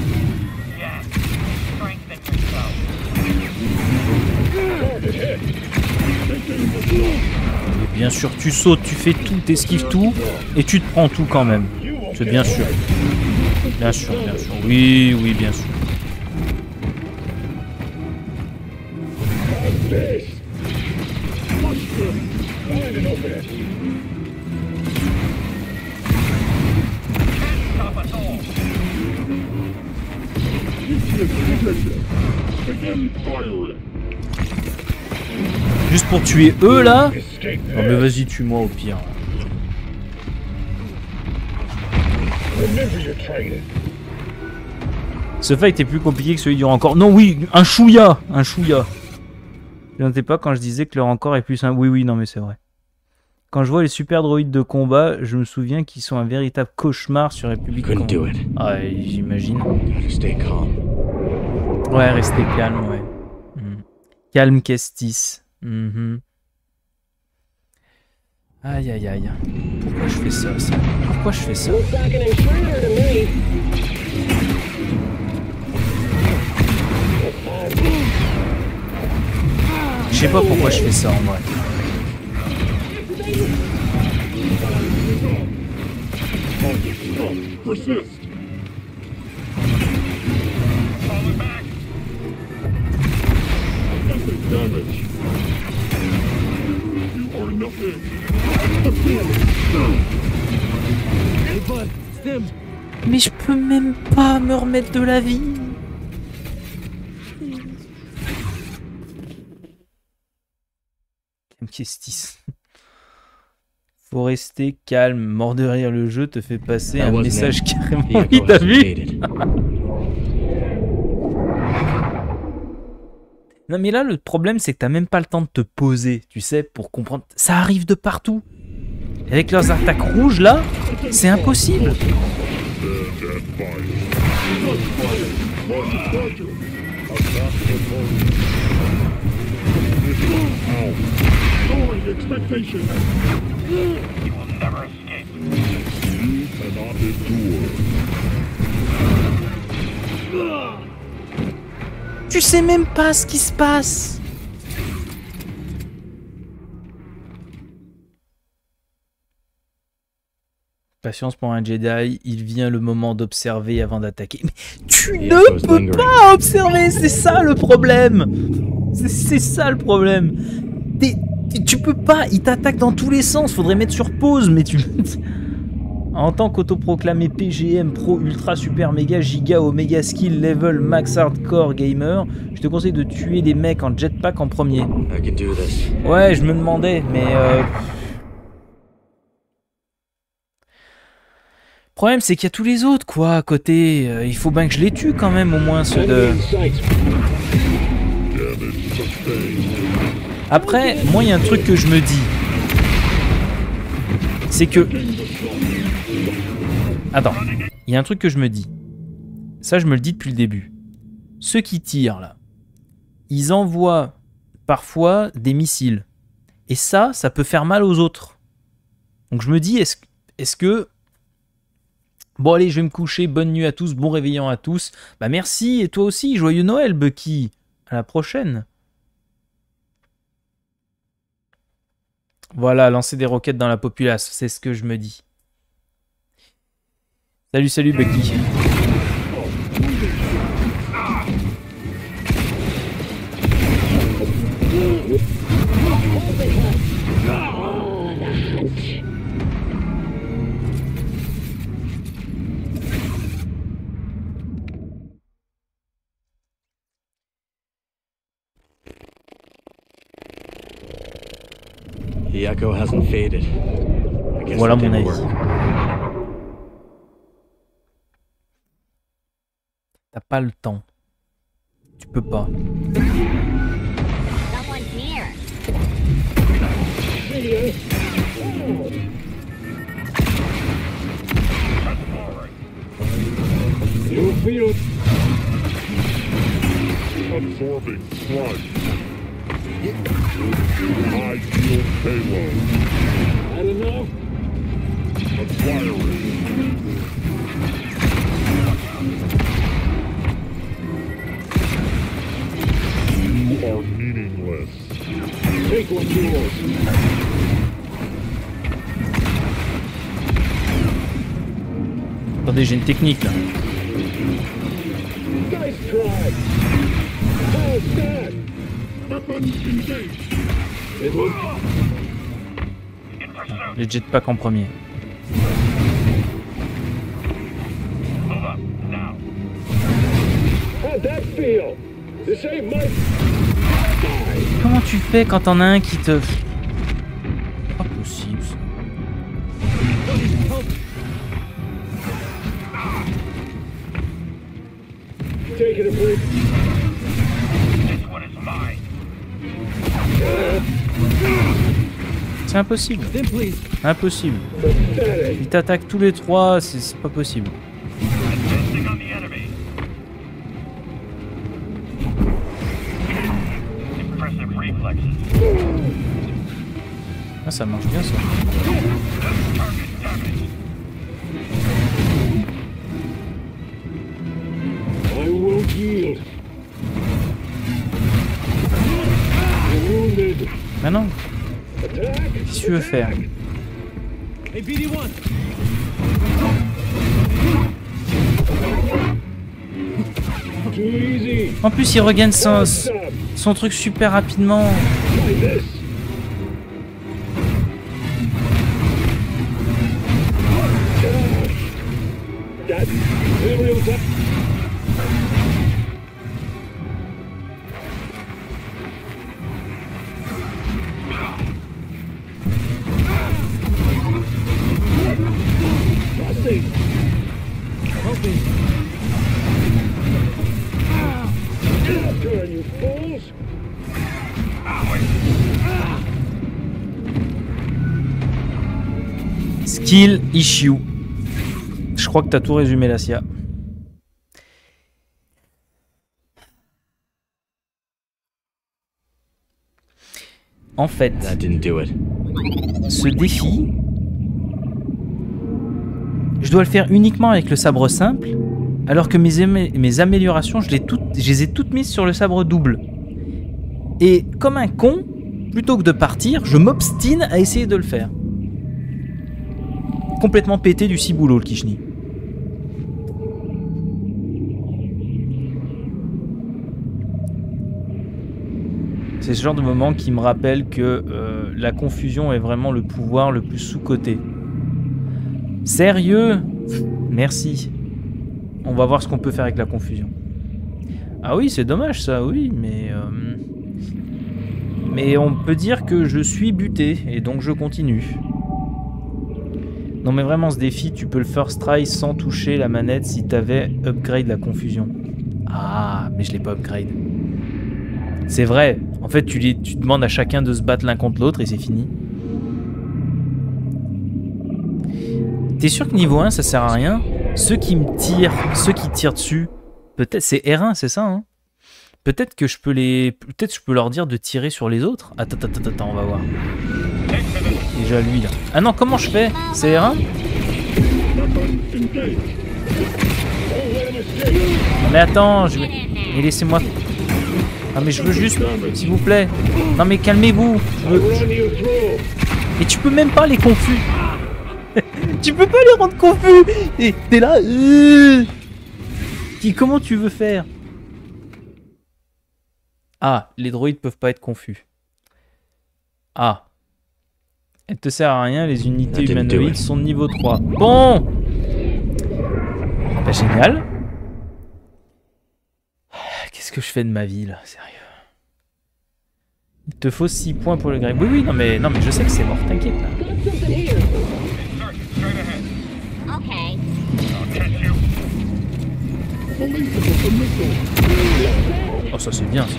[SPEAKER 1] Et bien sûr, tu sautes, tu fais tout, t'esquives tout, et tu te prends tout quand même. C'est bien sûr. Bien sûr, bien sûr. Oui, oui, bien sûr. Juste pour tuer eux là? Non mais vas-y, tue-moi au pire. Ce fight est plus compliqué que celui du rancor. Non, oui, un chouïa, un chouïa. Je n'entendais pas quand je disais que le rancor est plus un... Oui, oui, non mais c'est vrai. Quand je vois les super droïdes de combat, je me souviens qu'ils sont un véritable cauchemar sur République. Ah, j'imagine. Ouais, restez calme, ouais. Mm. Calme Kestis. Mm-hmm. Aïe aïe aïe. Pourquoi je fais ça, ça Pourquoi je fais ça? Je sais pas pourquoi je fais ça en vrai. Mais je peux même pas me remettre de la vie. Kestis. Faut rester calme, mort de rire, le jeu te fait passer un message carrément. Oui, t'as vu? Non mais là le problème c'est que t'as même pas le temps de te poser, tu sais, pour comprendre. Ça arrive de partout. Et avec leurs attaques rouges là, c'est impossible.
[SPEAKER 18] Expectation. You will never escape. You cannot endure.
[SPEAKER 1] Tu sais même pas ce qui se passe. Patience pour un Jedi, il vient le moment d'observer avant d'attaquer. Mais tu ne peux pas observer, c'est ça le problème. C'est ça le problème. T'es... Tu peux pas, il t'attaque dans tous les sens, faudrait mettre sur pause, mais tu... En tant qu'autoproclamé P G M, Pro, Ultra, Super, Méga, Giga, Omega Skill, Level, Max Hardcore Gamer, je te conseille de tuer les mecs en jetpack en premier. Ouais, je me demandais, mais... Euh... Le problème, c'est qu'il y a tous les autres, quoi, à côté. Euh, il faut bien que je les tue, quand même, au moins, ceux de... Après, moi, il y a un truc que je me dis. C'est que... Attends. Il y a un truc que je me dis. Ça, je me le dis depuis le début. Ceux qui tirent, là, ils envoient parfois des missiles. Et ça, ça peut faire mal aux autres. Donc je me dis, est-ce est-ce que... Bon, allez, je vais me coucher. Bonne nuit à tous. Bon réveillon à tous. Bah merci. Et toi aussi. Joyeux Noël, Bucky. À la prochaine. Voilà, lancer des roquettes dans la populace, c'est ce que je me dis. Salut, salut Bucky.
[SPEAKER 10] The echo hasn't faded.
[SPEAKER 1] Voilà mon avis. T'as pas le temps. Tu peux pas.
[SPEAKER 18] Absorbing sludge. High shield payload. That enough? Acquiring. You are meaningless. Take what's yours.
[SPEAKER 1] Attendez, j'ai une technique là.
[SPEAKER 18] Nice try. How's that? Weapons engaged.
[SPEAKER 1] Les jetpacks en premier. Comment tu fais quand t'en as un qui te... Pas possible. C'est impossible. Impossible. Ils t'attaquent tous les trois, c'est pas possible.
[SPEAKER 18] Impressive reflexes.
[SPEAKER 1] Ah, ça marche bien, ça.
[SPEAKER 18] I won't yield. I'm wounded.
[SPEAKER 1] Ah non. Qu'est-ce que tu veux faire?
[SPEAKER 19] Hey, B D one.
[SPEAKER 18] Too easy.
[SPEAKER 1] En plus, il regagne son, son truc super rapidement.
[SPEAKER 18] Try this. That's Imperial time. Turn, you fools!
[SPEAKER 1] Skill issue. Je crois que t'as tout résumé, Lacia. En fait, ce défi, je dois le faire uniquement avec le sabre simple, alors que mes, mes améliorations, je les, toutes, je les ai toutes mises sur le sabre double. Et comme un con, plutôt que de partir, je m'obstine à essayer de le faire. Complètement pété du ciboulot, le Kishni. C'est ce genre de moment qui me rappelle que euh, la confusion est vraiment le pouvoir le plus sous-coté. Sérieux? Merci. On va voir ce qu'on peut faire avec la confusion. Ah oui, c'est dommage ça, oui, mais... Euh... Mais on peut dire que je suis buté, et donc je continue. Non mais vraiment, ce défi, tu peux le first try sans toucher la manette si t'avais upgrade la confusion. Ah, mais je l'ai pas upgrade. C'est vrai, en fait tu, les, tu demandes à chacun de se battre l'un contre l'autre et c'est fini. T'es sûr que niveau un ça sert à rien? Ceux qui me tirent, ceux qui tirent dessus, peut-être c'est R un, c'est ça hein? Peut-être que je peux les, peut-être je peux leur dire de tirer sur les autres. Attends, attends, attends, attends, on va voir. Déjà lui là. Ah non, comment je fais? C'est R un? Mais attends, je vais... Mais laissez-moi... Ah mais je veux juste, s'il vous plaît. Non mais calmez-vous. Veux... Et tu peux même pas les confus. Tu peux pas les rendre confus. Et t'es là. Euh... Comment tu veux faire? Ah, les droïdes peuvent pas être confus. Ah. Elle te sert à rien, les unités humanoïdes sont de niveau trois. Bon. Bah, génial. Qu'est-ce que je fais de ma vie là, sérieux? Il te faut six points pour le grec. Oui, oui, non mais, non mais je sais que c'est mort, t'inquiète là. Oh ça c'est bien ça.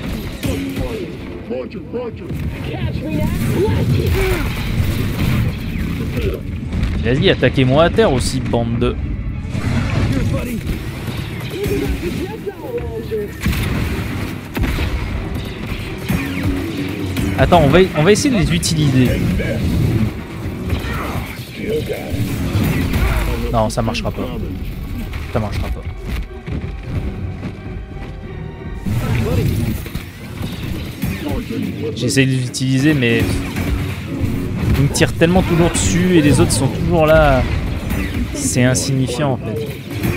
[SPEAKER 1] Vas-y, attaquez-moi à terre aussi, bande de... Attends, on va, on va essayer de les utiliser. Non, ça marchera pas. Ça marchera pas. J'essaie de les utiliser, mais... Ils me tirent tellement toujours dessus et les autres sont toujours là. C'est insignifiant en fait.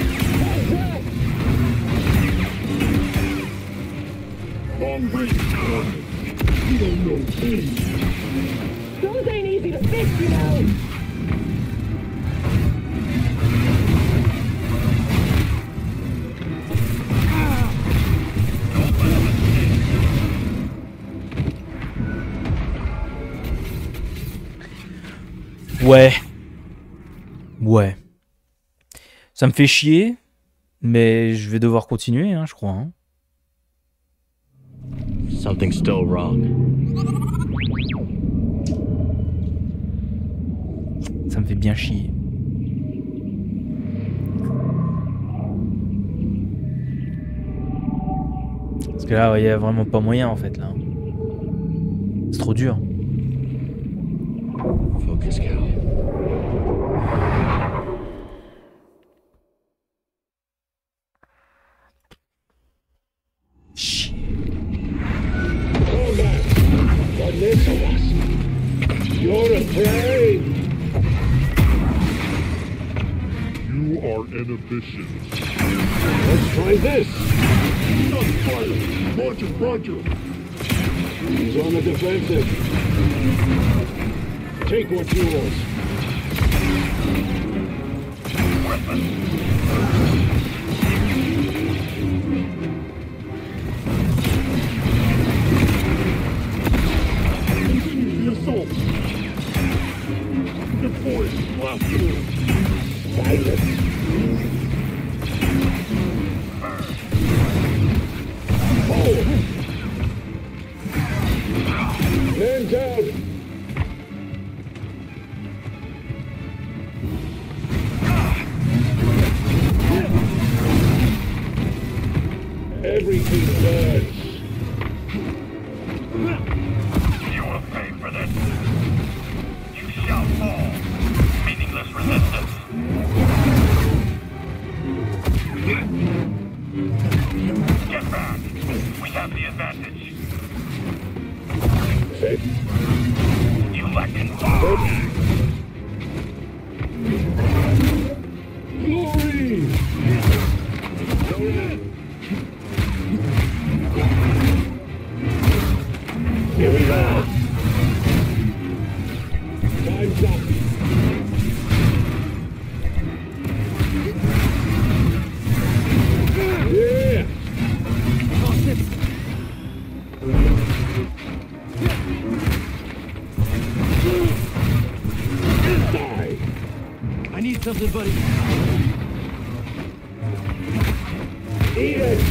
[SPEAKER 1] Ouais. Ouais. Ça me fait chier, mais je vais devoir continuer, hein, je crois. Hein.
[SPEAKER 10] Something's still wrong.
[SPEAKER 1] Ça me fait bien chier. Parce que là, il n'y a vraiment pas moyen en fait là. C'est trop dur.
[SPEAKER 10] Focus, Cal.
[SPEAKER 18] Shit. Come back. But listen to us. You're afraid. You are inhibitions. Let's try this. Not fire. Roger, Roger. He's on the defensive. Take what's yours. Weapon. Continue the assault. Deploy blast through. Silence. Forward. Man down! Everything burns.
[SPEAKER 20] You will pay for this. You shall fall. Meaningless resistance. Get back. We have the advantage.
[SPEAKER 18] Safe.
[SPEAKER 20] You lack control.
[SPEAKER 18] Glory! Here we go. Time's up. Yeah! Die!
[SPEAKER 19] I need something, buddy.
[SPEAKER 18] Eat it!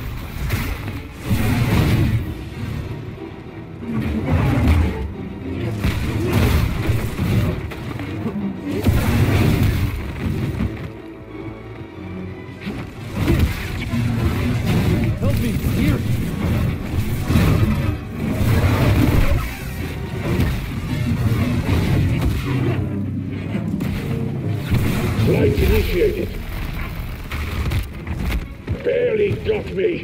[SPEAKER 19] Help me, here.
[SPEAKER 18] Flight initiated. Barely got me.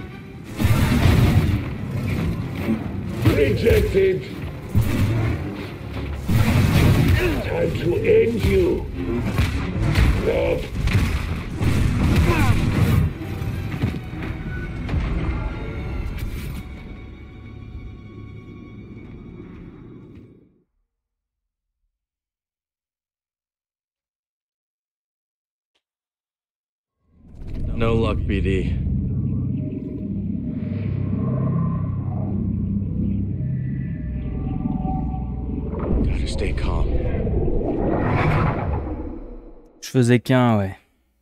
[SPEAKER 18] Rejected. Time to end you. Love.
[SPEAKER 10] No luck, B D. Gotta stay calm.
[SPEAKER 1] Je faisais qu'un, ouais.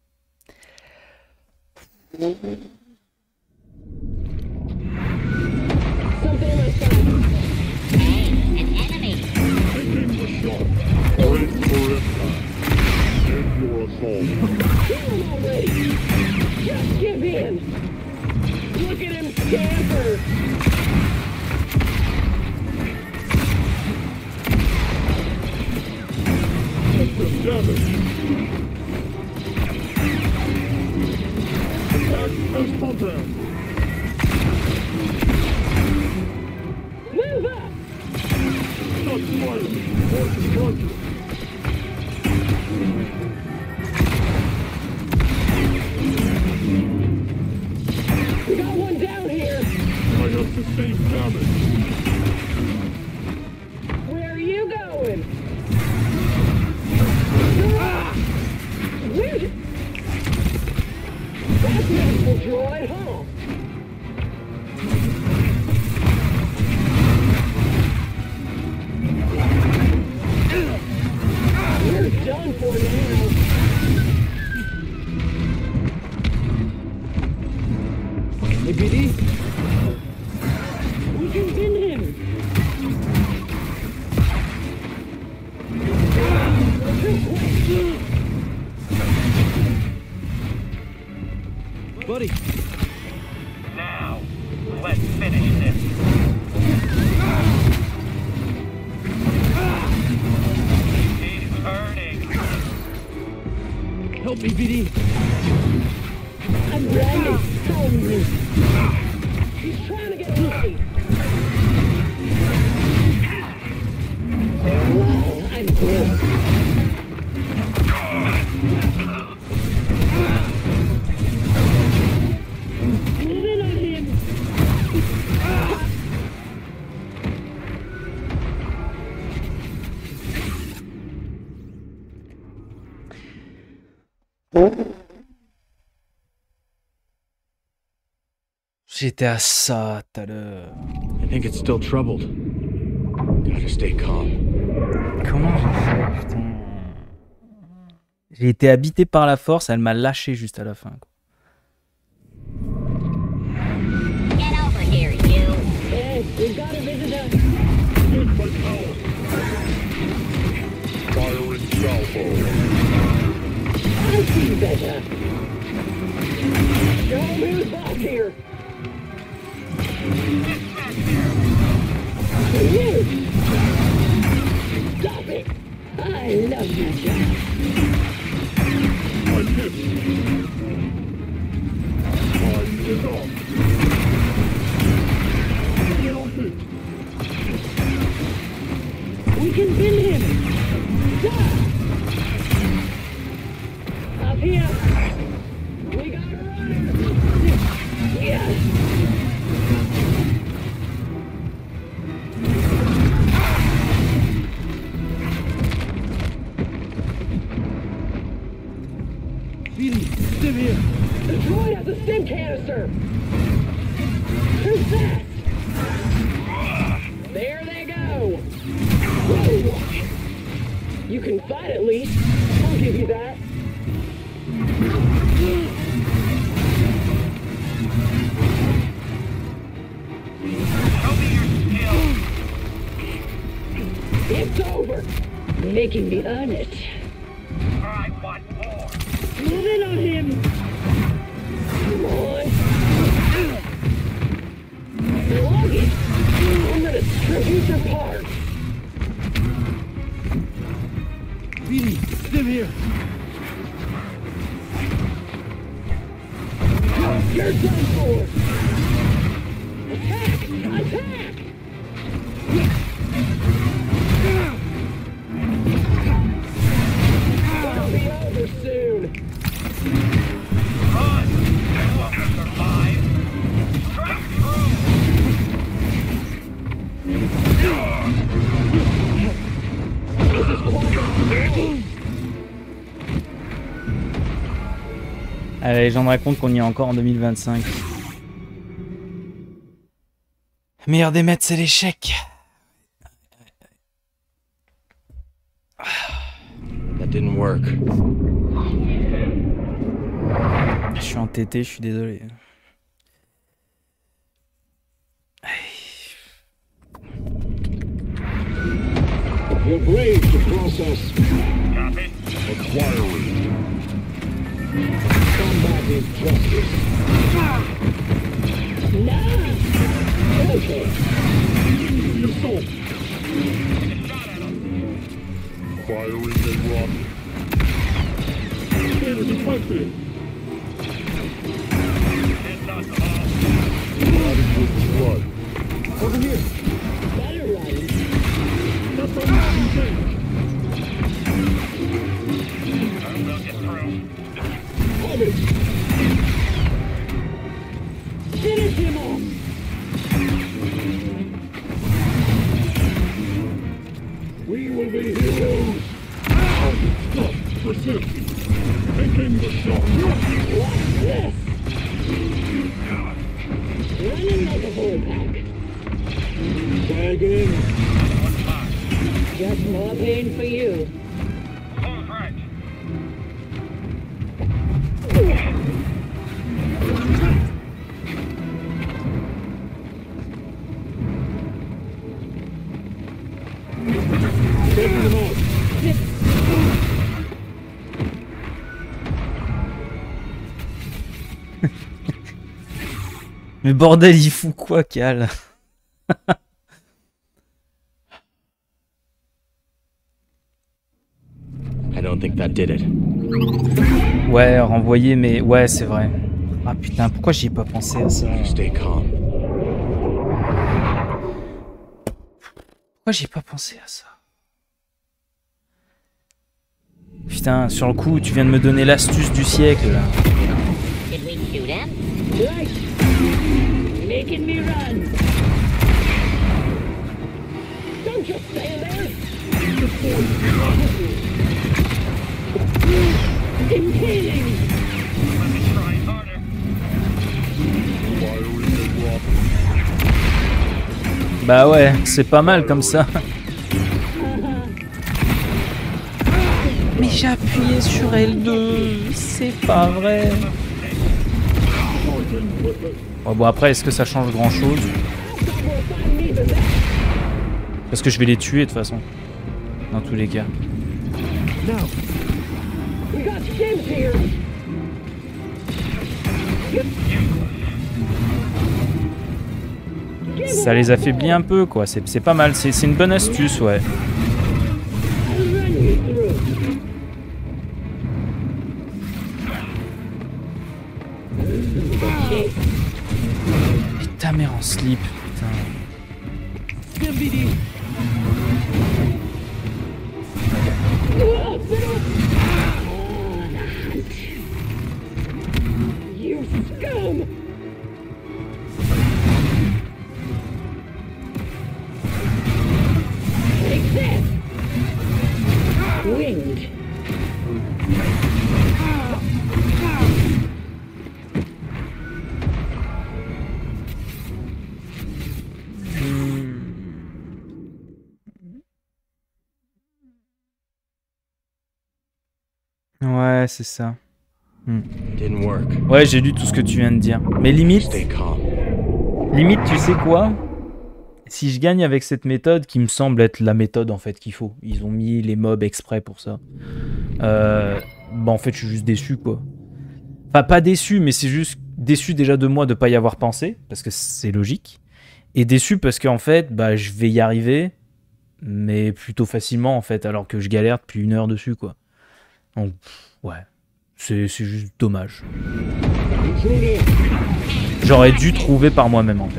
[SPEAKER 18] Wait for it. End your assault.
[SPEAKER 12] Kill him already! Just give in! Look at him scamper!
[SPEAKER 18] System damage. Attack as programmed.
[SPEAKER 12] Move up!
[SPEAKER 18] Not fire. Force control.
[SPEAKER 12] We got one down here!
[SPEAKER 18] I have sustained damage.
[SPEAKER 12] Where are you going? Ah! Where's it? That's an actual droid, huh? We're done for now.
[SPEAKER 19] Hey, B D?
[SPEAKER 12] We can pin him.
[SPEAKER 19] Buddy.
[SPEAKER 20] Now, let's finish this.
[SPEAKER 19] Help me, B D.
[SPEAKER 16] I'm blinded. Hungry. He's trying to get loose. Wow, I'm good. Move in on him.
[SPEAKER 1] J'étais à ça tout à l'heure.
[SPEAKER 13] I think it's still troubled. Gotta stay calm.
[SPEAKER 1] Comment j'ai fait, putain? J'ai été habité par la force, elle m'a lâché juste à la fin, quoi.
[SPEAKER 9] Get over here, you.
[SPEAKER 16] Hey, we've got a visitor.
[SPEAKER 18] Firing salvo.
[SPEAKER 16] I see better. Show him who's boss here. You. Stop it. I love you, Jack.
[SPEAKER 18] I missed. Time is up. Get off it.
[SPEAKER 16] We can pin him. Die. Up here. We got to run. Yes.
[SPEAKER 19] Stim here.
[SPEAKER 16] The droid has a stim canister. Too fast. There they go. Whoa. You can fight at least. I'll give you that.
[SPEAKER 20] Show me your skill.
[SPEAKER 16] It's over. Making me earn it.
[SPEAKER 20] I want more.
[SPEAKER 16] Move in on him. Come on. Log it. I'm gonna strip you to parts.
[SPEAKER 19] B D, Stim here.
[SPEAKER 16] You're done for. Attack! Attack! It'll be over soon.
[SPEAKER 20] Run! You're not gonna survive. Straight through.
[SPEAKER 16] This is quite.
[SPEAKER 1] Allez, les gens me racontent qu'on y est encore en deux mille vingt-cinq. Meilleur des maîtres, c'est l'échec.
[SPEAKER 10] That didn't work.
[SPEAKER 1] Je suis entêté, je suis désolé.
[SPEAKER 18] Your brain to process.
[SPEAKER 20] Copy.
[SPEAKER 18] Acquiring.
[SPEAKER 16] Combat is justice. No! Okay.
[SPEAKER 18] Assault. Firing a rocket. There is a weapon. Running with blood.
[SPEAKER 16] Over here. Better run.
[SPEAKER 18] That's a mission thing.
[SPEAKER 20] I will get through.
[SPEAKER 18] Hold it.
[SPEAKER 16] Finish him off.
[SPEAKER 18] We will be heroes. Stop. Persist. Taking the shot.
[SPEAKER 16] What's this? Running like a whole pack.
[SPEAKER 18] Tag in.
[SPEAKER 16] Just more pain for you.
[SPEAKER 20] Who's right?
[SPEAKER 18] Taking them out.
[SPEAKER 1] Mais bordel, il fout quoi, Cal?
[SPEAKER 10] I don't think that did it.
[SPEAKER 1] Ouais, renvoyer, mais ouais, c'est vrai. Ah putain, pourquoi j'y ai pas pensé à ça? Pourquoi j'y ai pas pensé à ça? Putain, sur le coup, tu viens de me donner l'astuce du siècle, là.
[SPEAKER 9] Did we shoot him?
[SPEAKER 16] Right. Making me run. Don't just stand there. Impeding.
[SPEAKER 20] Let me try harder.
[SPEAKER 1] Bah ouais, c'est pas mal comme ça. Mais j'ai appuyé sur L deux, c'est pas vrai. Ouais, bon après, est-ce que ça change grand chose? Parce que je vais les tuer de toute façon. Dans tous les cas. Ça les affaiblit un peu quoi, c'est pas mal, c'est une bonne astuce, ouais. Et ta mère en slip, putain.
[SPEAKER 16] You scum! Take this! Winged.
[SPEAKER 1] Ouais, c'est ça. Hmm. Ouais, j'ai lu tout ce que tu viens de dire. Mais limite, limite, tu sais quoi? Si je gagne avec cette méthode, qui me semble être la méthode en fait qu'il faut. Ils ont mis les mobs exprès pour ça. Euh, bah en fait, je suis juste déçu quoi. Enfin, pas déçu, mais c'est juste déçu déjà de moi de pas y avoir pensé, parce que c'est logique. Et déçu parce qu'en fait, bah je vais y arriver, mais plutôt facilement en fait, alors que je galère depuis une heure dessus quoi. Donc, ouais, c'est juste dommage. J'aurais dû trouver par moi-même en fait.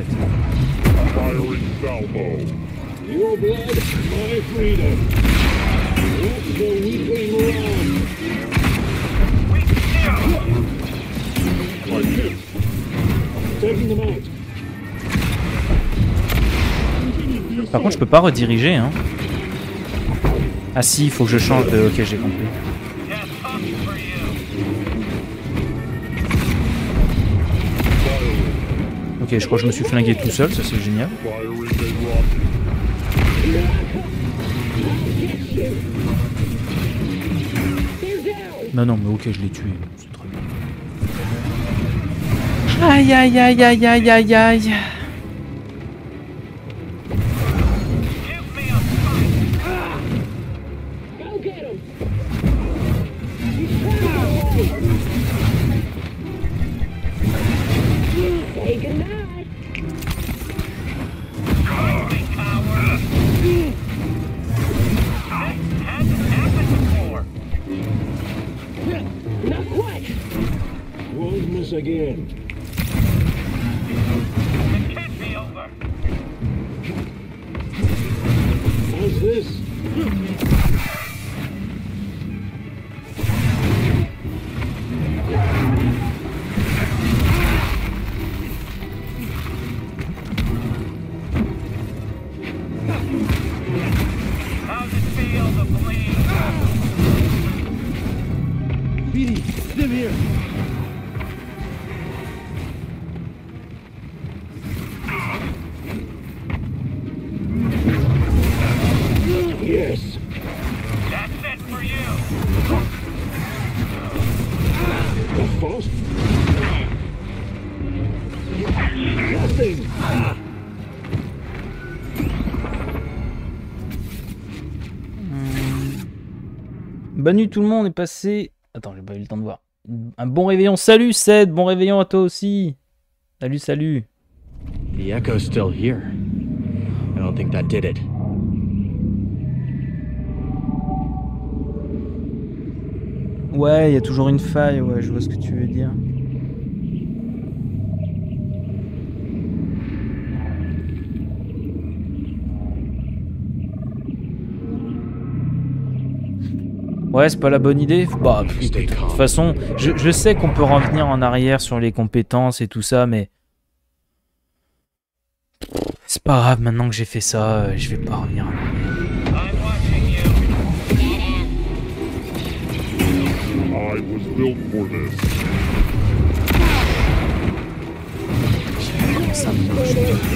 [SPEAKER 1] Par contre, je peux pas rediriger, hein. Ah si, il faut que je change de... Ok, j'ai compris. Ok, je crois que je me suis flingué tout seul, ça c'est génial. Non, non, mais ok, je l'ai tué, c'est très bien. Aïe, aïe, aïe, aïe, aïe, aïe, aïe.
[SPEAKER 16] Again.
[SPEAKER 20] It can't be over.
[SPEAKER 16] How's this?
[SPEAKER 20] How's it feel to bleed?
[SPEAKER 16] Speedy, stim here. Yes.
[SPEAKER 20] That's it for you.
[SPEAKER 16] The first? Nothing.
[SPEAKER 1] Bonne nuit tout le monde, est passé... Attends, j'ai pas eu le temps de voir. Un bon réveillon. Salut Ced, bon réveillon à toi aussi. Salut, salut.
[SPEAKER 10] The echo's still here. I don't think that did it.
[SPEAKER 1] Ouais, il y a toujours une faille, ouais, je vois ce que tu veux dire. Ouais, c'est pas la bonne idée. Bah, de toute façon, je, je sais qu'on peut revenir en arrière sur les compétences et tout ça, mais... C'est pas grave, maintenant que j'ai fait ça, je vais pas revenir en arrière.
[SPEAKER 18] I was built for this.
[SPEAKER 1] Ça marche.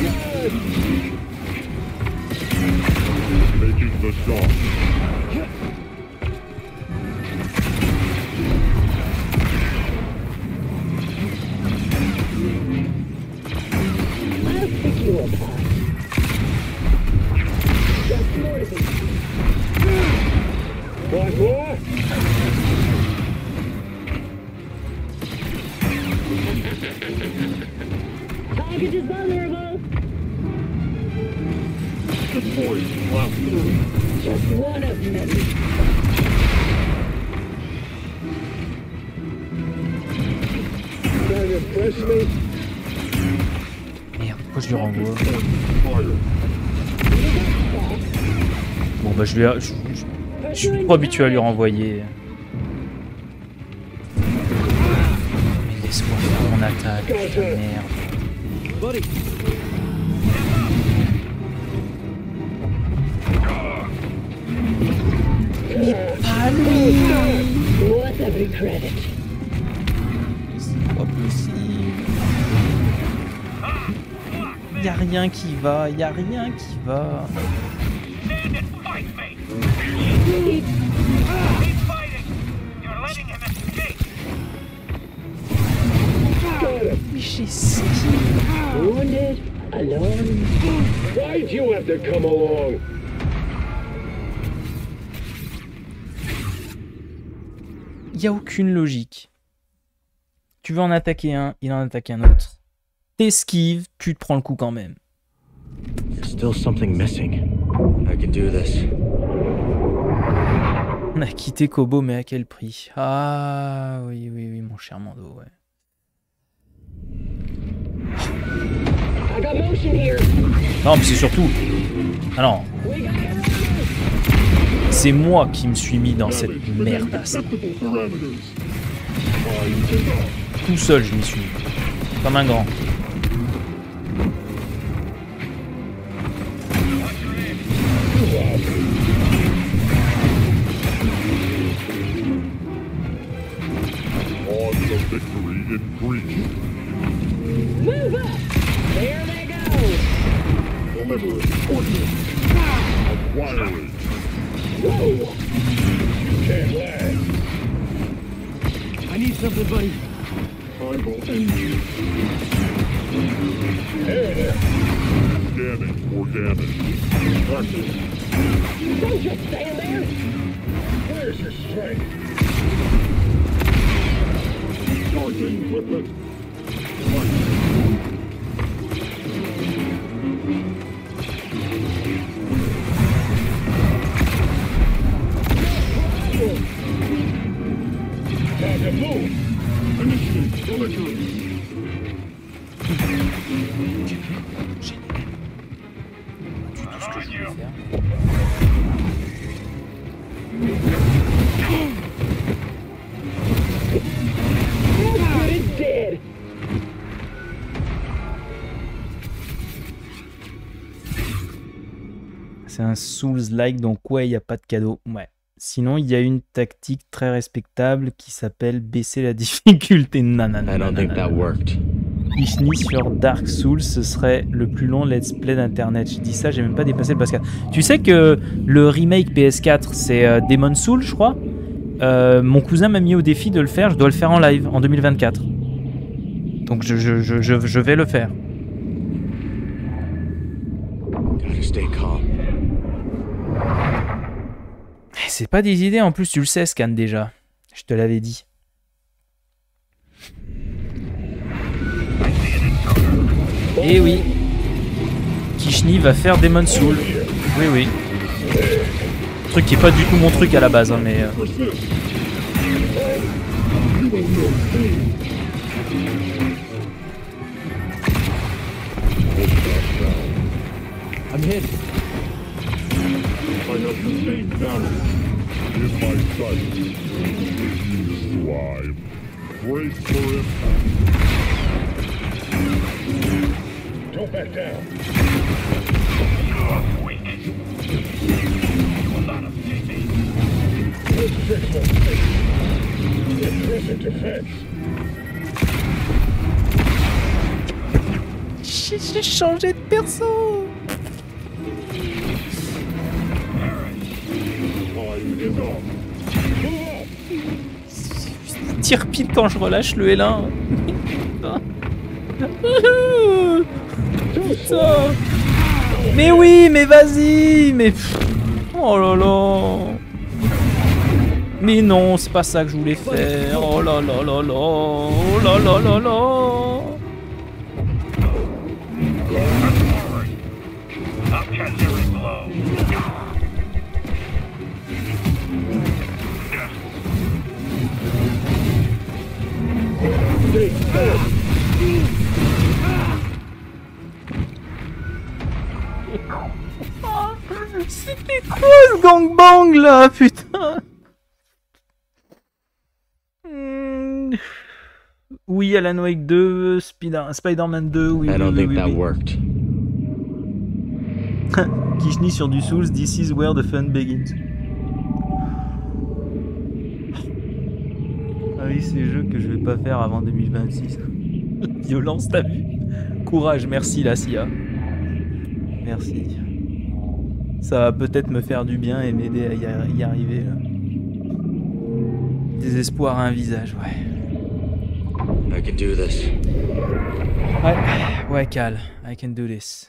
[SPEAKER 18] Making the shot.
[SPEAKER 16] I'll pick you apart. Just noisy. What more? Target is vulnerable.
[SPEAKER 18] The boys left through.
[SPEAKER 16] Just one of many. Trying to impress me?
[SPEAKER 1] Merde, pourquoi je lui renvoie? Bon bah je lui... Je, je, je suis pas habitué à lui renvoyer. Mais laisse-moi faire mon attaque, putain de merde.
[SPEAKER 16] What every credit.
[SPEAKER 1] C'est pas possible. Y'a rien qui va, y'a rien qui va. Mais j'ai essayé.
[SPEAKER 16] Wounded, alone. Why'd you have to come along?
[SPEAKER 1] Il n'y a aucune logique. Tu veux en attaquer un, il en attaque un autre. T'esquives, tu te prends le coup quand même.
[SPEAKER 10] There's still something missing. I can do this.
[SPEAKER 1] On a quitté Kobo, mais à quel prix? Ah oui, oui, oui, mon cher Mando, ouais.
[SPEAKER 16] I got motion here.
[SPEAKER 1] Non, mais c'est surtout... Ah non. C'est moi qui me suis mis dans cette merdasse. Tout seul, je m'y suis mis. Comme un grand.
[SPEAKER 18] Victory in Greek.
[SPEAKER 16] Move up! There they go!
[SPEAKER 18] Deliver ordnance. Acquire it.
[SPEAKER 16] Whoa! You can't lag.
[SPEAKER 19] I need something, buddy.
[SPEAKER 18] I will end you.
[SPEAKER 16] There, there.
[SPEAKER 18] Scanning for damage. Practice.
[SPEAKER 16] Don't just stand there! Where's your strength?
[SPEAKER 18] Charging with it. Time to move. Initiate delivery.
[SPEAKER 16] Dead.
[SPEAKER 1] C'est un Souls-like, donc ouais, il n'y a pas de cadeau. Ouais. Sinon, il y a une tactique très respectable qui s'appelle baisser la difficulté. Nanana.
[SPEAKER 10] I don't think that worked.
[SPEAKER 1] Ishni sur Dark Souls, ce serait le plus long let's play d'internet. Je dis ça, j'ai même pas dépassé le P S quatre. Tu sais que le remake P S quatre, c'est euh, Demon's Souls, je crois. Euh, mon cousin m'a mis au défi de le faire. Je dois le faire en live en deux mille vingt-quatre. Donc je, je, je, je, je vais le faire.
[SPEAKER 10] Gotta stay calm.
[SPEAKER 1] C'est pas des idées, en plus tu le sais, Scan, déjà. Je te l'avais dit. Et oui. Kishni va faire Demon's Souls. Oui, oui. Truc qui est pas du tout mon truc à la base, hein, mais... Euh...
[SPEAKER 13] I'm hit.
[SPEAKER 18] I have sustained damage. In my sight, you slime. Brace for impact. Don't back down.
[SPEAKER 20] You're weak. You will not escape me.
[SPEAKER 18] This fix won't fix. Impressive defense.
[SPEAKER 1] J'ai changé de perso. Tire pile quand je relâche le L un. Putain. Mais oui, mais vas-y, mais oh là là. Mais non, c'est pas ça que je voulais faire. Oh là là là là. Oh là là là là. C'était quoi ce gangbang là, putain? hmm. Oui, Alan Wake deux, Spider Spider-Man deux, oui.
[SPEAKER 10] I don't
[SPEAKER 1] oui,
[SPEAKER 10] think
[SPEAKER 1] oui,
[SPEAKER 10] that
[SPEAKER 1] oui.
[SPEAKER 10] worked.
[SPEAKER 1] Kishni sur du Souls, this is where the fun begins. Ah oui, c'est le jeu que je vais pas faire avant deux mille vingt-six. Violence, t'as vu? Courage, merci la C I A. Merci. Ça va peut-être me faire du bien et m'aider à y, a y arriver là. Désespoir à un visage, ouais.
[SPEAKER 10] I can do this.
[SPEAKER 1] Ouais, ouais, Cal, I can do this.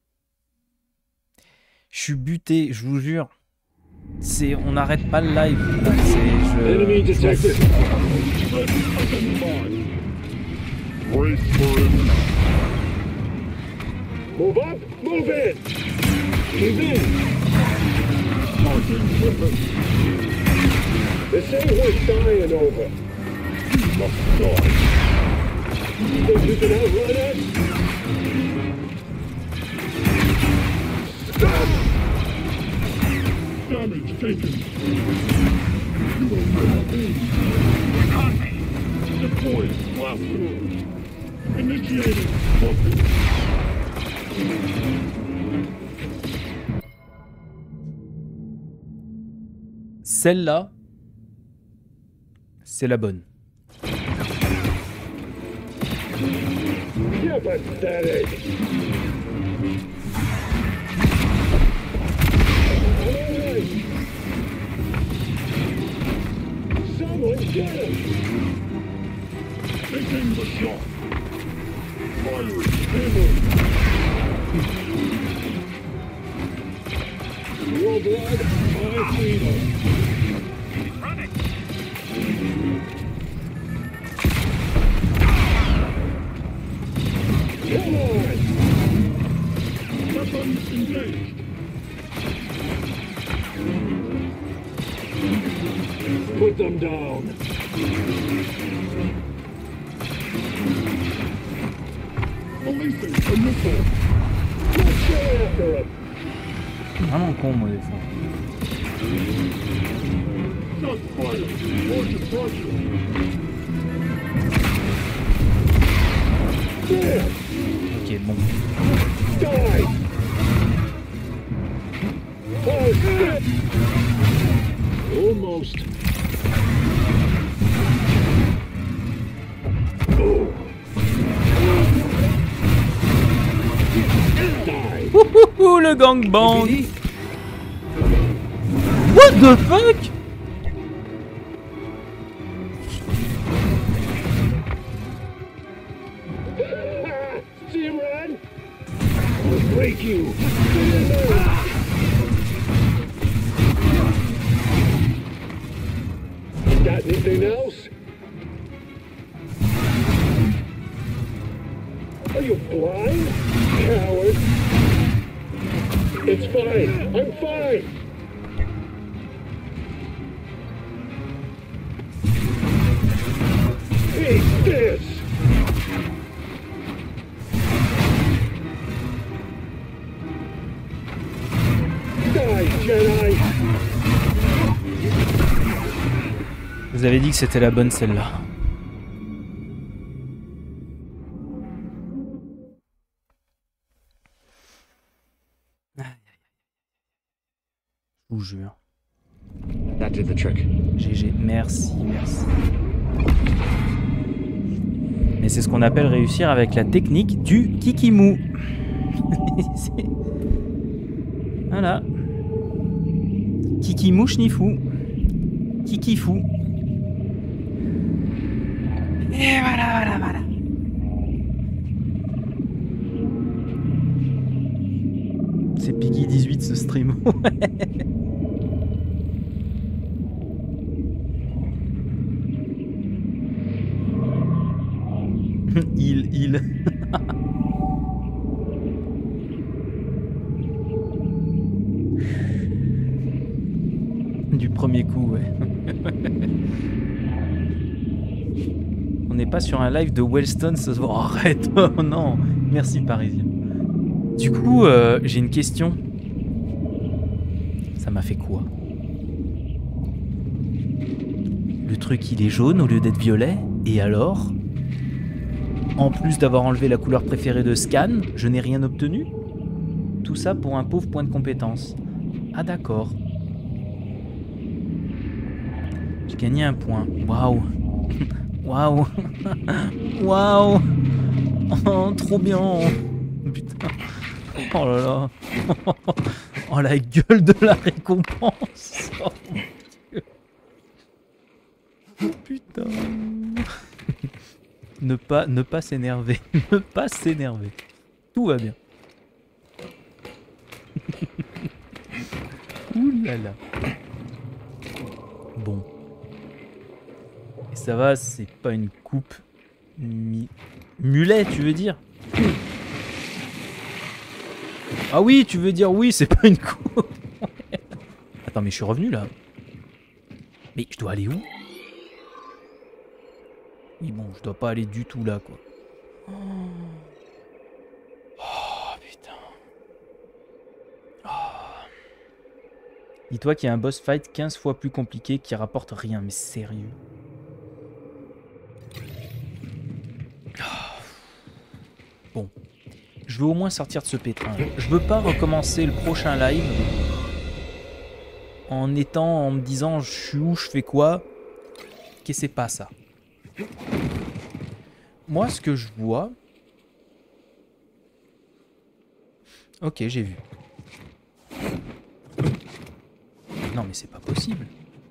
[SPEAKER 1] Je suis buté, je vous jure. C'est, on n'arrête pas le live. C'est, je.
[SPEAKER 18] Enemy detected. Brace for impact. Move up, move in. Move in. Marking weapon. This ain't worth dying over. You must die. You think you can outrun us? Stop. Damage taken. You will never be.
[SPEAKER 20] You caught me.
[SPEAKER 18] Deploy blast through. Initiating focus.
[SPEAKER 1] Celle-là, c'est la bonne.
[SPEAKER 18] You're pathetic. Someone get him! Taking the shot. Firing hammer. Your blood, my freedom.
[SPEAKER 20] He's running.
[SPEAKER 18] Come on! Weapons engaged. Put them down. Releasing a missile. Let's go after him.
[SPEAKER 1] Vraiment con, moi, des fois.
[SPEAKER 18] Shot fired. More destruction. There.
[SPEAKER 1] Ok, bon.
[SPEAKER 18] Die. Oh shit. Almost. Oh. Die.
[SPEAKER 1] Wouhouhou, le gangbang. What the fuck?
[SPEAKER 18] See him run? I'll break you. Got anything else? Are you blind? Coward. It's fine. I'm fine.
[SPEAKER 1] vous avez dit que c'était la bonne celle-là. Je vous jure.
[SPEAKER 10] That did the trick.
[SPEAKER 1] G G, merci, merci. Mais c'est ce qu'on appelle réussir avec la technique du kikimou. Voilà. Kikimou chnifou. Kikifou. Et voilà, voilà, voilà. C'est Piggy dix-huit ce stream. il, il. Du premier coup, ouais. On n'est pas sur un live de Wellstone ce soir. Oh, arrête, oh non. Merci Parisien. Du coup, euh, j'ai une question. Ça m'a fait quoi? Le truc, il est jaune au lieu d'être violet. Et alors? En plus d'avoir enlevé la couleur préférée de Scan, je n'ai rien obtenu? Tout ça pour un pauvre point de compétence. Ah d'accord. J'ai gagné un point. Waouh. Waouh. Waouh. Oh, trop bien. Putain. Oh là là. Oh la gueule de la récompense. Oh mon Dieu. Putain. Ne pas, ne pas s'énerver. Ne pas s'énerver. Tout va bien. Ouh là là. Bon. Et ça va, c'est pas une coupe mi... mulet, tu veux dire? Ah oui, tu veux dire oui, c'est pas une coupe. Attends, mais je suis revenu là. Mais je dois aller où? Oui, bon, je dois pas aller du tout là, quoi. Oh, oh putain. Oh. Dis-toi qu'il y a un boss fight quinze fois plus compliqué qui rapporte rien, mais sérieux. Oh. Bon. Je veux au moins sortir de ce pétrin. Je veux pas recommencer le prochain live en étant, en me disant je suis où, je fais quoi. Que c'est pas ça. Moi, ce que je vois... Ok, j'ai vu. Non, mais c'est pas possible.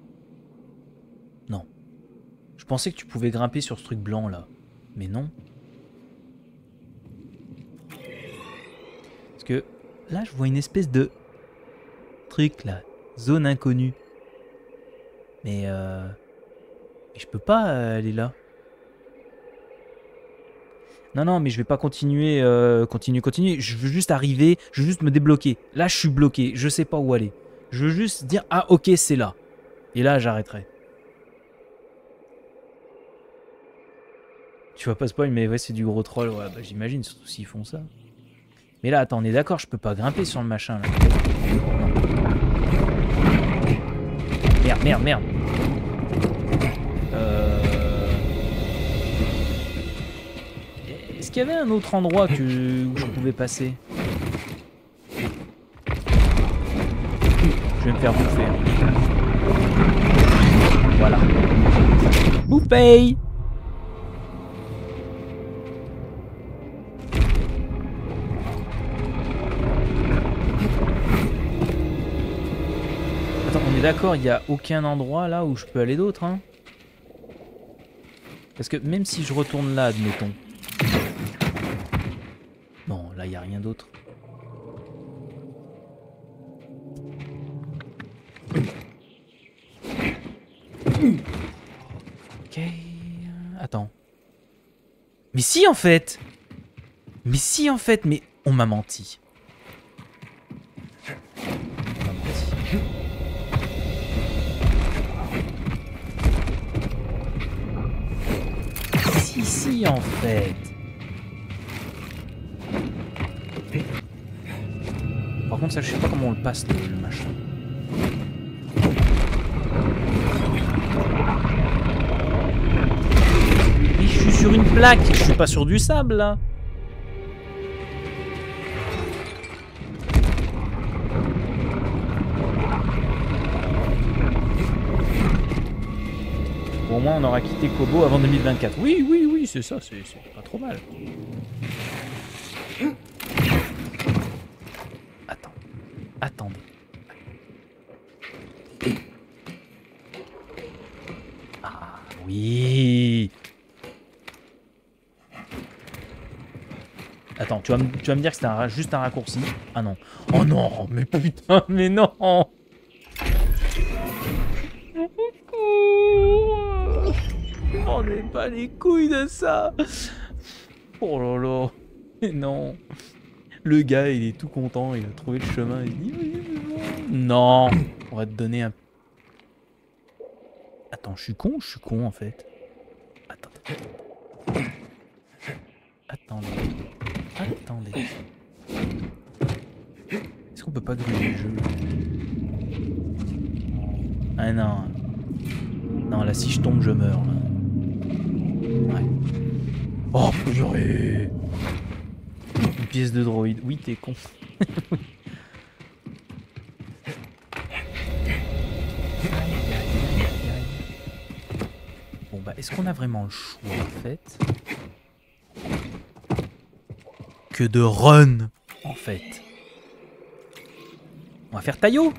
[SPEAKER 1] Non. Je pensais que tu pouvais grimper sur ce truc blanc, là. Mais non. Parce que là, je vois une espèce de truc, là. Zone inconnue. Mais euh... Et je peux pas euh, aller là. Non, non, mais je vais pas continuer, euh, continuer, continuer. Je veux juste arriver, je veux juste me débloquer. Là, je suis bloqué, je sais pas où aller. Je veux juste dire, ah, ok, c'est là. Et là, j'arrêterai. Tu vois pas spoil, mais ouais, c'est du gros troll. Ouais, bah, j'imagine, surtout s'ils font ça. Mais là, attends, on est d'accord, je peux pas grimper sur le machin, là. Merde, merde, merde. Euh... Est-ce qu'il y avait un autre endroit que... où je pouvais passer? Je vais me faire bouffer. Voilà. Bouffé! Attends, on est d'accord, il n'y a aucun endroit là où je peux aller d'autre, hein? Parce que même si je retourne là, admettons. Non, là, il n'y a rien d'autre. Ok. Attends. Mais si, en fait! Mais si, en fait! Mais on m'a menti. On m'a menti. Si, si, en fait. Par contre, ça, je sais pas comment on le passe, le, le machin. plaque. Je suis pas sur du sable là. Bon, au moins on aura quitté Kobo avant deux mille vingt-quatre. Oui, oui, oui, c'est ça, c'est pas trop mal. Attends. Attendez. Ah oui. Attends, tu vas, me, tu vas me dire que c'était un, juste un raccourci. Ah non. Oh non, mais putain, mais non. On n'est pas les couilles de ça. Oh là là. Mais non. Le gars, il est tout content, il a trouvé le chemin, il dit oui, non, on va te donner un... Attends, je suis con ou je suis con en fait? Attends. Attendez. Attendez. Est-ce qu'on peut pas gruger le jeu? Ah non. Non, là, si je tombe, je meurs. Là. Ouais. Oh, purée. Une pièce de droïde. Oui, t'es con. Bon, bah, est-ce qu'on a vraiment le choix, en fait? Que de run, en fait. On va faire Tayo.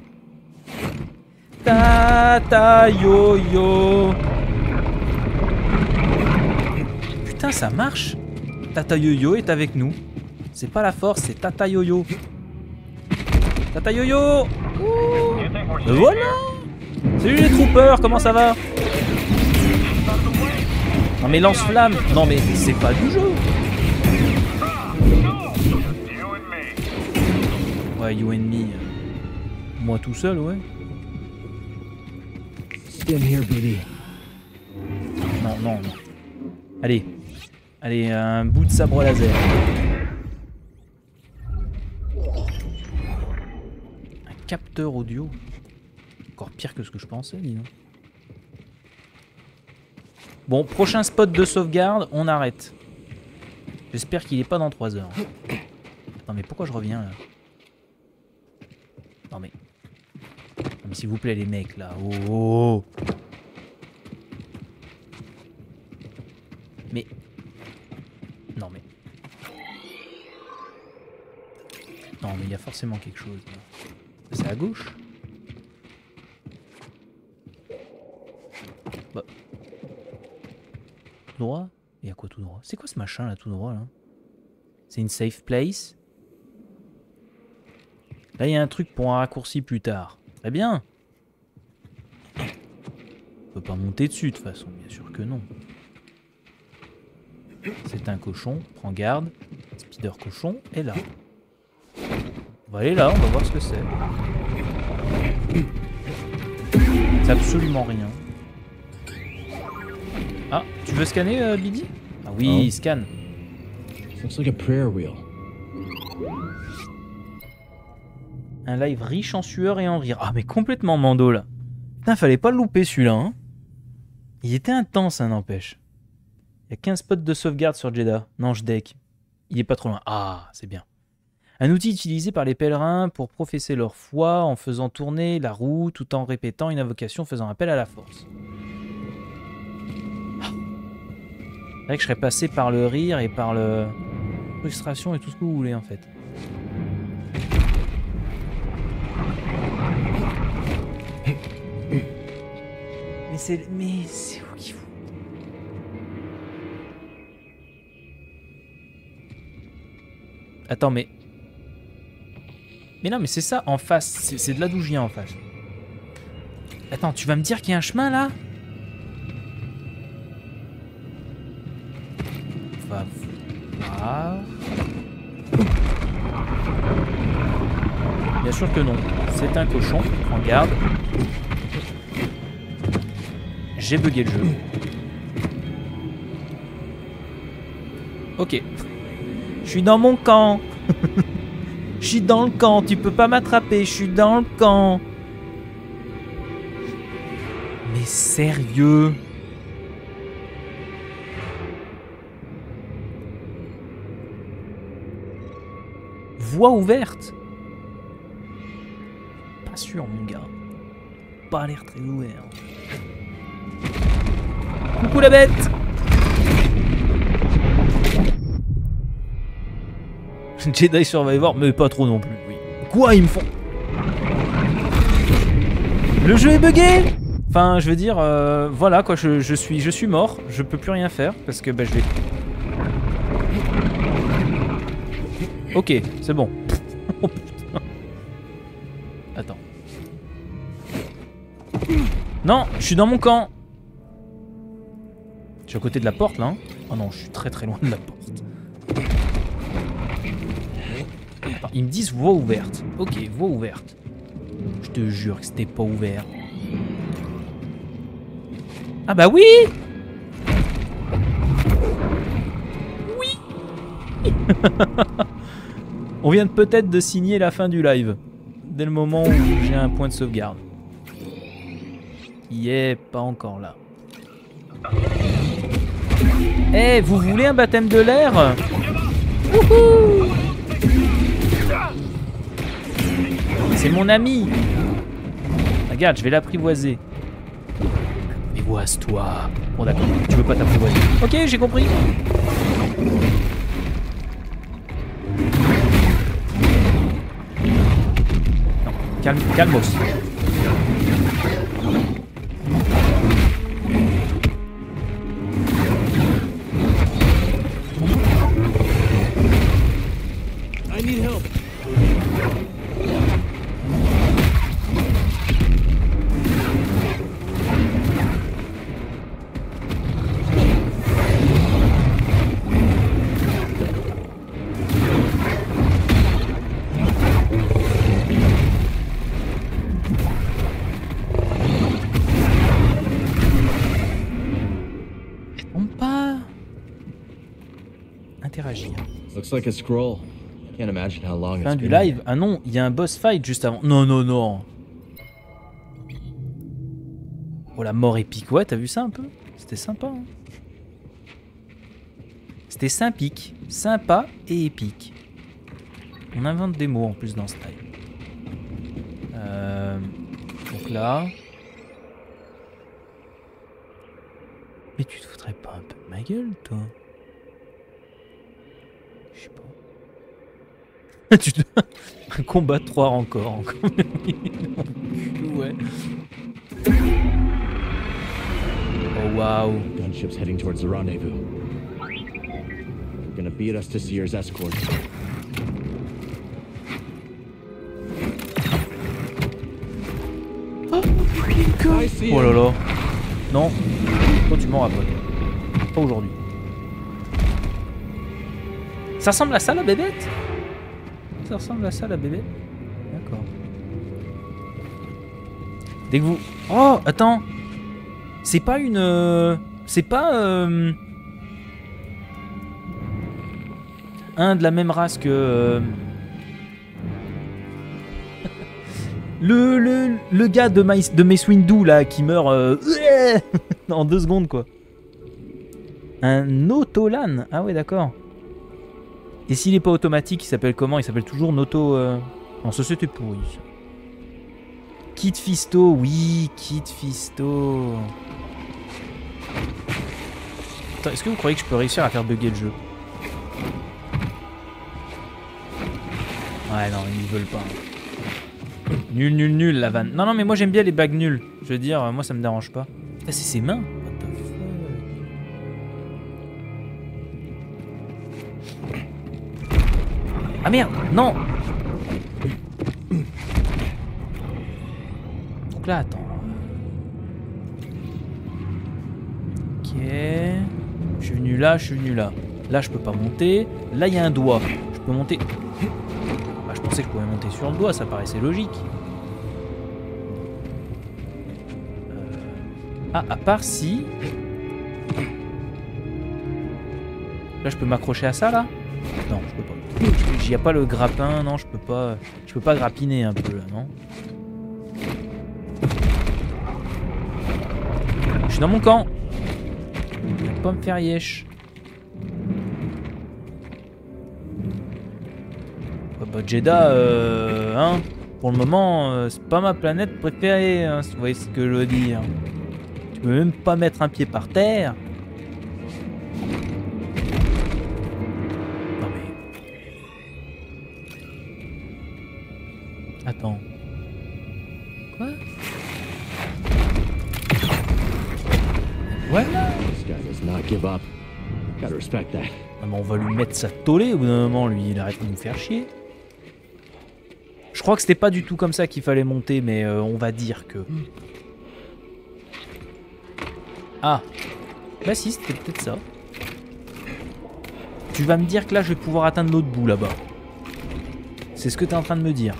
[SPEAKER 1] Ta ta yo yo. Putain, ça marche. Tata Yo-Yo est avec nous. C'est pas la force, c'est Tata Yo-Yo. Tata Yo-Yo. Ben voilà. Salut les troopers, comment ça va? Non mais lance-flamme. Non mais c'est pas du jeu. Ouais, you and me. Moi tout seul, ouais.
[SPEAKER 19] Stand here, buddy.
[SPEAKER 1] Non, non, non. Allez. Allez, un bout de sabre laser. Un capteur audio. Encore pire que ce que je pensais, dis donc. Bon, prochain spot de sauvegarde, on arrête. J'espère qu'il est pas dans trois heures. Attends, mais pourquoi je reviens là? Non mais... Non mais s'il vous plaît les mecs là. Oh, oh, oh. Mais... Non mais... Non mais il y a forcément quelque chose là. C'est à gauche? Bah... Tout droit? Et à quoi tout droit? C'est quoi ce machin là tout droit là? C'est une safe place? Là il y a un truc pour un raccourci plus tard. Très bien. On peut pas monter dessus de toute façon, bien sûr que non. C'est un cochon, prends garde. Spider cochon est là. On va aller là, on va voir ce que c'est. C'est absolument rien. Ah, tu veux scanner, euh, Biddy? Ah oui, oh. Scanne.
[SPEAKER 10] Looks like a prayer wheel.
[SPEAKER 1] Un live riche en sueur et en rire. Ah mais complètement mando là. Putain, fallait pas le louper celui-là. Hein. Il était intense, hein, n'empêche. Il y a quinze spots de sauvegarde sur Jeddah. Non, je deck. Il est pas trop loin. Ah, c'est bien. Un outil utilisé par les pèlerins pour professer leur foi en faisant tourner la roue tout en répétant une invocation faisant appel à la force. Ah. C'est vrai que je serais passé par le rire et par le... frustration et tout ce que vous voulez en fait. Mais c'est... Mais c'est où qu'il faut... Attends, mais... Mais non, mais c'est ça, en face. C'est de là d'où je viens, en face. Attends, tu vas me dire qu'il y a un chemin, là? On va voir... Bien sûr que non. C'est un cochon. Prends garde. J'ai bugué le jeu. Ok. Je suis dans mon camp. Je suis dans le camp. Tu peux pas m'attraper. Je suis dans le camp. Mais sérieux? Voie ouverte. Pas sûr, mon gars. Pas l'air très ouvert. Coucou la bête. Jedi Survivor, mais pas trop non plus, oui. Quoi, ils me font... Le jeu est bugué. Enfin, je veux dire, euh, voilà quoi, je, je, suis, je suis mort. Je peux plus rien faire parce que bah, je vais... Ok, c'est bon. Oh putain. Attends. Non, je suis dans mon camp. Je suis à côté de la porte là. Hein. Oh non, je suis très très loin de la porte. Ils me disent voie ouverte. Ok, voie ouverte. Je te jure que c'était pas ouvert. Ah bah oui. Oui. On vient peut-être de signer la fin du live. Dès le moment où j'ai un point de sauvegarde. Il est pas encore là. Eh, hey, vous voulez un baptême de l'air? Wouhou! C'est mon ami. Regarde, je vais l'apprivoiser. Apprivoise-toi. Bon d'accord, tu veux pas t'apprivoiser. Ok, j'ai compris. Non, calme, calmos.
[SPEAKER 19] I need help.
[SPEAKER 1] Interagir.
[SPEAKER 10] Looks like a scroll. Can't imagine how long
[SPEAKER 1] Fin
[SPEAKER 10] it's
[SPEAKER 1] du
[SPEAKER 10] been.
[SPEAKER 1] live. Ah non, il y a un boss fight juste avant. Non, non, non. Oh, la mort épique. Ouais, t'as vu ça un peu? C'était sympa. Hein, c'était sympique. Sympa et épique. On invente des mots en plus dans ce live. Euh, donc là... Mais tu te foutrais pas un peu de ma gueule, toi? Je sais pas. Tu te... Un combat de trois encore, encore. Ouais. Oh wow.
[SPEAKER 10] Gunship's heading towards the rendezvous. They're gonna beat us to Seer's escort.
[SPEAKER 1] Oh là là. Non. Toi tu m'en rappelles. Pas aujourd'hui. Ça ressemble à ça la bébête? Ça ressemble à ça la bébête? D'accord. Dès que vous... Oh, attends. C'est pas une... Euh... C'est pas... Euh... Un de la même race que... Euh... le, le, le gars de, My, de Mace Windu là qui meurt euh... en deux secondes quoi. Un Autolan. Ah ouais d'accord. Et s'il n'est pas automatique, il s'appelle comment? Il s'appelle toujours Noto... Euh... Non, ça c'était pourri. Kit Fisto, oui, Kit Fisto. Attends, est-ce que vous croyez que je peux réussir à faire bugger le jeu? Ouais, non, ils veulent pas. Nul, nul, nul, la vanne. Non, non, mais moi j'aime bien les bagues nulles. Je veux dire, moi ça me dérange pas. Putain, c'est ses mains. What the fuck? Ah merde, non. Donc là, attends. Ok. Je suis venu là, je suis venu là. Là, je peux pas monter. Là, il y a un doigt. Je peux monter. Bah, je pensais que je pouvais monter sur le doigt, ça paraissait logique. Euh... Ah, à part si... Là, je peux m'accrocher à ça, là? Non, je peux pas. Il n'y a pas le grappin, non, je peux pas... Je peux pas grappiner un peu, là, non? Je suis dans mon camp. Faut pas me faire yesh. bah, Jeddah, euh, hein, pour le moment, euh, c'est pas ma planète préférée, hein, si vous voyez ce que je veux dire. Tu peux même pas mettre un pied par terre. Non mais... Attends. Quoi? Voilà.
[SPEAKER 10] This guy does not give up. Gotta respect that.
[SPEAKER 1] Ah, mais on va lui mettre sa tollée au bout d'un moment, lui, il arrête de nous faire chier. Je crois que c'était pas du tout comme ça qu'il fallait monter, mais euh, on va dire que... Ah. Bah si, c'était peut-être ça. Tu vas me dire que là, je vais pouvoir atteindre l'autre bout, là-bas. C'est ce que tu es en train de me dire.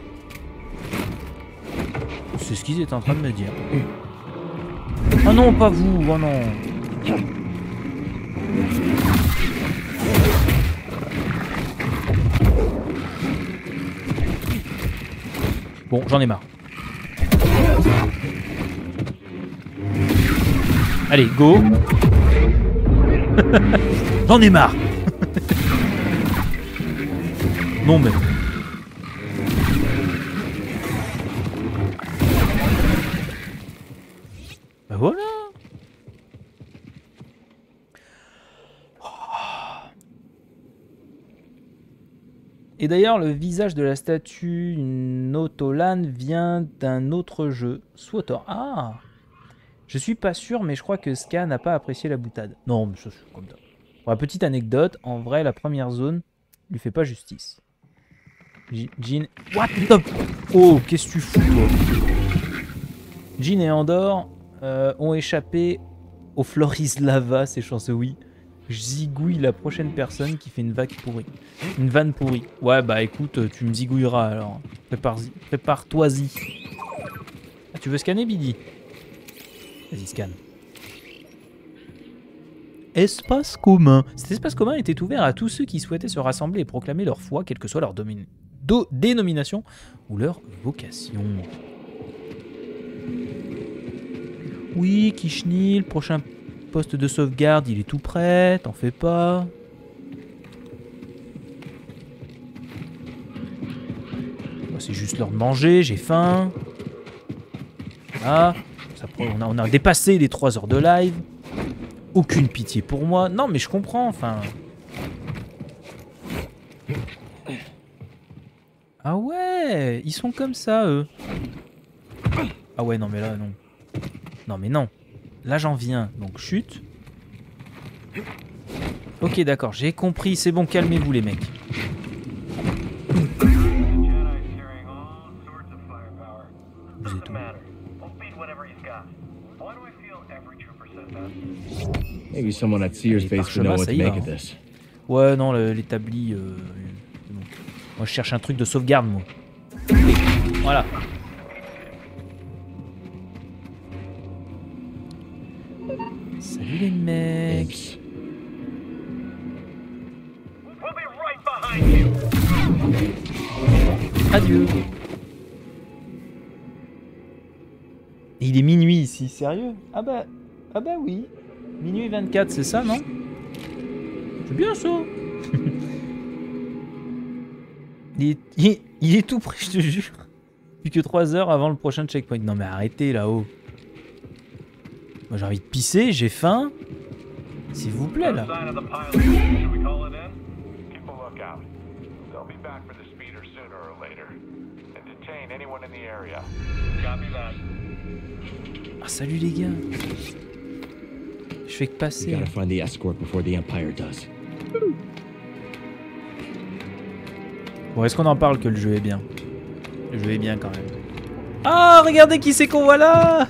[SPEAKER 1] C'est ce qu'ils étaient en train de me dire. Oh non, pas vous, oh non. Bon, j'en ai marre. Allez, go. J'en ai marre. Non mais... Bah voilà. Et d'ailleurs, le visage de la statue Notolan vient d'un autre jeu, SWTOR. Ah, je suis pas sûr, mais je crois que Ska n'a pas apprécié la boutade. Non, mais ça c'est comme ça. Pour la petite anecdote, en vrai, la première zone lui fait pas justice. Jean... What the... Oh, qu'est-ce que tu fous, toi? Jean et Andor euh, ont échappé au Floris Lava, ces chanceux, oui. Je zigouille la prochaine personne qui fait une vague pourrie. Une vanne pourrie. Ouais, bah écoute, tu me zigouilleras alors. Prépare-y. Prépare-toi-y. Ah, tu veux scanner, Bidi? Vas-y, scanne. Espace commun. Cet espace commun était ouvert à tous ceux qui souhaitaient se rassembler et proclamer leur foi, quelle que soit leur dénomination ou leur vocation. Oui, Kishni, le prochain poste de sauvegarde, il est tout prêt, t'en fais pas. C'est juste l'heure de manger, j'ai faim. Ah, ça, on, a, on a dépassé les trois heures de live. Aucune pitié pour moi. Non, mais je comprends, enfin... Ah ouais, ils sont comme ça, eux. Ah ouais, non, mais là, non. Non, mais non. Là, j'en viens. Donc, chute. Ok, d'accord, j'ai compris. C'est bon, calmez-vous, les mecs. Vous êtes où?
[SPEAKER 10] Maybe someone at Sears Base would know what to make of this.
[SPEAKER 1] Ouais, non, l'établi... Euh... Moi, je cherche un truc de sauvegarde, moi. Voilà. Salut les mecs. Adieu. Et il est minuit ici, sérieux? Ah bah, ah bah oui. Minuit vingt-quatre, c'est ça, non? C'est bien ça. il, est, il, est, il est tout près, je te jure. Plus que trois heures avant le prochain checkpoint. Non mais arrêtez là-haut. Moi j'ai envie de pisser, j'ai faim. S'il vous plaît là. Ah salut les gars. Je fais que passer. Bon, est-ce qu'on en parle que le jeu est bien? Le jeu est bien quand même. Ah, regardez qui c'est qu'on voit là.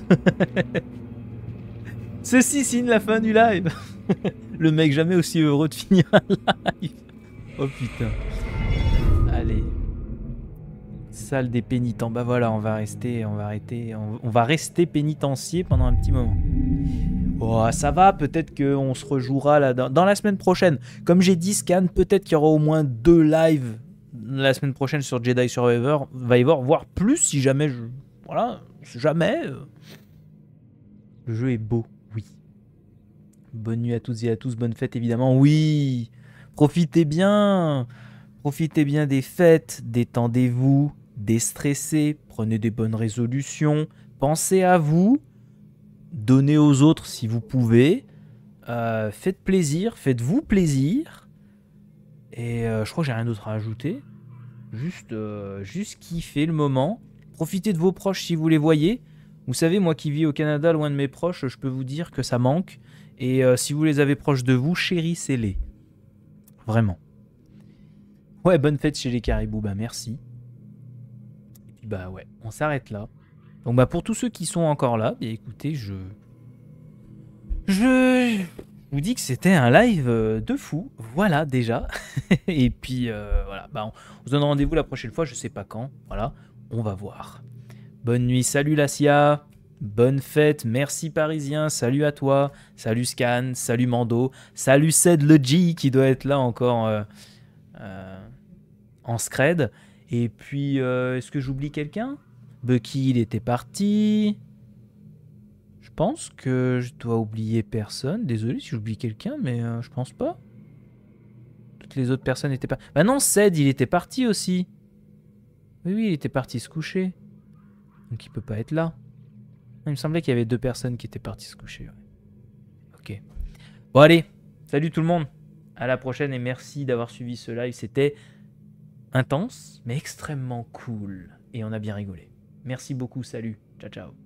[SPEAKER 1] Ceci signe la fin du live. Le mec jamais aussi heureux de finir un live. Oh putain. Allez. Salle des pénitents. Bah voilà, on va rester, on va arrêter, on, on va rester pénitencier pendant un petit moment. Oh, ça va, peut-être qu'on se rejouera là dans, dans la semaine prochaine. Comme j'ai dit, Scan, peut-être qu'il y aura au moins deux lives la semaine prochaine sur Jedi Survivor, Survivor, voire plus si jamais je... Voilà, jamais. Le jeu est beau, oui. Bonne nuit à toutes et à tous, bonne fête évidemment, oui. Profitez bien. Profitez bien des fêtes, détendez-vous, déstressez, prenez des bonnes résolutions, pensez à vous, donnez aux autres si vous pouvez, euh, faites plaisir, faites-vous plaisir. Et euh, je crois que j'ai rien d'autre à ajouter. Juste, euh, juste kiffer le moment. Profitez de vos proches si vous les voyez. Vous savez, moi qui vis au Canada, loin de mes proches, je peux vous dire que ça manque. Et euh, si vous les avez proches de vous, chérissez-les. Vraiment. Ouais, bonne fête chez les caribous, bah merci. Et puis bah ouais, on s'arrête là. Donc bah pour tous ceux qui sont encore là, bah écoutez, je... Je... vous dis que c'était un live de fou, voilà déjà. Et puis euh, voilà, bah on, on se donne rendez-vous la prochaine fois, je sais pas quand, voilà, on va voir. Bonne nuit, salut Lacia, bonne fête, merci Parisien, salut à toi, salut Scan, salut Mando, salut Ced le G qui doit être là encore euh, euh, en scred. Et puis, euh, est-ce que j'oublie quelqu'un? Bucky, il était parti. Je pense que je dois oublier personne. Désolé si j'oublie quelqu'un, mais euh, je pense pas. Toutes les autres personnes étaient pas... Bah non, Ced, il était parti aussi. Oui, oui, il était parti se coucher. Donc il peut pas être là. Il me semblait qu'il y avait deux personnes qui étaient parties se coucher. Ouais. Ok. Bon allez, salut tout le monde. À la prochaine et merci d'avoir suivi ce live. C'était intense, mais extrêmement cool. Et on a bien rigolé. Merci beaucoup, salut. Ciao, ciao.